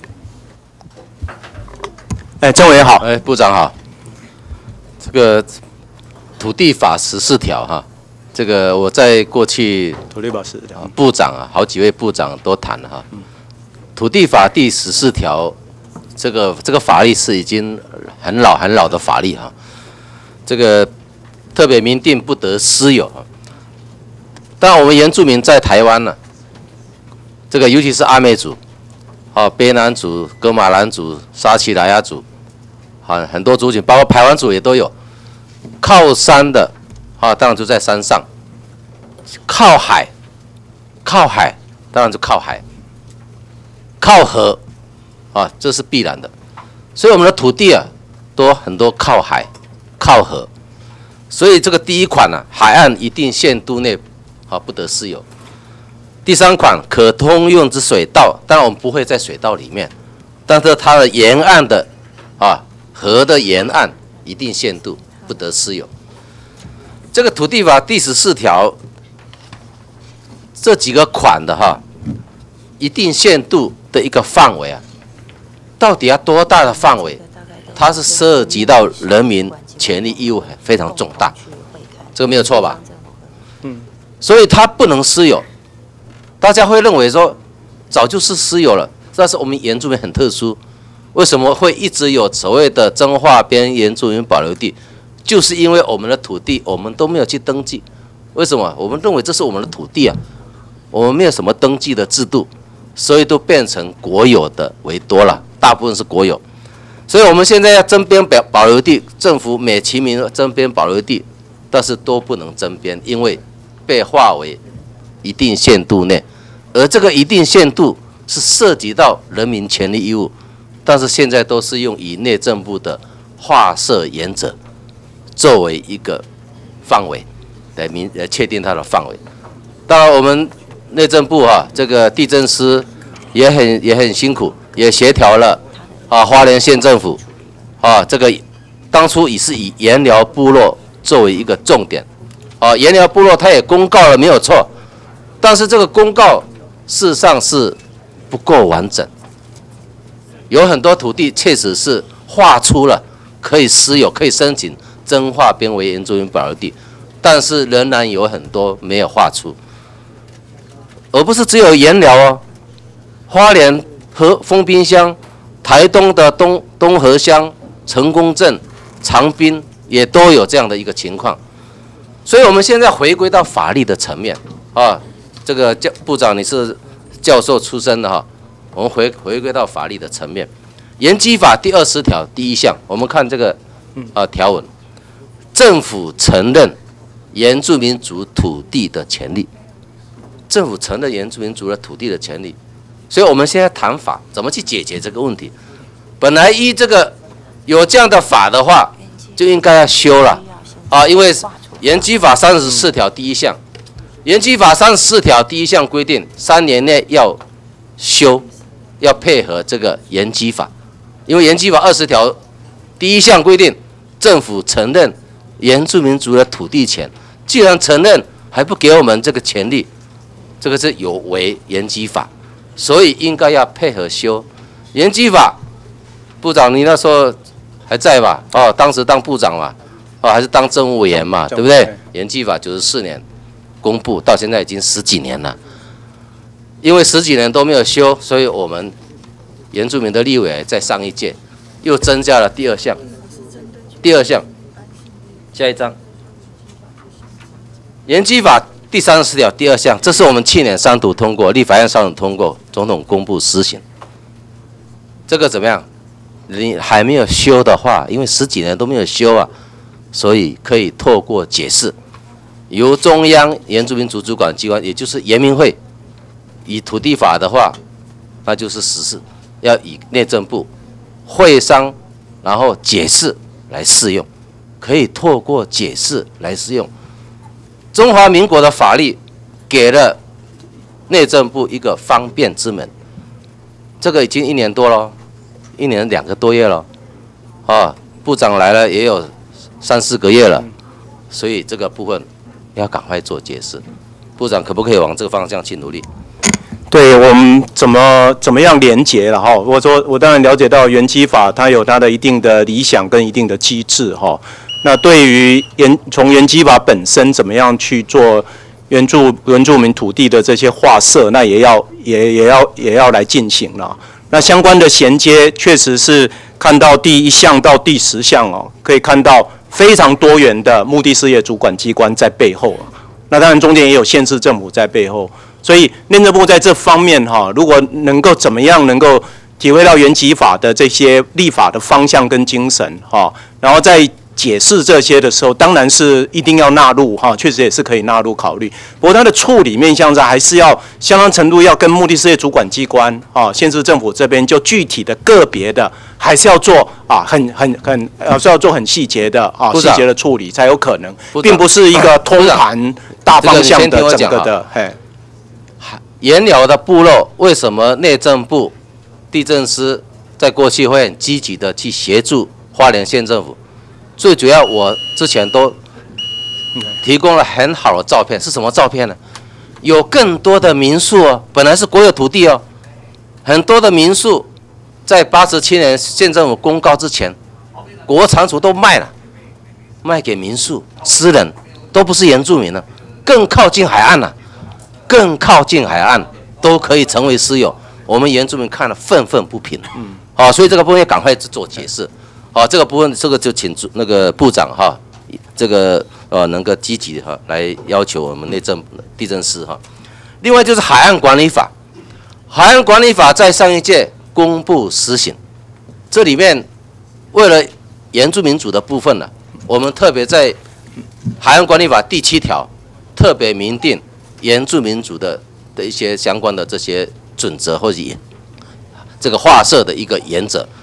郑委员好。 部长好。这个土地法14条哈，这个我在过去土地法14条， 部长啊，好几位部长都谈了哈。土地法第14条，这个法律是已经很老的法律哈。这个特别明定不得私有。当然，我们原住民在台湾呢，这个尤其是阿美族，卑南族、噶玛兰族、沙奇莱雅族，很多族群，包括排湾族也都有。靠山的，当然就在山上；靠海，当然就靠海；靠河，这是必然的。所以我们的土地啊，都很多靠海、靠河。所以这个第一款呢，海岸一定限度内。不得私有。第3款，可通用之水道，当然我们不会在水道里面，但是它的沿岸的河的沿岸一定限度不得私有。这个土地法第14条这几个款的一定限度的一个范围啊，到底要多大的范围？它是涉及到人民权利义务非常重大，这个没有错吧？所以它不能私有，大家会认为说早就是私有了，但是我们原住民很特殊，为什么会一直有所谓的彰化边原住民保留地？就是因为我们的土地我们都没有去登记，为什么？我们认为这是我们的土地啊，我们没有什么登记的制度，所以都变成国有的为多了，大部分是国有。所以我们现在要征编保留地，政府美其名征编保留地，但是都不能征编，因为被划为一定限度内，而这个一定限度是涉及到人民权利义务，但是现在都是用以内政部的划设原则作为一个范围来确定它的范围。当然，我们内政部这个地政司也很辛苦，也协调了花莲县政府这个当初也是以盐寮部落作为一个重点盐寮部落它也公告了没有错，但是这个公告事实上是不够完整，有很多土地确实是划出了可以私有、可以申请增划编为原住民保留地，但是仍然有很多没有划出，而不是只有盐寮花莲和丰滨乡、台东的东河乡、成功镇、长滨也都有这样的一个情况，所以我们现在回归到法律的层面这个部长你是教授出身的我们回归到法律的层面，原基法第20条第1项，我们看这个条文，政府承认原住民族土地的权利，政府承认原住民族的土地的权利，所以我们现在谈法怎么去解决这个问题。本来依这个有这样的法的话，就应该要修了因为原基法34条第1项，原基法34条第1项规定3年内要修，要配合这个原基法，因为原基法20条第1项规定政府承认原住民族的土地权，既然承认还不给我们这个权利，这个是有违原基法，所以应该要配合修原基法。部长你那时候还在吧当时当部长嘛还是当政务委员嘛，对不对？原基法94年公布到现在已经10几年了，因为10几年都没有修，所以我们原住民的立委在上一届又增加了第2项。第2项，下一章，原基法第34条第2项，这是我们去年3读通过，立法院3读通过，总统公布施行。这个怎么样？你还没有修的话，因为10几年都没有修所以可以透过解释，由中央原住民族主管机关，也就是原民会，以土地法的话，那就是实施，要以内政部会商，然后解释来适用，可以透过解释来适用。中华民国的法律给了内政部一个方便之门，这个已经1年多了，1年2个多月了，部长来了也有3、4个月了，所以这个部分要赶快做解释。部长可不可以往这个方向去努力？ 对我们怎么样连结了我当然了解到原基法它有它的一定的理想跟一定的机制那对于从原基法本身怎么样去做原住民土地的这些划设，那也要来进行了。那相关的衔接确实是看到第1项到第10项可以看到非常多元的目的事业主管机关在背后那当然中间也有县市政府在背后。所以内政部在这方面如果能够怎么样能够体会到原基法的这些立法的方向跟精神然后在解释这些的时候，当然是一定要纳入确实也是可以纳入考虑。不过它的处理面向上还是要相当程度要跟目的事业主管机关县市政府这边就具体的个别的还是要做是要做很细节的细节的处理才有可能，并不是一个通盘大方向的整个的原寮的部落为什么内政部地政司在过去会很积极的去协助花莲县政府？最主要我之前都提供了很好的照片，是什么照片呢？有更多的民宿本来是国有土地很多的民宿在87年县政府公告之前，国产署都卖了，卖给民宿私人，都不是原住民了，更靠近海岸了。更靠近海岸都可以成为私有，我们原住民看了愤愤不平。所以这个部分要赶快做解释。这个部分这个就请那个部长这个能够积极来要求我们地政司另外就是海岸管理法，海岸管理法在上一届公布施行，这里面为了原住民族的部分呢，我们特别在海岸管理法第7条特别明定原住民族的一些相关的这些准则或者这个划设的一个原则，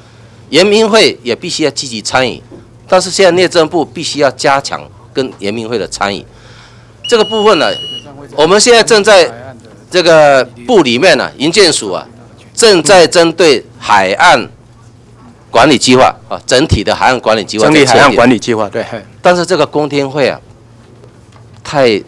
原民会也必须要积极参与，但是现在内政部必须要加强跟原民会的参与。这个部分呢，我们现在正在这个部里面呢，营建署啊，正在针对海岸管理计划啊，整体的海岸管理计划， 整体海岸管理计划，对。 但是这个公听会啊，太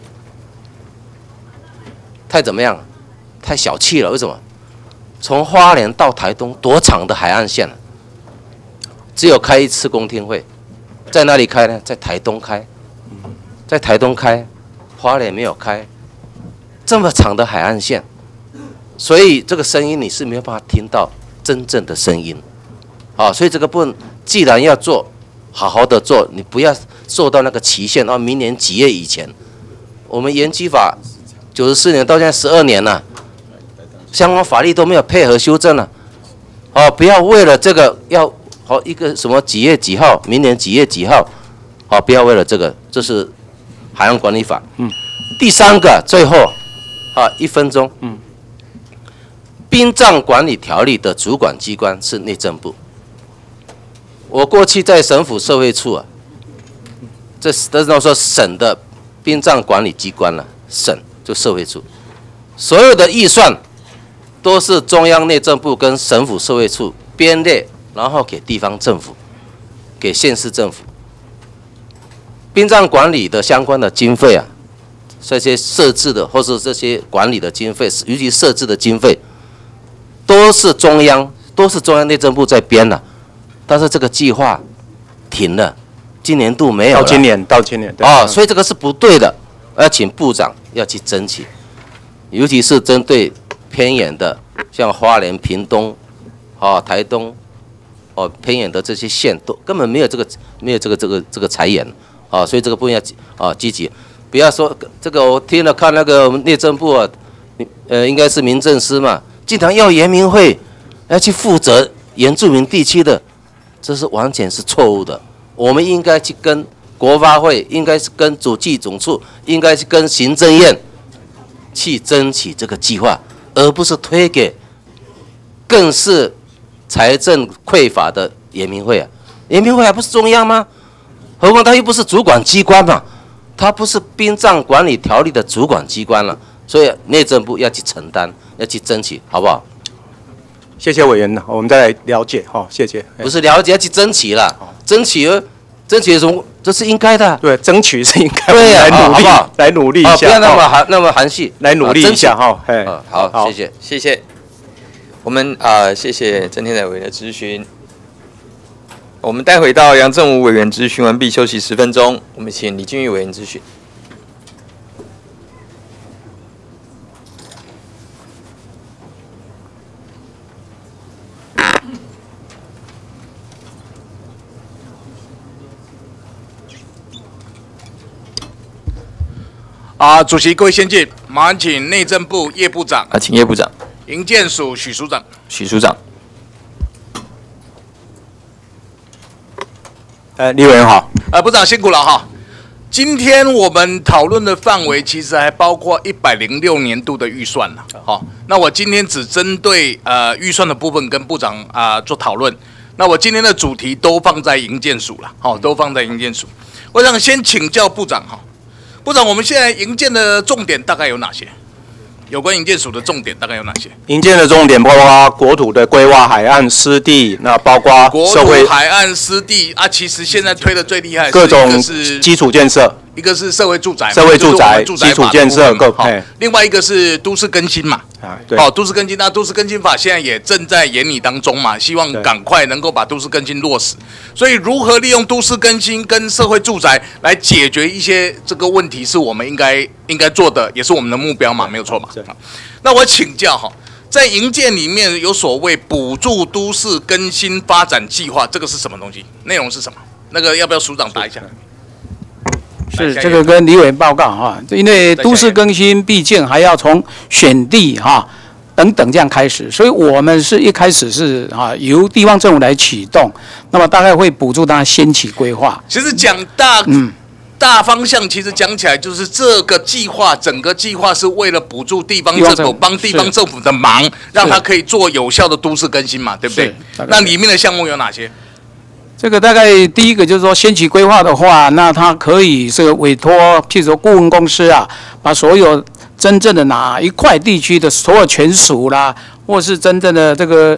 怎么样？太小气了。为什么？从花莲到台东多长的海岸线啊，只有开一次公听会，在哪里开呢？在台东开，在台东开，花莲没有开，这么长的海岸线，所以这个声音你是没有办法听到真正的声音。啊，所以这个部分既然要做，好好的做，你不要受到那个期限，明年几月以前。我们原基法94年到现在12年了，相关法律都没有配合修正了。哦，不要为了这个要一个什么几月几号，明年几月几号，不要为了这个，这是海岸管理法。第三个，最后1分钟。殡葬管理条例的主管机关是内政部。我过去在省府社会处啊，这是说省的殡葬管理机关了，省就社会处，所有的预算都是中央内政部跟省府社会处编列，然后给地方政府，给县市政府。殡葬管理的相关的经费啊，这些设置的或是这些管理的经费，尤其设置的经费，都是中央内政部在编的。但是这个计划停了，今年度没有了。到今年，对。所以这个是不对的，要请部长要去争取，尤其是针对偏远的，像花莲、屏东、台东、偏远的这些县，都根本没有这个财源，所以这个部分要积极，不要说这个我听了看那个内政部啊，应该是民政司嘛，经常要原民会要去负责原住民地区的。这是完全是错误的，我们应该去跟国发会，应该是跟主计总处，应该是跟行政院去争取这个计划，而不是推给更是财政匮乏的原民会啊！原民会还不是中央吗？何况它又不是主管机关嘛，它不是殡葬管理条例的主管机关了，所以内政部要去承担，要去争取，好不好？ 谢谢委员，我们再来了解谢谢。 不是了解，要去争取了，争取什么？这是应该的。对， 争取是应该。 对呀， 来努力，来努力一下。 不要那么含蓄， 来努力一下好，谢谢， 谢谢。我们谢谢郑天才委员的质询。我们待会到杨正武委员质询完毕，休息10分钟。我们请李俊玉委员质询。 主席，各位先进，马上请内政部叶部长。 请叶部长。 营建署许署长。 许署长。 李委员好。 部长辛苦了哈。今天我们讨论的范围其实还包括106年度的预算了。好，那我今天只针对预算的部分跟部长做讨论。那我今天的主题都放在营建署了，好，都放在营建署。我想先请教部长哈。部长，我们现在营建的重点大概有哪些？有关营建署的重点大概有哪些？ 营建的重点包括国土的规划、海岸湿地，那包括社会国土、海岸湿地啊。其实现在推的最厉害各种基础建设， 一个是社会住宅， 基础建设各。 另外一个是都市更新嘛。都市更新，那都市更新法现在也正在研拟当中嘛，希望赶快能够把都市更新落实。所以，如何利用都市更新跟社会住宅来解决一些这个问题，是我们应该做的，也是我们的目标嘛，没有错嘛。那我请教哈，在营建里面有所谓补助都市更新发展计划，这个是什么东西？内容是什么？那个要不要署长答一下？ 是这个跟李委员报告哈，因为都市更新毕竟还要从选地等等这样开始，所以我们是一开始是由地方政府来启动，那么大概会补助它先期规划。 其实讲大方向，其实讲起来就是这个计划，整个计划是为了补助地方政府，帮地方政府的忙，让它可以做有效的都市更新嘛，对不对？ 那里面的项目有哪些？ 这个大概第一个就是说，先期规划的话，那它可以这个委托，譬如说顾问公司啊，把所有真正的哪一块地区的所有权属啦，或是真正的这个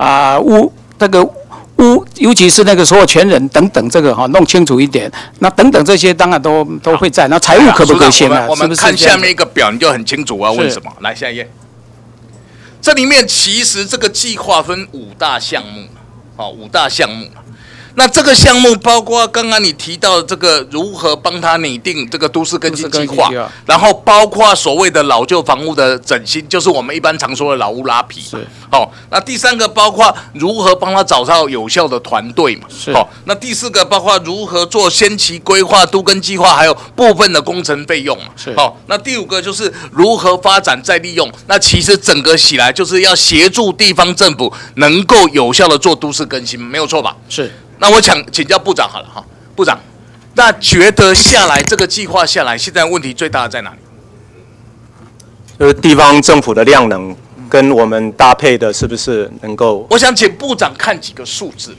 尤其是那个所有权人等等，这个弄清楚一点。那等等这些当然都会在。那财务可不可以先啊？ 我们看下面一个表，你就很清楚我要问什么。来下一页。这里面其实这个计划分5大项目，5大项目。那这个项目包括刚刚你提到的这个如何帮他拟定这个都市更新计划，然后包括所谓的老旧房屋的整新，就是我们一般常说的老屋拉皮。那第3个包括如何帮他找到有效的团队嘛。那第4个包括如何做先期规划、都更计划，还有部分的工程费用嘛。那第5个就是如何发展再利用。那其实整个起来就是要协助地方政府能够有效的做都市更新，没有错吧？ 是。 那我请教部长好了哈，部长，那觉得下来这个计划下来，现在问题最大的在哪里？ 就是地方政府的量能跟我们搭配的是不是能够？ 我想请部长看几个数字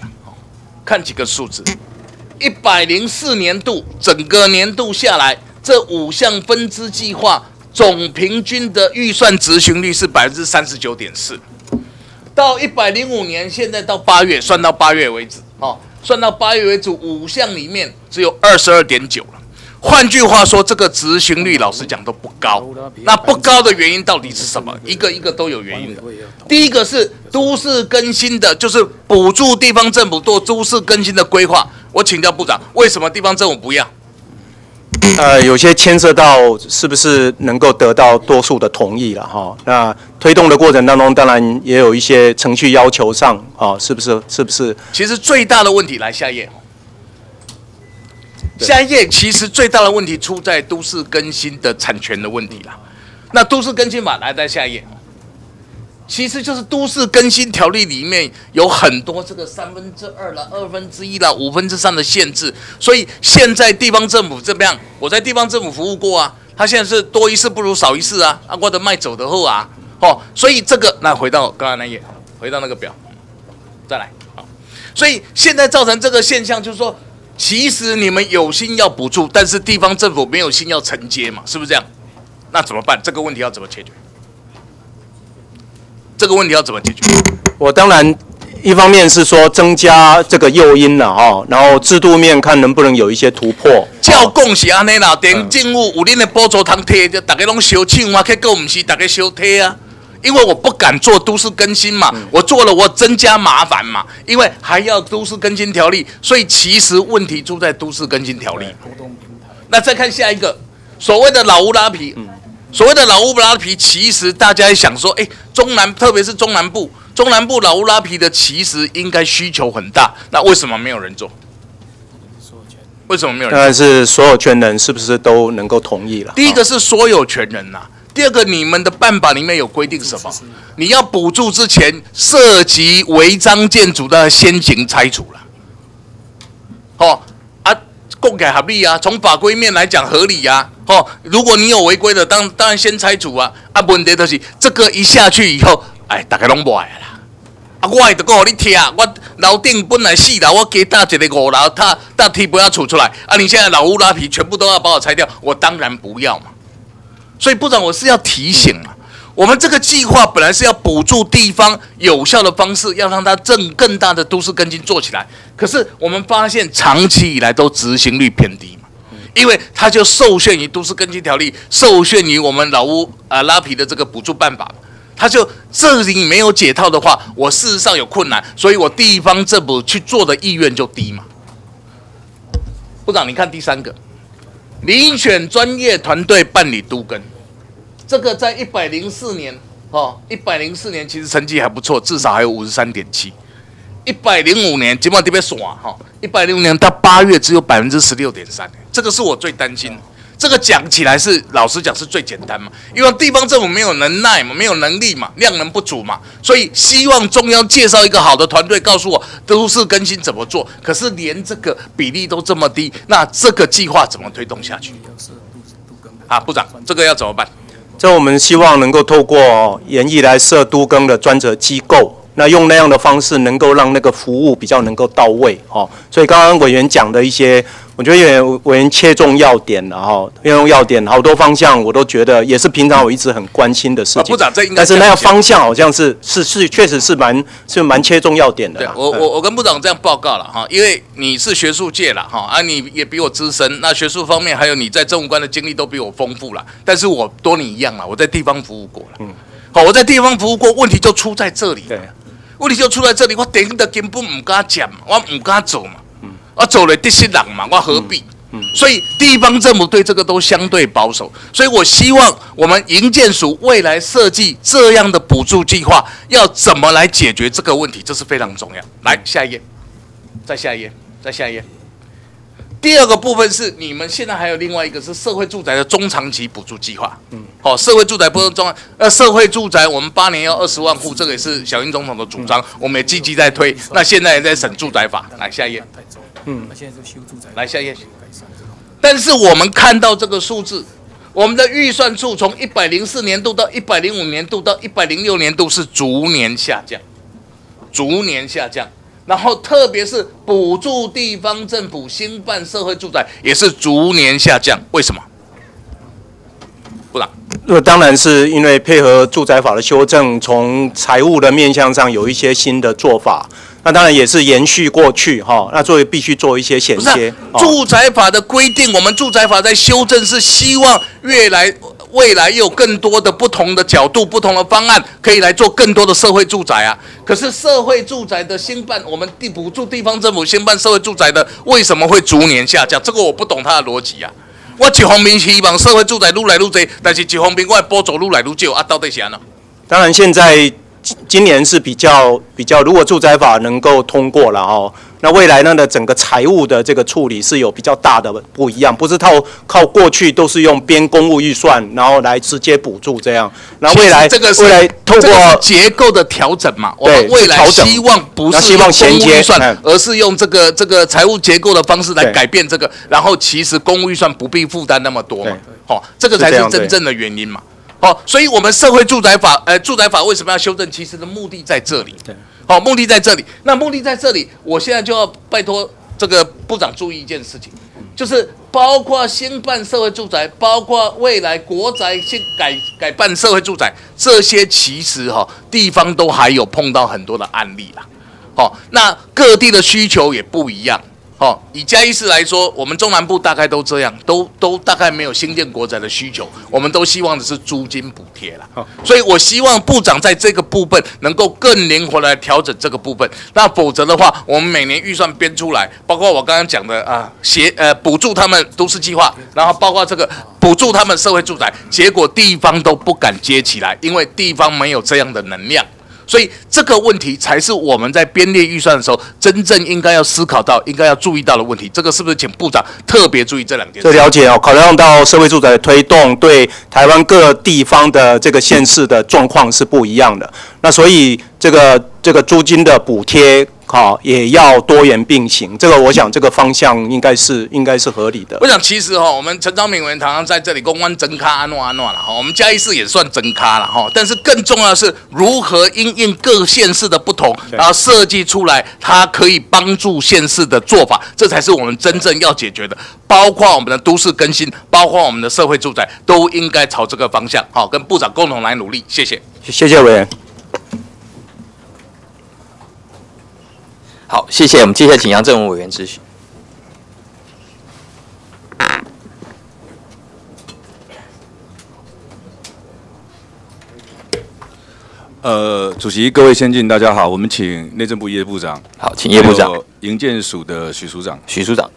，104年度整个年度下来，这5项分支计划总平均的预算执行率是39.4%。到105年，现在到8月，算到8月为止，5项里面只有22.9%了。换句话说，这个执行率老实讲都不高。那不高的原因到底是什么？一个一个都有原因的。第一个是都市更新的，就是补助地方政府做都市更新的规划。我请教部长，为什么地方政府不要？ 有些牵涉到是不是能够得到多数的同意了哈？那推动的过程当中，当然也有一些程序要求上是不是？ 其实最大的问题来下一页，其实最大的问题出在都市更新的产权的问题啦。那都市更新法来在下一页，其实就是都市更新条例里面有很多这个2/3啦、1/2啦、3/5的限制，所以现在地方政府怎么样？我在地方政府服务过啊，他现在是多一事不如少一事啊，我的卖走的后啊，所以这个那回到刚才那页，回到那个表，再来，所以现在造成这个现象就是说，其实你们有心要补助，但是地方政府没有心要承接嘛，是不是这样？那怎么办？这个问题要怎么解决？ 我当然一方面是说增加这个诱因了然后制度面看能不能有一些突破。 照讲是安尼啦，等政府有恁的补助通摕，就大家拢小抢啊，结果不是大家小摕啊。因为我不敢做都市更新嘛，我做了我增加麻烦嘛，因为还要都市更新条例，所以其实问题出在都市更新条例。那再看下一个，所谓的老屋拉皮。所谓的老屋拉皮，其实大家想说，特别是中南部老屋拉皮的，其实应该需求很大，那为什么没有人做？ 当然是所有权人是不是都能够同意了？ 第一个是所有权人呐，第二个你们的办法里面有规定什么？你要补助之前涉及违章建筑的先行拆除了，供给合理啊，从法规面来讲合理啊，如果你有违规的，当然先拆除啊，问题就是这个一下去以后，大家拢不爱啦，我会就讲你听，我楼顶本来4楼，我加搭一个5楼，搭梯不要出来，你现在老屋拉皮全部都要把我拆掉，我当然不要嘛。所以部长，我是要提醒啊，我们这个计划本来是要补助地方有效的方式，要让它更大的都市更新做起来。可是我们发现长期以来都执行率偏低嘛，因为它就受限于都市更新条例，受限于我们老屋拉皮的这个补助办法，它就这里没有解套的话，我事实上有困难，所以我地方政府去做的意愿就低嘛。部长，你看第3个，遴选专业团队办理都更。这个在104年，104年其实成绩还不错，至少还有53.7。105年，基本上这边耍106年到8月只有16.3%，这个是我最担心的。这个讲起来是老实讲是最简单嘛，因为地方政府没有能耐嘛，没有能力嘛，量能不足嘛，所以希望中央介绍一个好的团队，告诉我都市更新怎么做。可是连这个比例都这么低，那这个计划怎么推动下去？部长，这个要怎么办？ 这我们希望能够透过研议来设都更的专责机构那用那样的方式能够让那个服务比较能够到位哦。所以刚刚委员讲的一些，我觉得委员切中要点了哈，切中要点，好多方向我都觉得也是平常我一直很关心的事情。 部长，这应该但是那个方向好像是确实是蛮切中要点的。 对，我跟部长这样报告了哈，因为你是学术界了哈，啊你也比我资深，那学术方面还有你在政务官的经历都比我丰富了，但是我多你一样了，我在地方服务过了。好，我在地方服务过，问题就出在这里。对。问题就出在这里，我顶的根本唔敢讲嘛，我唔敢走嘛，我走了得失人嘛，我何必？所以地方政府对这个都相对保守，所以我希望我们营建署未来设计这样的补助计划，要怎么来解决这个问题，这是非常重要。来，下一页，再下一页，再下一页。第二个部分是你们现在还有另外一个是社会住宅的中长期补助计划。好，社会住宅不是社会住宅我们8年要20万户，这个也是小英总统的主张，我们也积极在推。那现在也在审住宅法。来下一页。来下一页。但是我们看到这个数字，我们的预算数从104年度到105年度到106年度是逐年下降，逐年下降。然后特别是补助地方政府兴办社会住宅也是逐年下降，为什么？部长， 当然是因为配合住宅法的修正，从财务的面向上有一些新的做法。那当然也是延续过去哈，那所以必须做一些衔接。 住宅法的规定，我们住宅法在修正是希望未来有更多的不同的角度、不同的方案，可以来做更多的社会住宅啊。可是社会住宅的兴办，我们补助地方政府兴办社会住宅的，为什么会逐年下降？这个我不懂它的逻辑啊。我一方面希望社会住宅愈来愈多，但是一方面我的补助愈来愈少啊，到底是安怎？ 当然现在今年是比较，如果住宅法能够通过了哦，那未来呢的整个财务的这个处理是有比较大的不一样，不是靠过去都是用编公务预算，然后来直接补助这样。那未来透过结构的调整嘛，我们未来希望不是用公务预算，而是用这个财务结构的方式来改变这个，然后其实公务预算不必负担那么多嘛，好，这个才是真正的原因嘛。好，所以我们社会住宅法，住宅法为什么要修正？其实的目的在这里。好，目的在这里。那目的在这里，我现在就要拜托这个部长注意一件事情，就是包括兴办社会住宅，包括未来国宅改办社会住宅，这些其实地方都还有碰到很多的案例啦。好，那各地的需求也不一样。以嘉义市来说，我们中南部大概都这样，都大概没有新建国宅的需求，我们都希望的是租金补贴啦。所以我希望部长在这个部分能够更灵活来调整这个部分，那否则的话，我们每年预算编出来，包括我刚刚讲的补助他们都市计划，然后包括这个补助他们社会住宅，结果地方都不敢接起来，因为地方没有这样的能量。所以这个问题才是我们在编列预算的时候，真正应该要思考到、应该要注意到的问题。这个是不是请部长特别注意这2件事？ 了解哦，考量到社会住宅的推动，对台湾各地方的这个县市的状况是不一样的。那所以这个租金的补贴，也要多元并行。这个我想这个方向应该是合理的。 我想其实我们陈昭明委员常常在这里公关真咖安诺了我们嘉义市也算真咖了但是更重要的是如何因应各县市的不同，然后设计出来它可以帮助县市的做法，这才是我们真正要解决的。包括我们的都市更新，包括我们的社会住宅，都应该朝这个方向跟部长共同来努力。谢谢。 谢谢委员。 好，谢谢。我们接下来请杨政务委员质询。 主席、各位先进，大家好。我们请内政部叶部长。 好，请叶部长。 营建署的许署长。 许署长。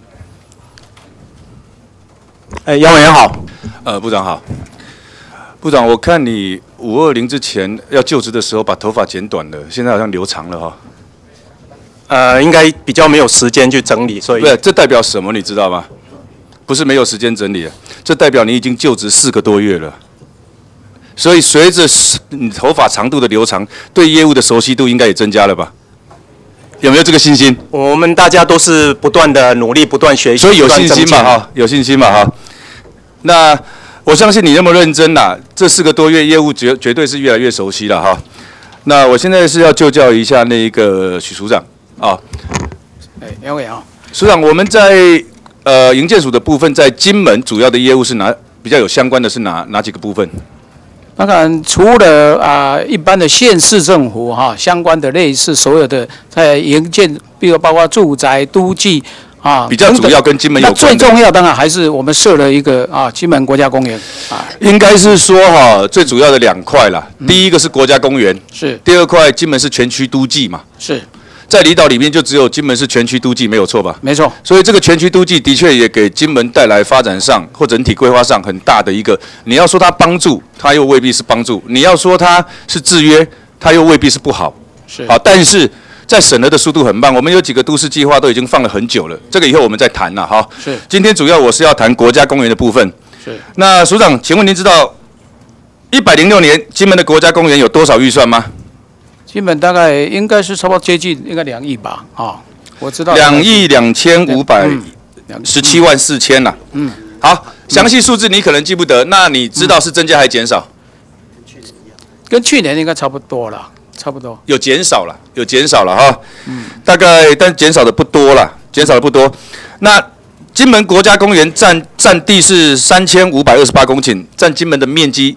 杨委员好。 部长好。部长，我看你520之前要就职的时候把头发剪短了，现在好像留长了应该比较没有时间去整理，所以对，这代表什么你知道吗？不是没有时间整理，这代表你已经就职4个多月了。所以随着你头发长度的留长，对业务的熟悉度应该也增加了吧？有没有这个信心？ 我们大家都是不断的努力，不断学习， 所以有信心嘛有信心嘛那我相信你那么认真这4个多月业务绝对是越来越熟悉了那我现在是要就教一下那个许署长啊。 杨伟啊， 署长，我们在营建署的部分，在金门主要的业务是比较有相关的是哪几个部分？ 当然，除了一般的县市政府相关的类似所有的在营建，比如包括住宅、都计比较主要跟金门有关的。 那最重要当然还是我们设了一个金门国家公园应该是说最主要的2块啦。第一个是国家公园， 是。 第2块金门是全区都计嘛， 是。 在离岛里面就只有金门是全区都计，没有错吧？ 没错。 所以这个全区都计的确也给金门带来发展上或整体规划上很大的一个，你要说它帮助，它又未必是帮助；你要说它是制约，它又未必是不好。 是。 但是在审核的速度很棒，我们有几个都市计划都已经放了很久了，这个以后我们再谈了哈。 是。 今天主要我是要谈国家公园的部分。 是。 那署长，请问您知道106年金门的国家公园有多少预算吗？ 金门大概应该是差不多接近应该2亿吧，我知道。 2亿2517万4千啦。好，详细数字你可能记不得，那你知道是增加还减少？ 跟去年应该差不多了，差不多。 有减少了哈。大概但减少的不多了，那金门国家公园占地是3528公顷，占金门的面积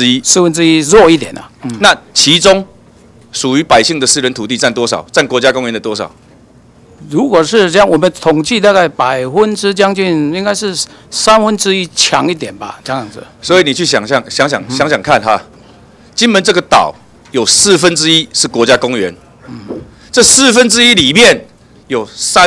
1/4， 弱一点了。 那其中属于百姓的私人土地占多少？占国家公园的多少？ 如果是这样，我们统计大概将近应该是1/3强一点吧，这样子。 所以你去想想看哈，金门这个岛有1/4是国家公园，这1/4里面有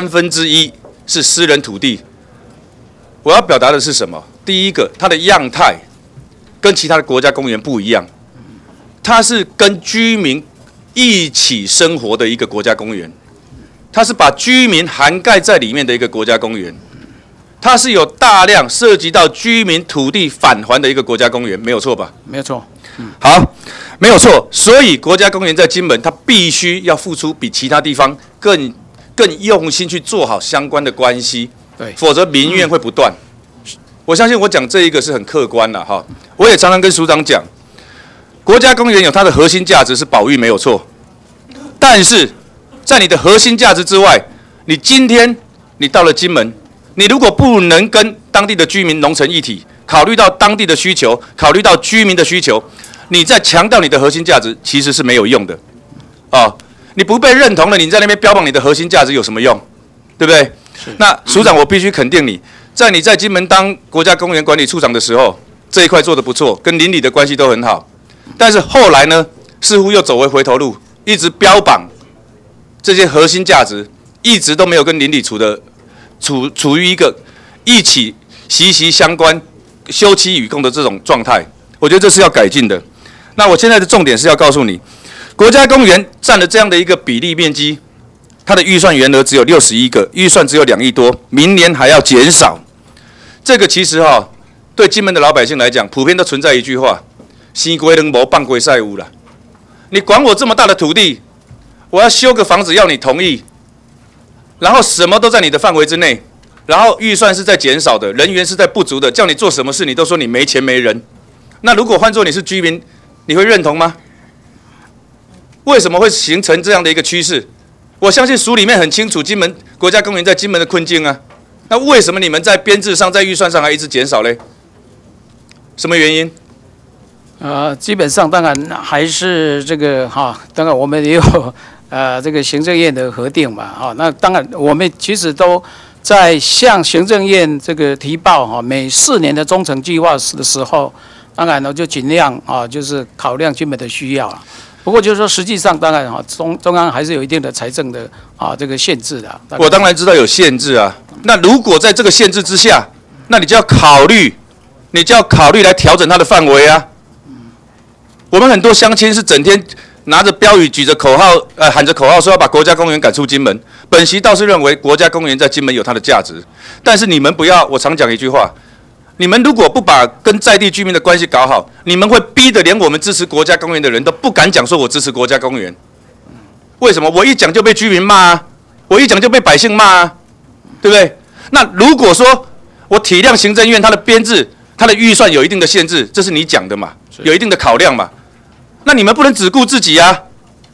1/3是私人土地。我要表达的是什么？第一个，它的样态跟其他的国家公园不一样，它是跟居民一起生活的一个国家公园，它是把居民涵盖在里面的一个国家公园，它是有大量涉及到居民土地返还的一个国家公园，没有错吧？ 没有错。 好，没有错。所以国家公园在金门，它必须要付出比其他地方更用心去做好相关的关系， 对， 否则民怨会不断。我相信我讲这一个是很客观的哈。我也常常跟署长讲。国家公园有它的核心价值是保育没有错，但是在你的核心价值之外，你今天你到了金门，你如果不能跟当地的居民融成一体，考虑到当地的需求，考虑到居民的需求，你在强调你的核心价值其实是没有用的，你不被认同了，你在那边标榜你的核心价值有什么用？对不对？那署长，我必须肯定你在金门当国家公园管理处长的时候，这一块做得不错，跟邻里的关系都很好。但是后来呢，似乎又走回头路，一直标榜这些核心价值，一直都没有跟邻里处于一个一起息息相关、休戚与共的这种状态。我觉得这是要改进的。那我现在的重点是要告诉你，国家公园占了这样的一个比例面积，它的预算员额只有61个，预算只有2亿多，明年还要减少。这个其实对金门的老百姓来讲，普遍都存在一句话。生龟能无放龟赛屋啦！你管我这么大的土地，我要修个房子要你同意，然后什么都在你的范围之内，然后预算是在减少的，人员是在不足的，叫你做什么事你都说你没钱没人。那如果换作你是居民，你会认同吗？为什么会形成这样的一个趋势？我相信书里面很清楚，金门国家公园在金门的困境啊。那为什么你们在编制上、在预算上还一直减少嘞？什么原因？ 基本上当然还是这个当然我们也有这个行政院的核定嘛那当然我们其实都在向行政院这个提报每4年的中程计划的时候，当然呢就尽量就是考量金门的需要了。不过就是说实际上当然中央还是有一定的财政的这个限制的。 我当然知道有限制啊。那如果在这个限制之下，那你就要考虑来调整它的范围啊。我们很多乡亲是整天拿着标语、举着口号、喊着口号，说要把国家公园赶出金门。本席倒是认为国家公园在金门有它的价值，但是你们不要，我常讲一句话：你们如果不把跟在地居民的关系搞好，你们会逼得连我们支持国家公园的人都不敢讲说我支持国家公园。为什么？我一讲就被居民骂啊，我一讲就被百姓骂啊，对不对？那如果说我体谅行政院它的编制、它的预算有一定的限制，这是你讲的嘛，有一定的考量嘛。那你们不能只顾自己啊！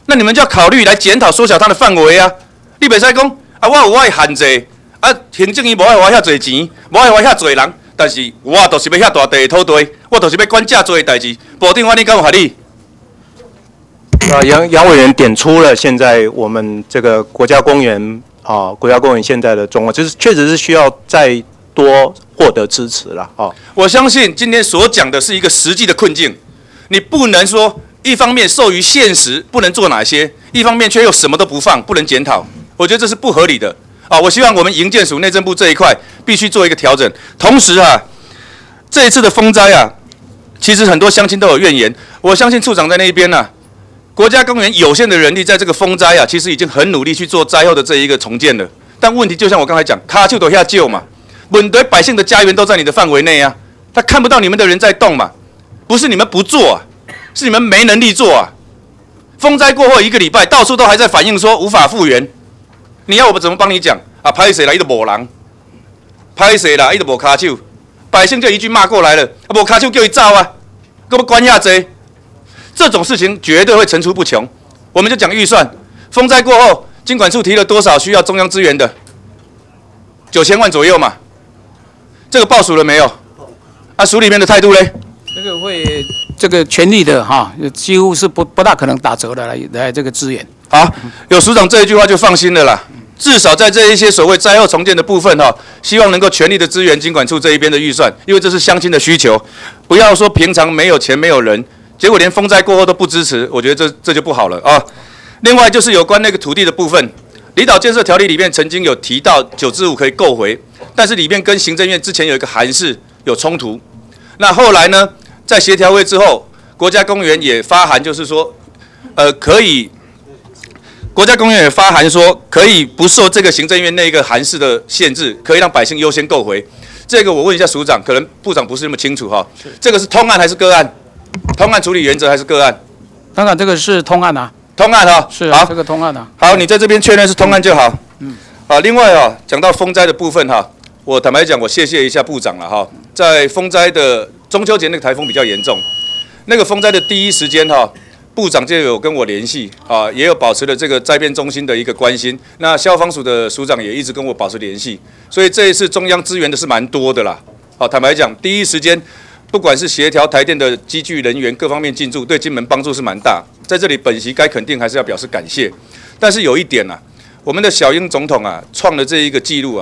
那你们就要考虑来检讨缩小它的范围啊。你袂使讲啊，我有我的限制啊，行政院无爱花遐侪钱，无爱花遐侪人，但是我就是要遐大地的土地，我就是要管遮多的代志，部长我你敢有合理？ 杨委员点出了现在我们这个国家公园国家公园现在的状况，就是确实是需要再多获得支持了我相信今天所讲的是一个实际的困境，你不能说一方面受于现实不能做哪些，一方面却又什么都不放，不能检讨，我觉得这是不合理的我希望我们营建署内政部这一块必须做一个调整。同时这一次的风灾其实很多乡亲都有怨言，我相信处长在那一边国家公园有限的人力，在这个风灾其实已经很努力去做灾后的这一个重建了。但问题就像我刚才讲，卡丘都下救嘛，问题百姓的家园都在你的范围内他看不到你们的人在动嘛，不是你们不做是你们没能力做风灾过后1个礼拜，到处都还在反映说无法复原，你要我们怎么帮你讲拍谁啦，伊都无人，拍谁啦，伊都无卡丘，百姓就一句骂过来了，无卡丘叫伊走搁要管遐济。这种事情绝对会层出不穷。我们就讲预算，风灾过后，经管处提了多少需要中央支援的？9000万左右嘛。这个报署了没有？署里面的态度嘞？ 这个全力的几乎是不大可能打折的来这个支援。 好，有署长这一句话就放心了啦。至少在这一些所谓灾后重建的部分希望能够全力的支援经管处这一边的预算，因为这是乡亲的需求。不要说平常没有钱没有人。结果连风灾过后都不支持，我觉得这就不好了另外就是有关那个土地的部分，离岛建设条例里面曾经有提到9+5可以购回，但是里面跟行政院之前有一个函释有冲突。那后来呢，在协调会之后，国家公园也发函，就是说可以，国家公园也发函说可以不受这个行政院那个函释的限制，可以让百姓优先购回。这个我问一下署长，可能部长不是那么清楚这个是通案还是个案？通案处理原则还是个案？ 当然，这个是通案通案是好， 这个通案好，你在这边确认是通案就好。另外讲到风灾的部分我坦白讲，我谢一下部长了在风灾的中秋节那个台风比较严重，那个风灾的第一时间部长就有跟我联系也有保持了这个灾变中心的一个关心。那消防署的署长也一直跟我保持联系，所以这一次中央支援的是蛮多的啦。坦白讲，第一时间。不管是协调台电的机具人员各方面进驻，对金门帮助是蛮大。在这里，本席该肯定还是要表示感谢。但是有一点我们的小英总统创了这一个记录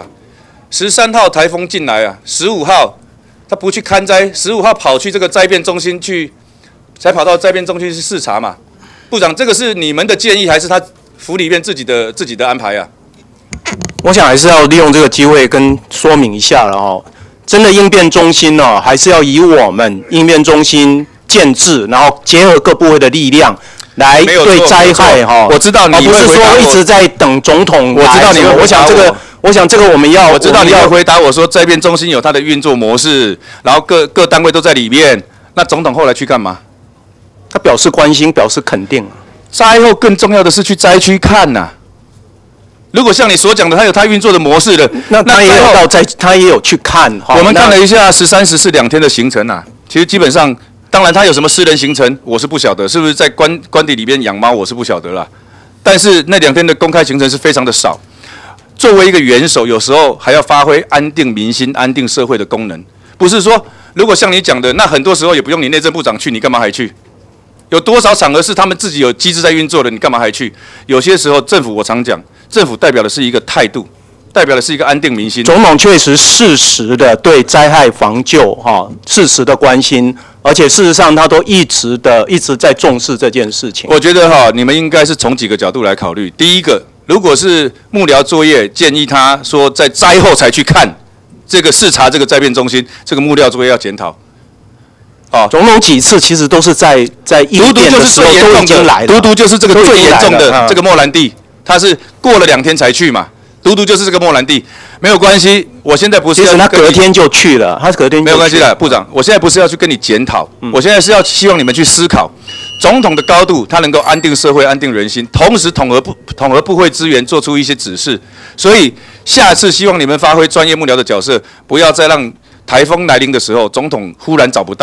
13号台风进来15号他不去勘灾，15号跑去这个灾变中心去，才跑到灾变中心去视察嘛。部长，这个是你们的建议，还是他府里面自己的安排我想还是要利用这个机会跟说明一下了真的应变中心还是要以我们应变中心建制，然后结合各部会的力量来对灾害我知道你不是说一直在等总统来。 我知道你会我想这个我们要， 我知道你会回答我说灾变中心有它的运作模式，然后各单位都在里面。那总统后来去干嘛？ 他表示关心，表示肯定。 灾后更重要的是去灾区看如果像你所讲的，他有他运作的模式的， 那他也有去看。 我们看了一下13、142天的行程其实基本上，当然他有什么私人行程，我是不晓得，是不是在官邸里边养猫，我是不晓得啦。但是那2天的公开行程是非常的少。作为一个元首，有时候还要发挥安定民心、安定社会的功能，不是说如果像你讲的，那很多时候也不用你内政部长去，你干嘛还去？有多少场合是他们自己有机制在运作的，你干嘛还去？有些时候政府，我常讲，政府代表的是一个态度，代表的是一个安定民心。 总统确实适时的对灾害防救适时的关心，而且事实上他都一直在重视这件事情。 我觉得你们应该是从几个角度来考虑。第一个，如果是幕僚作业，建议他说在灾后才去看这个视察这个灾变中心，这个幕僚作业要检讨。 总统几次其实都是在应变的时候都已经来了。 独独就是这个最严重的这个莫兰蒂，他是过了2天才去嘛。独独就是这个莫兰蒂，没有关系。我现在不是要， 其实他隔天就去了， 没有关系的，部长。我现在不是要去跟你检讨，我现在是要希望你们去思考，总统的高度，他能够安定社会、安定人心，同时统合部会资源，做出一些指示。所以下次希望你们发挥专业幕僚的角色，不要再让台风来临的时候，总统忽然找不到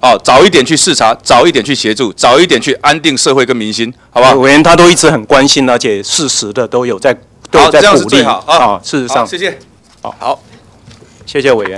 哦，早一点去视察，早一点去协助，早一点去安定社会跟民心，好不好？ 委员他都一直很关心，而且适时的都有在鼓励。 这样是最好啊。 事实上， 谢谢。 好，谢谢委员。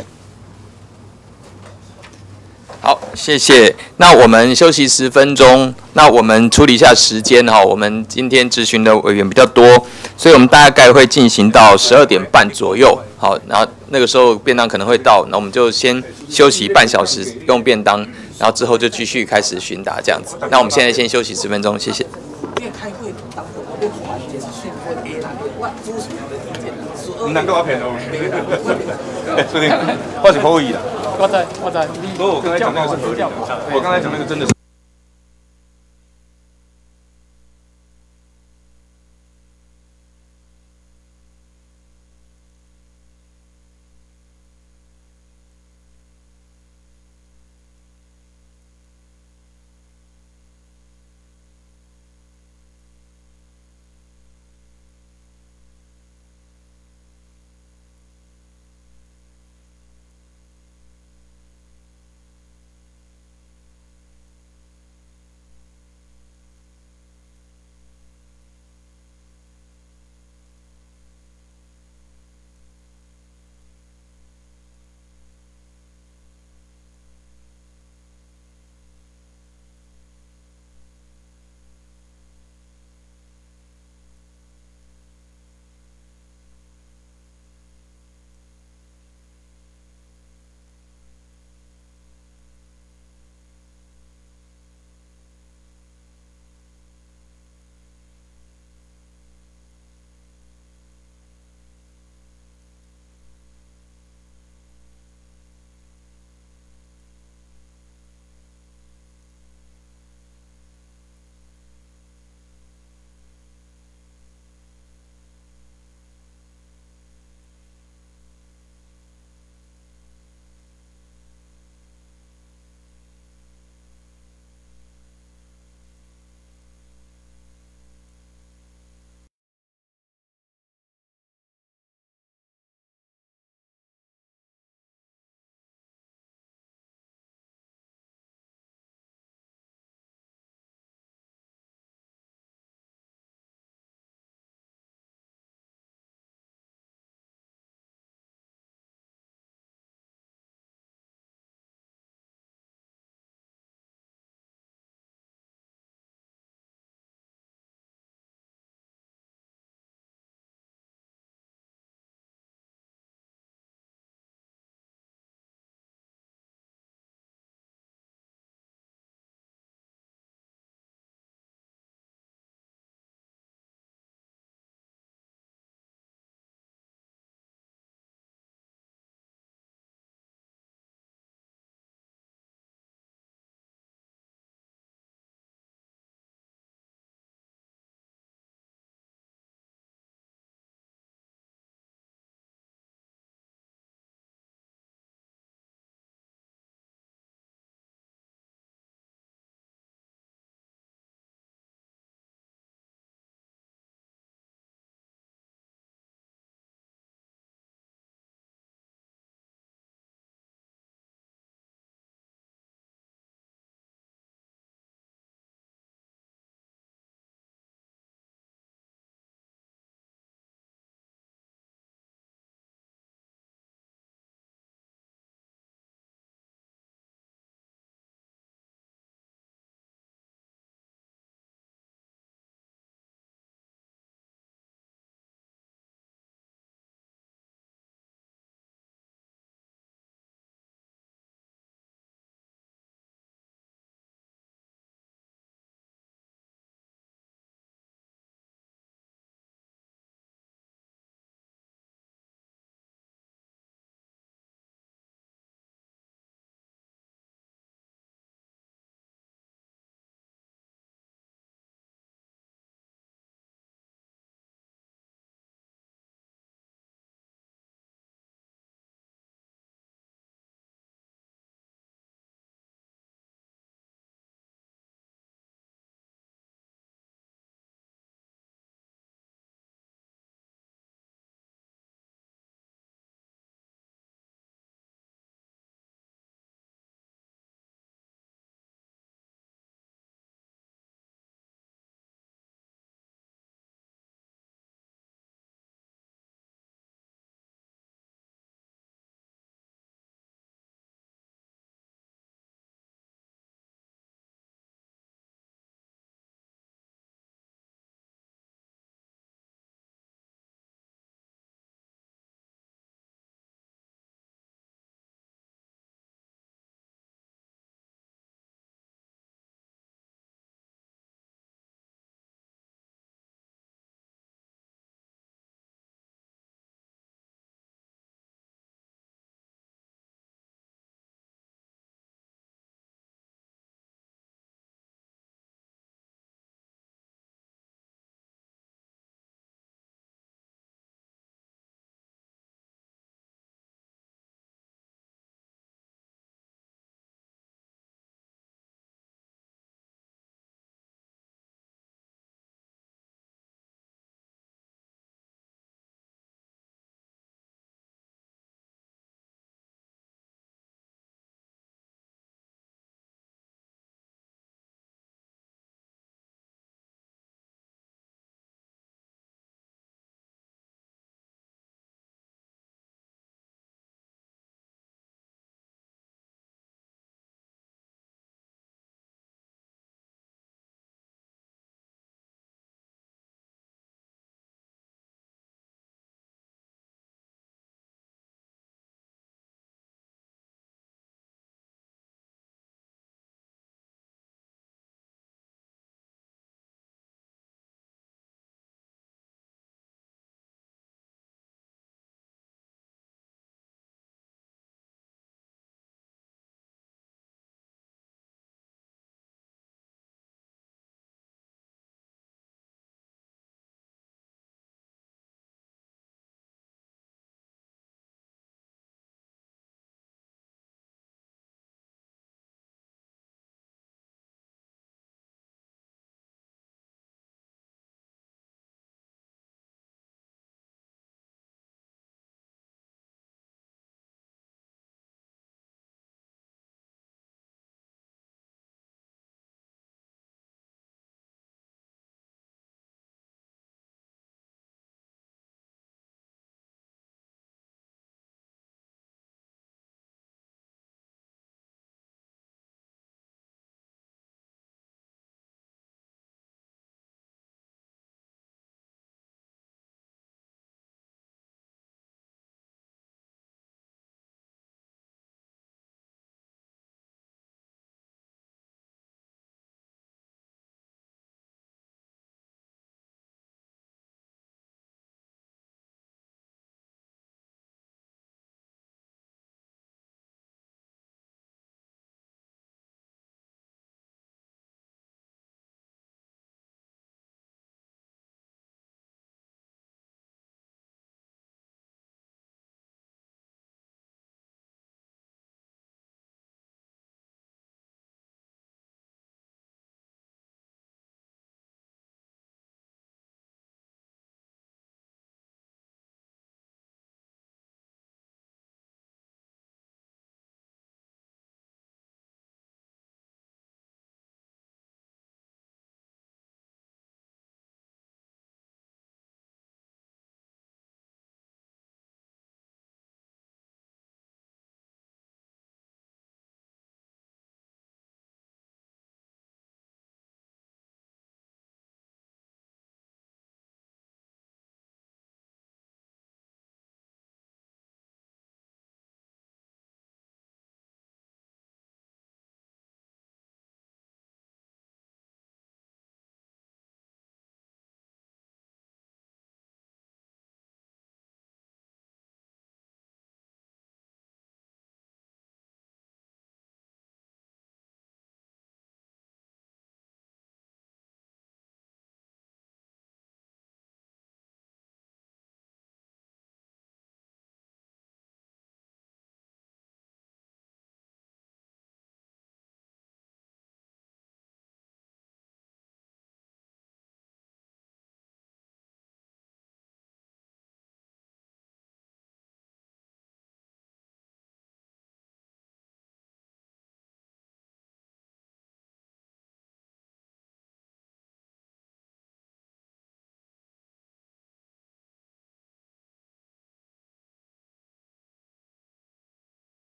好，谢谢。那我们休息10分钟。那我们处理一下时间哈。我们今天质询的委员比较多，所以我们大概会进行到12点半左右。好，然后那个时候便当可能会到，那我们就先休息半小时用便当，然后之后就继续开始询答这样子。那我们现在先休息10分钟，谢谢。 唔能够我骗哦，所以我是可以啦。 我在， 所以我刚才讲那个是合理的，我刚才讲那个真的是。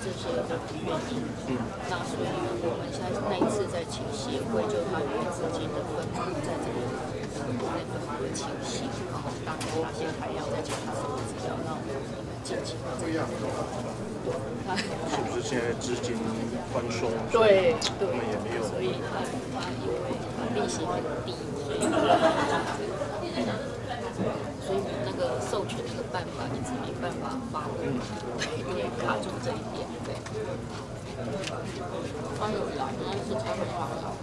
这些的原因。那所以我们现在那一次在请协会，就它有资金的分布在这个内分部的清晰，然后大概哪些还要再检查什么资料，那我们进行这样。 是不是现在资金宽松？ 对， 我们也没有， 所以它因为利息很低，所以那个授权那个办法一直没办法发挥，对，因为卡住这一点，对。他有来，但是才会好好。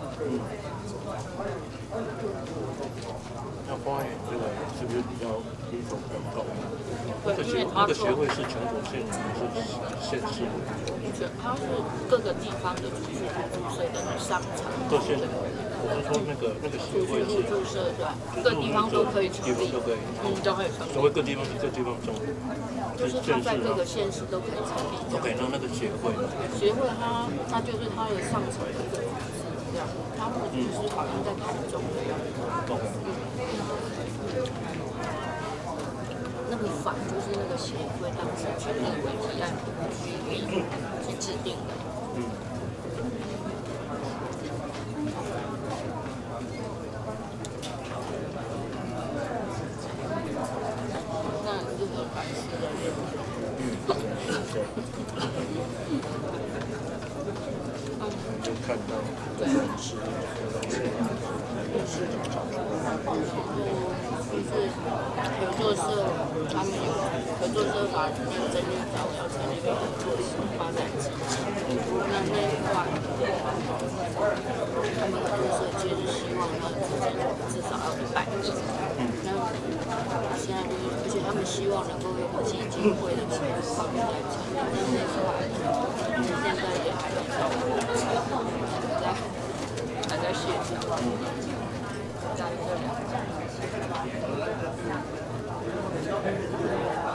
那花园这个是不是比较低种比较高？那个协会是全国性的还是县市？ 它是各个地方的住宿注册的商场。 各县的，我是说那个协会是注册对吧？各地方都可以成立， 都可以， 都可以成立。 所谓各地方是各地方中， 就是它在各个县市都可以成立。 OK， 那个协会它就是它的上层的一个组织这样，它目前是好像在台中的样子。那个法就是那个协会当时去立委提案去制定的。那如何反思的？ 就看到这个是市场上就是合作社，他们有合作社把那个整理条要成立一个合作社发展基金，那一块，他们合作社就是希望他的资金至少要100亿，那现在就是而且他们希望能够用基金会的钱放在成立那一块，现在也还没到，还在协调。在这两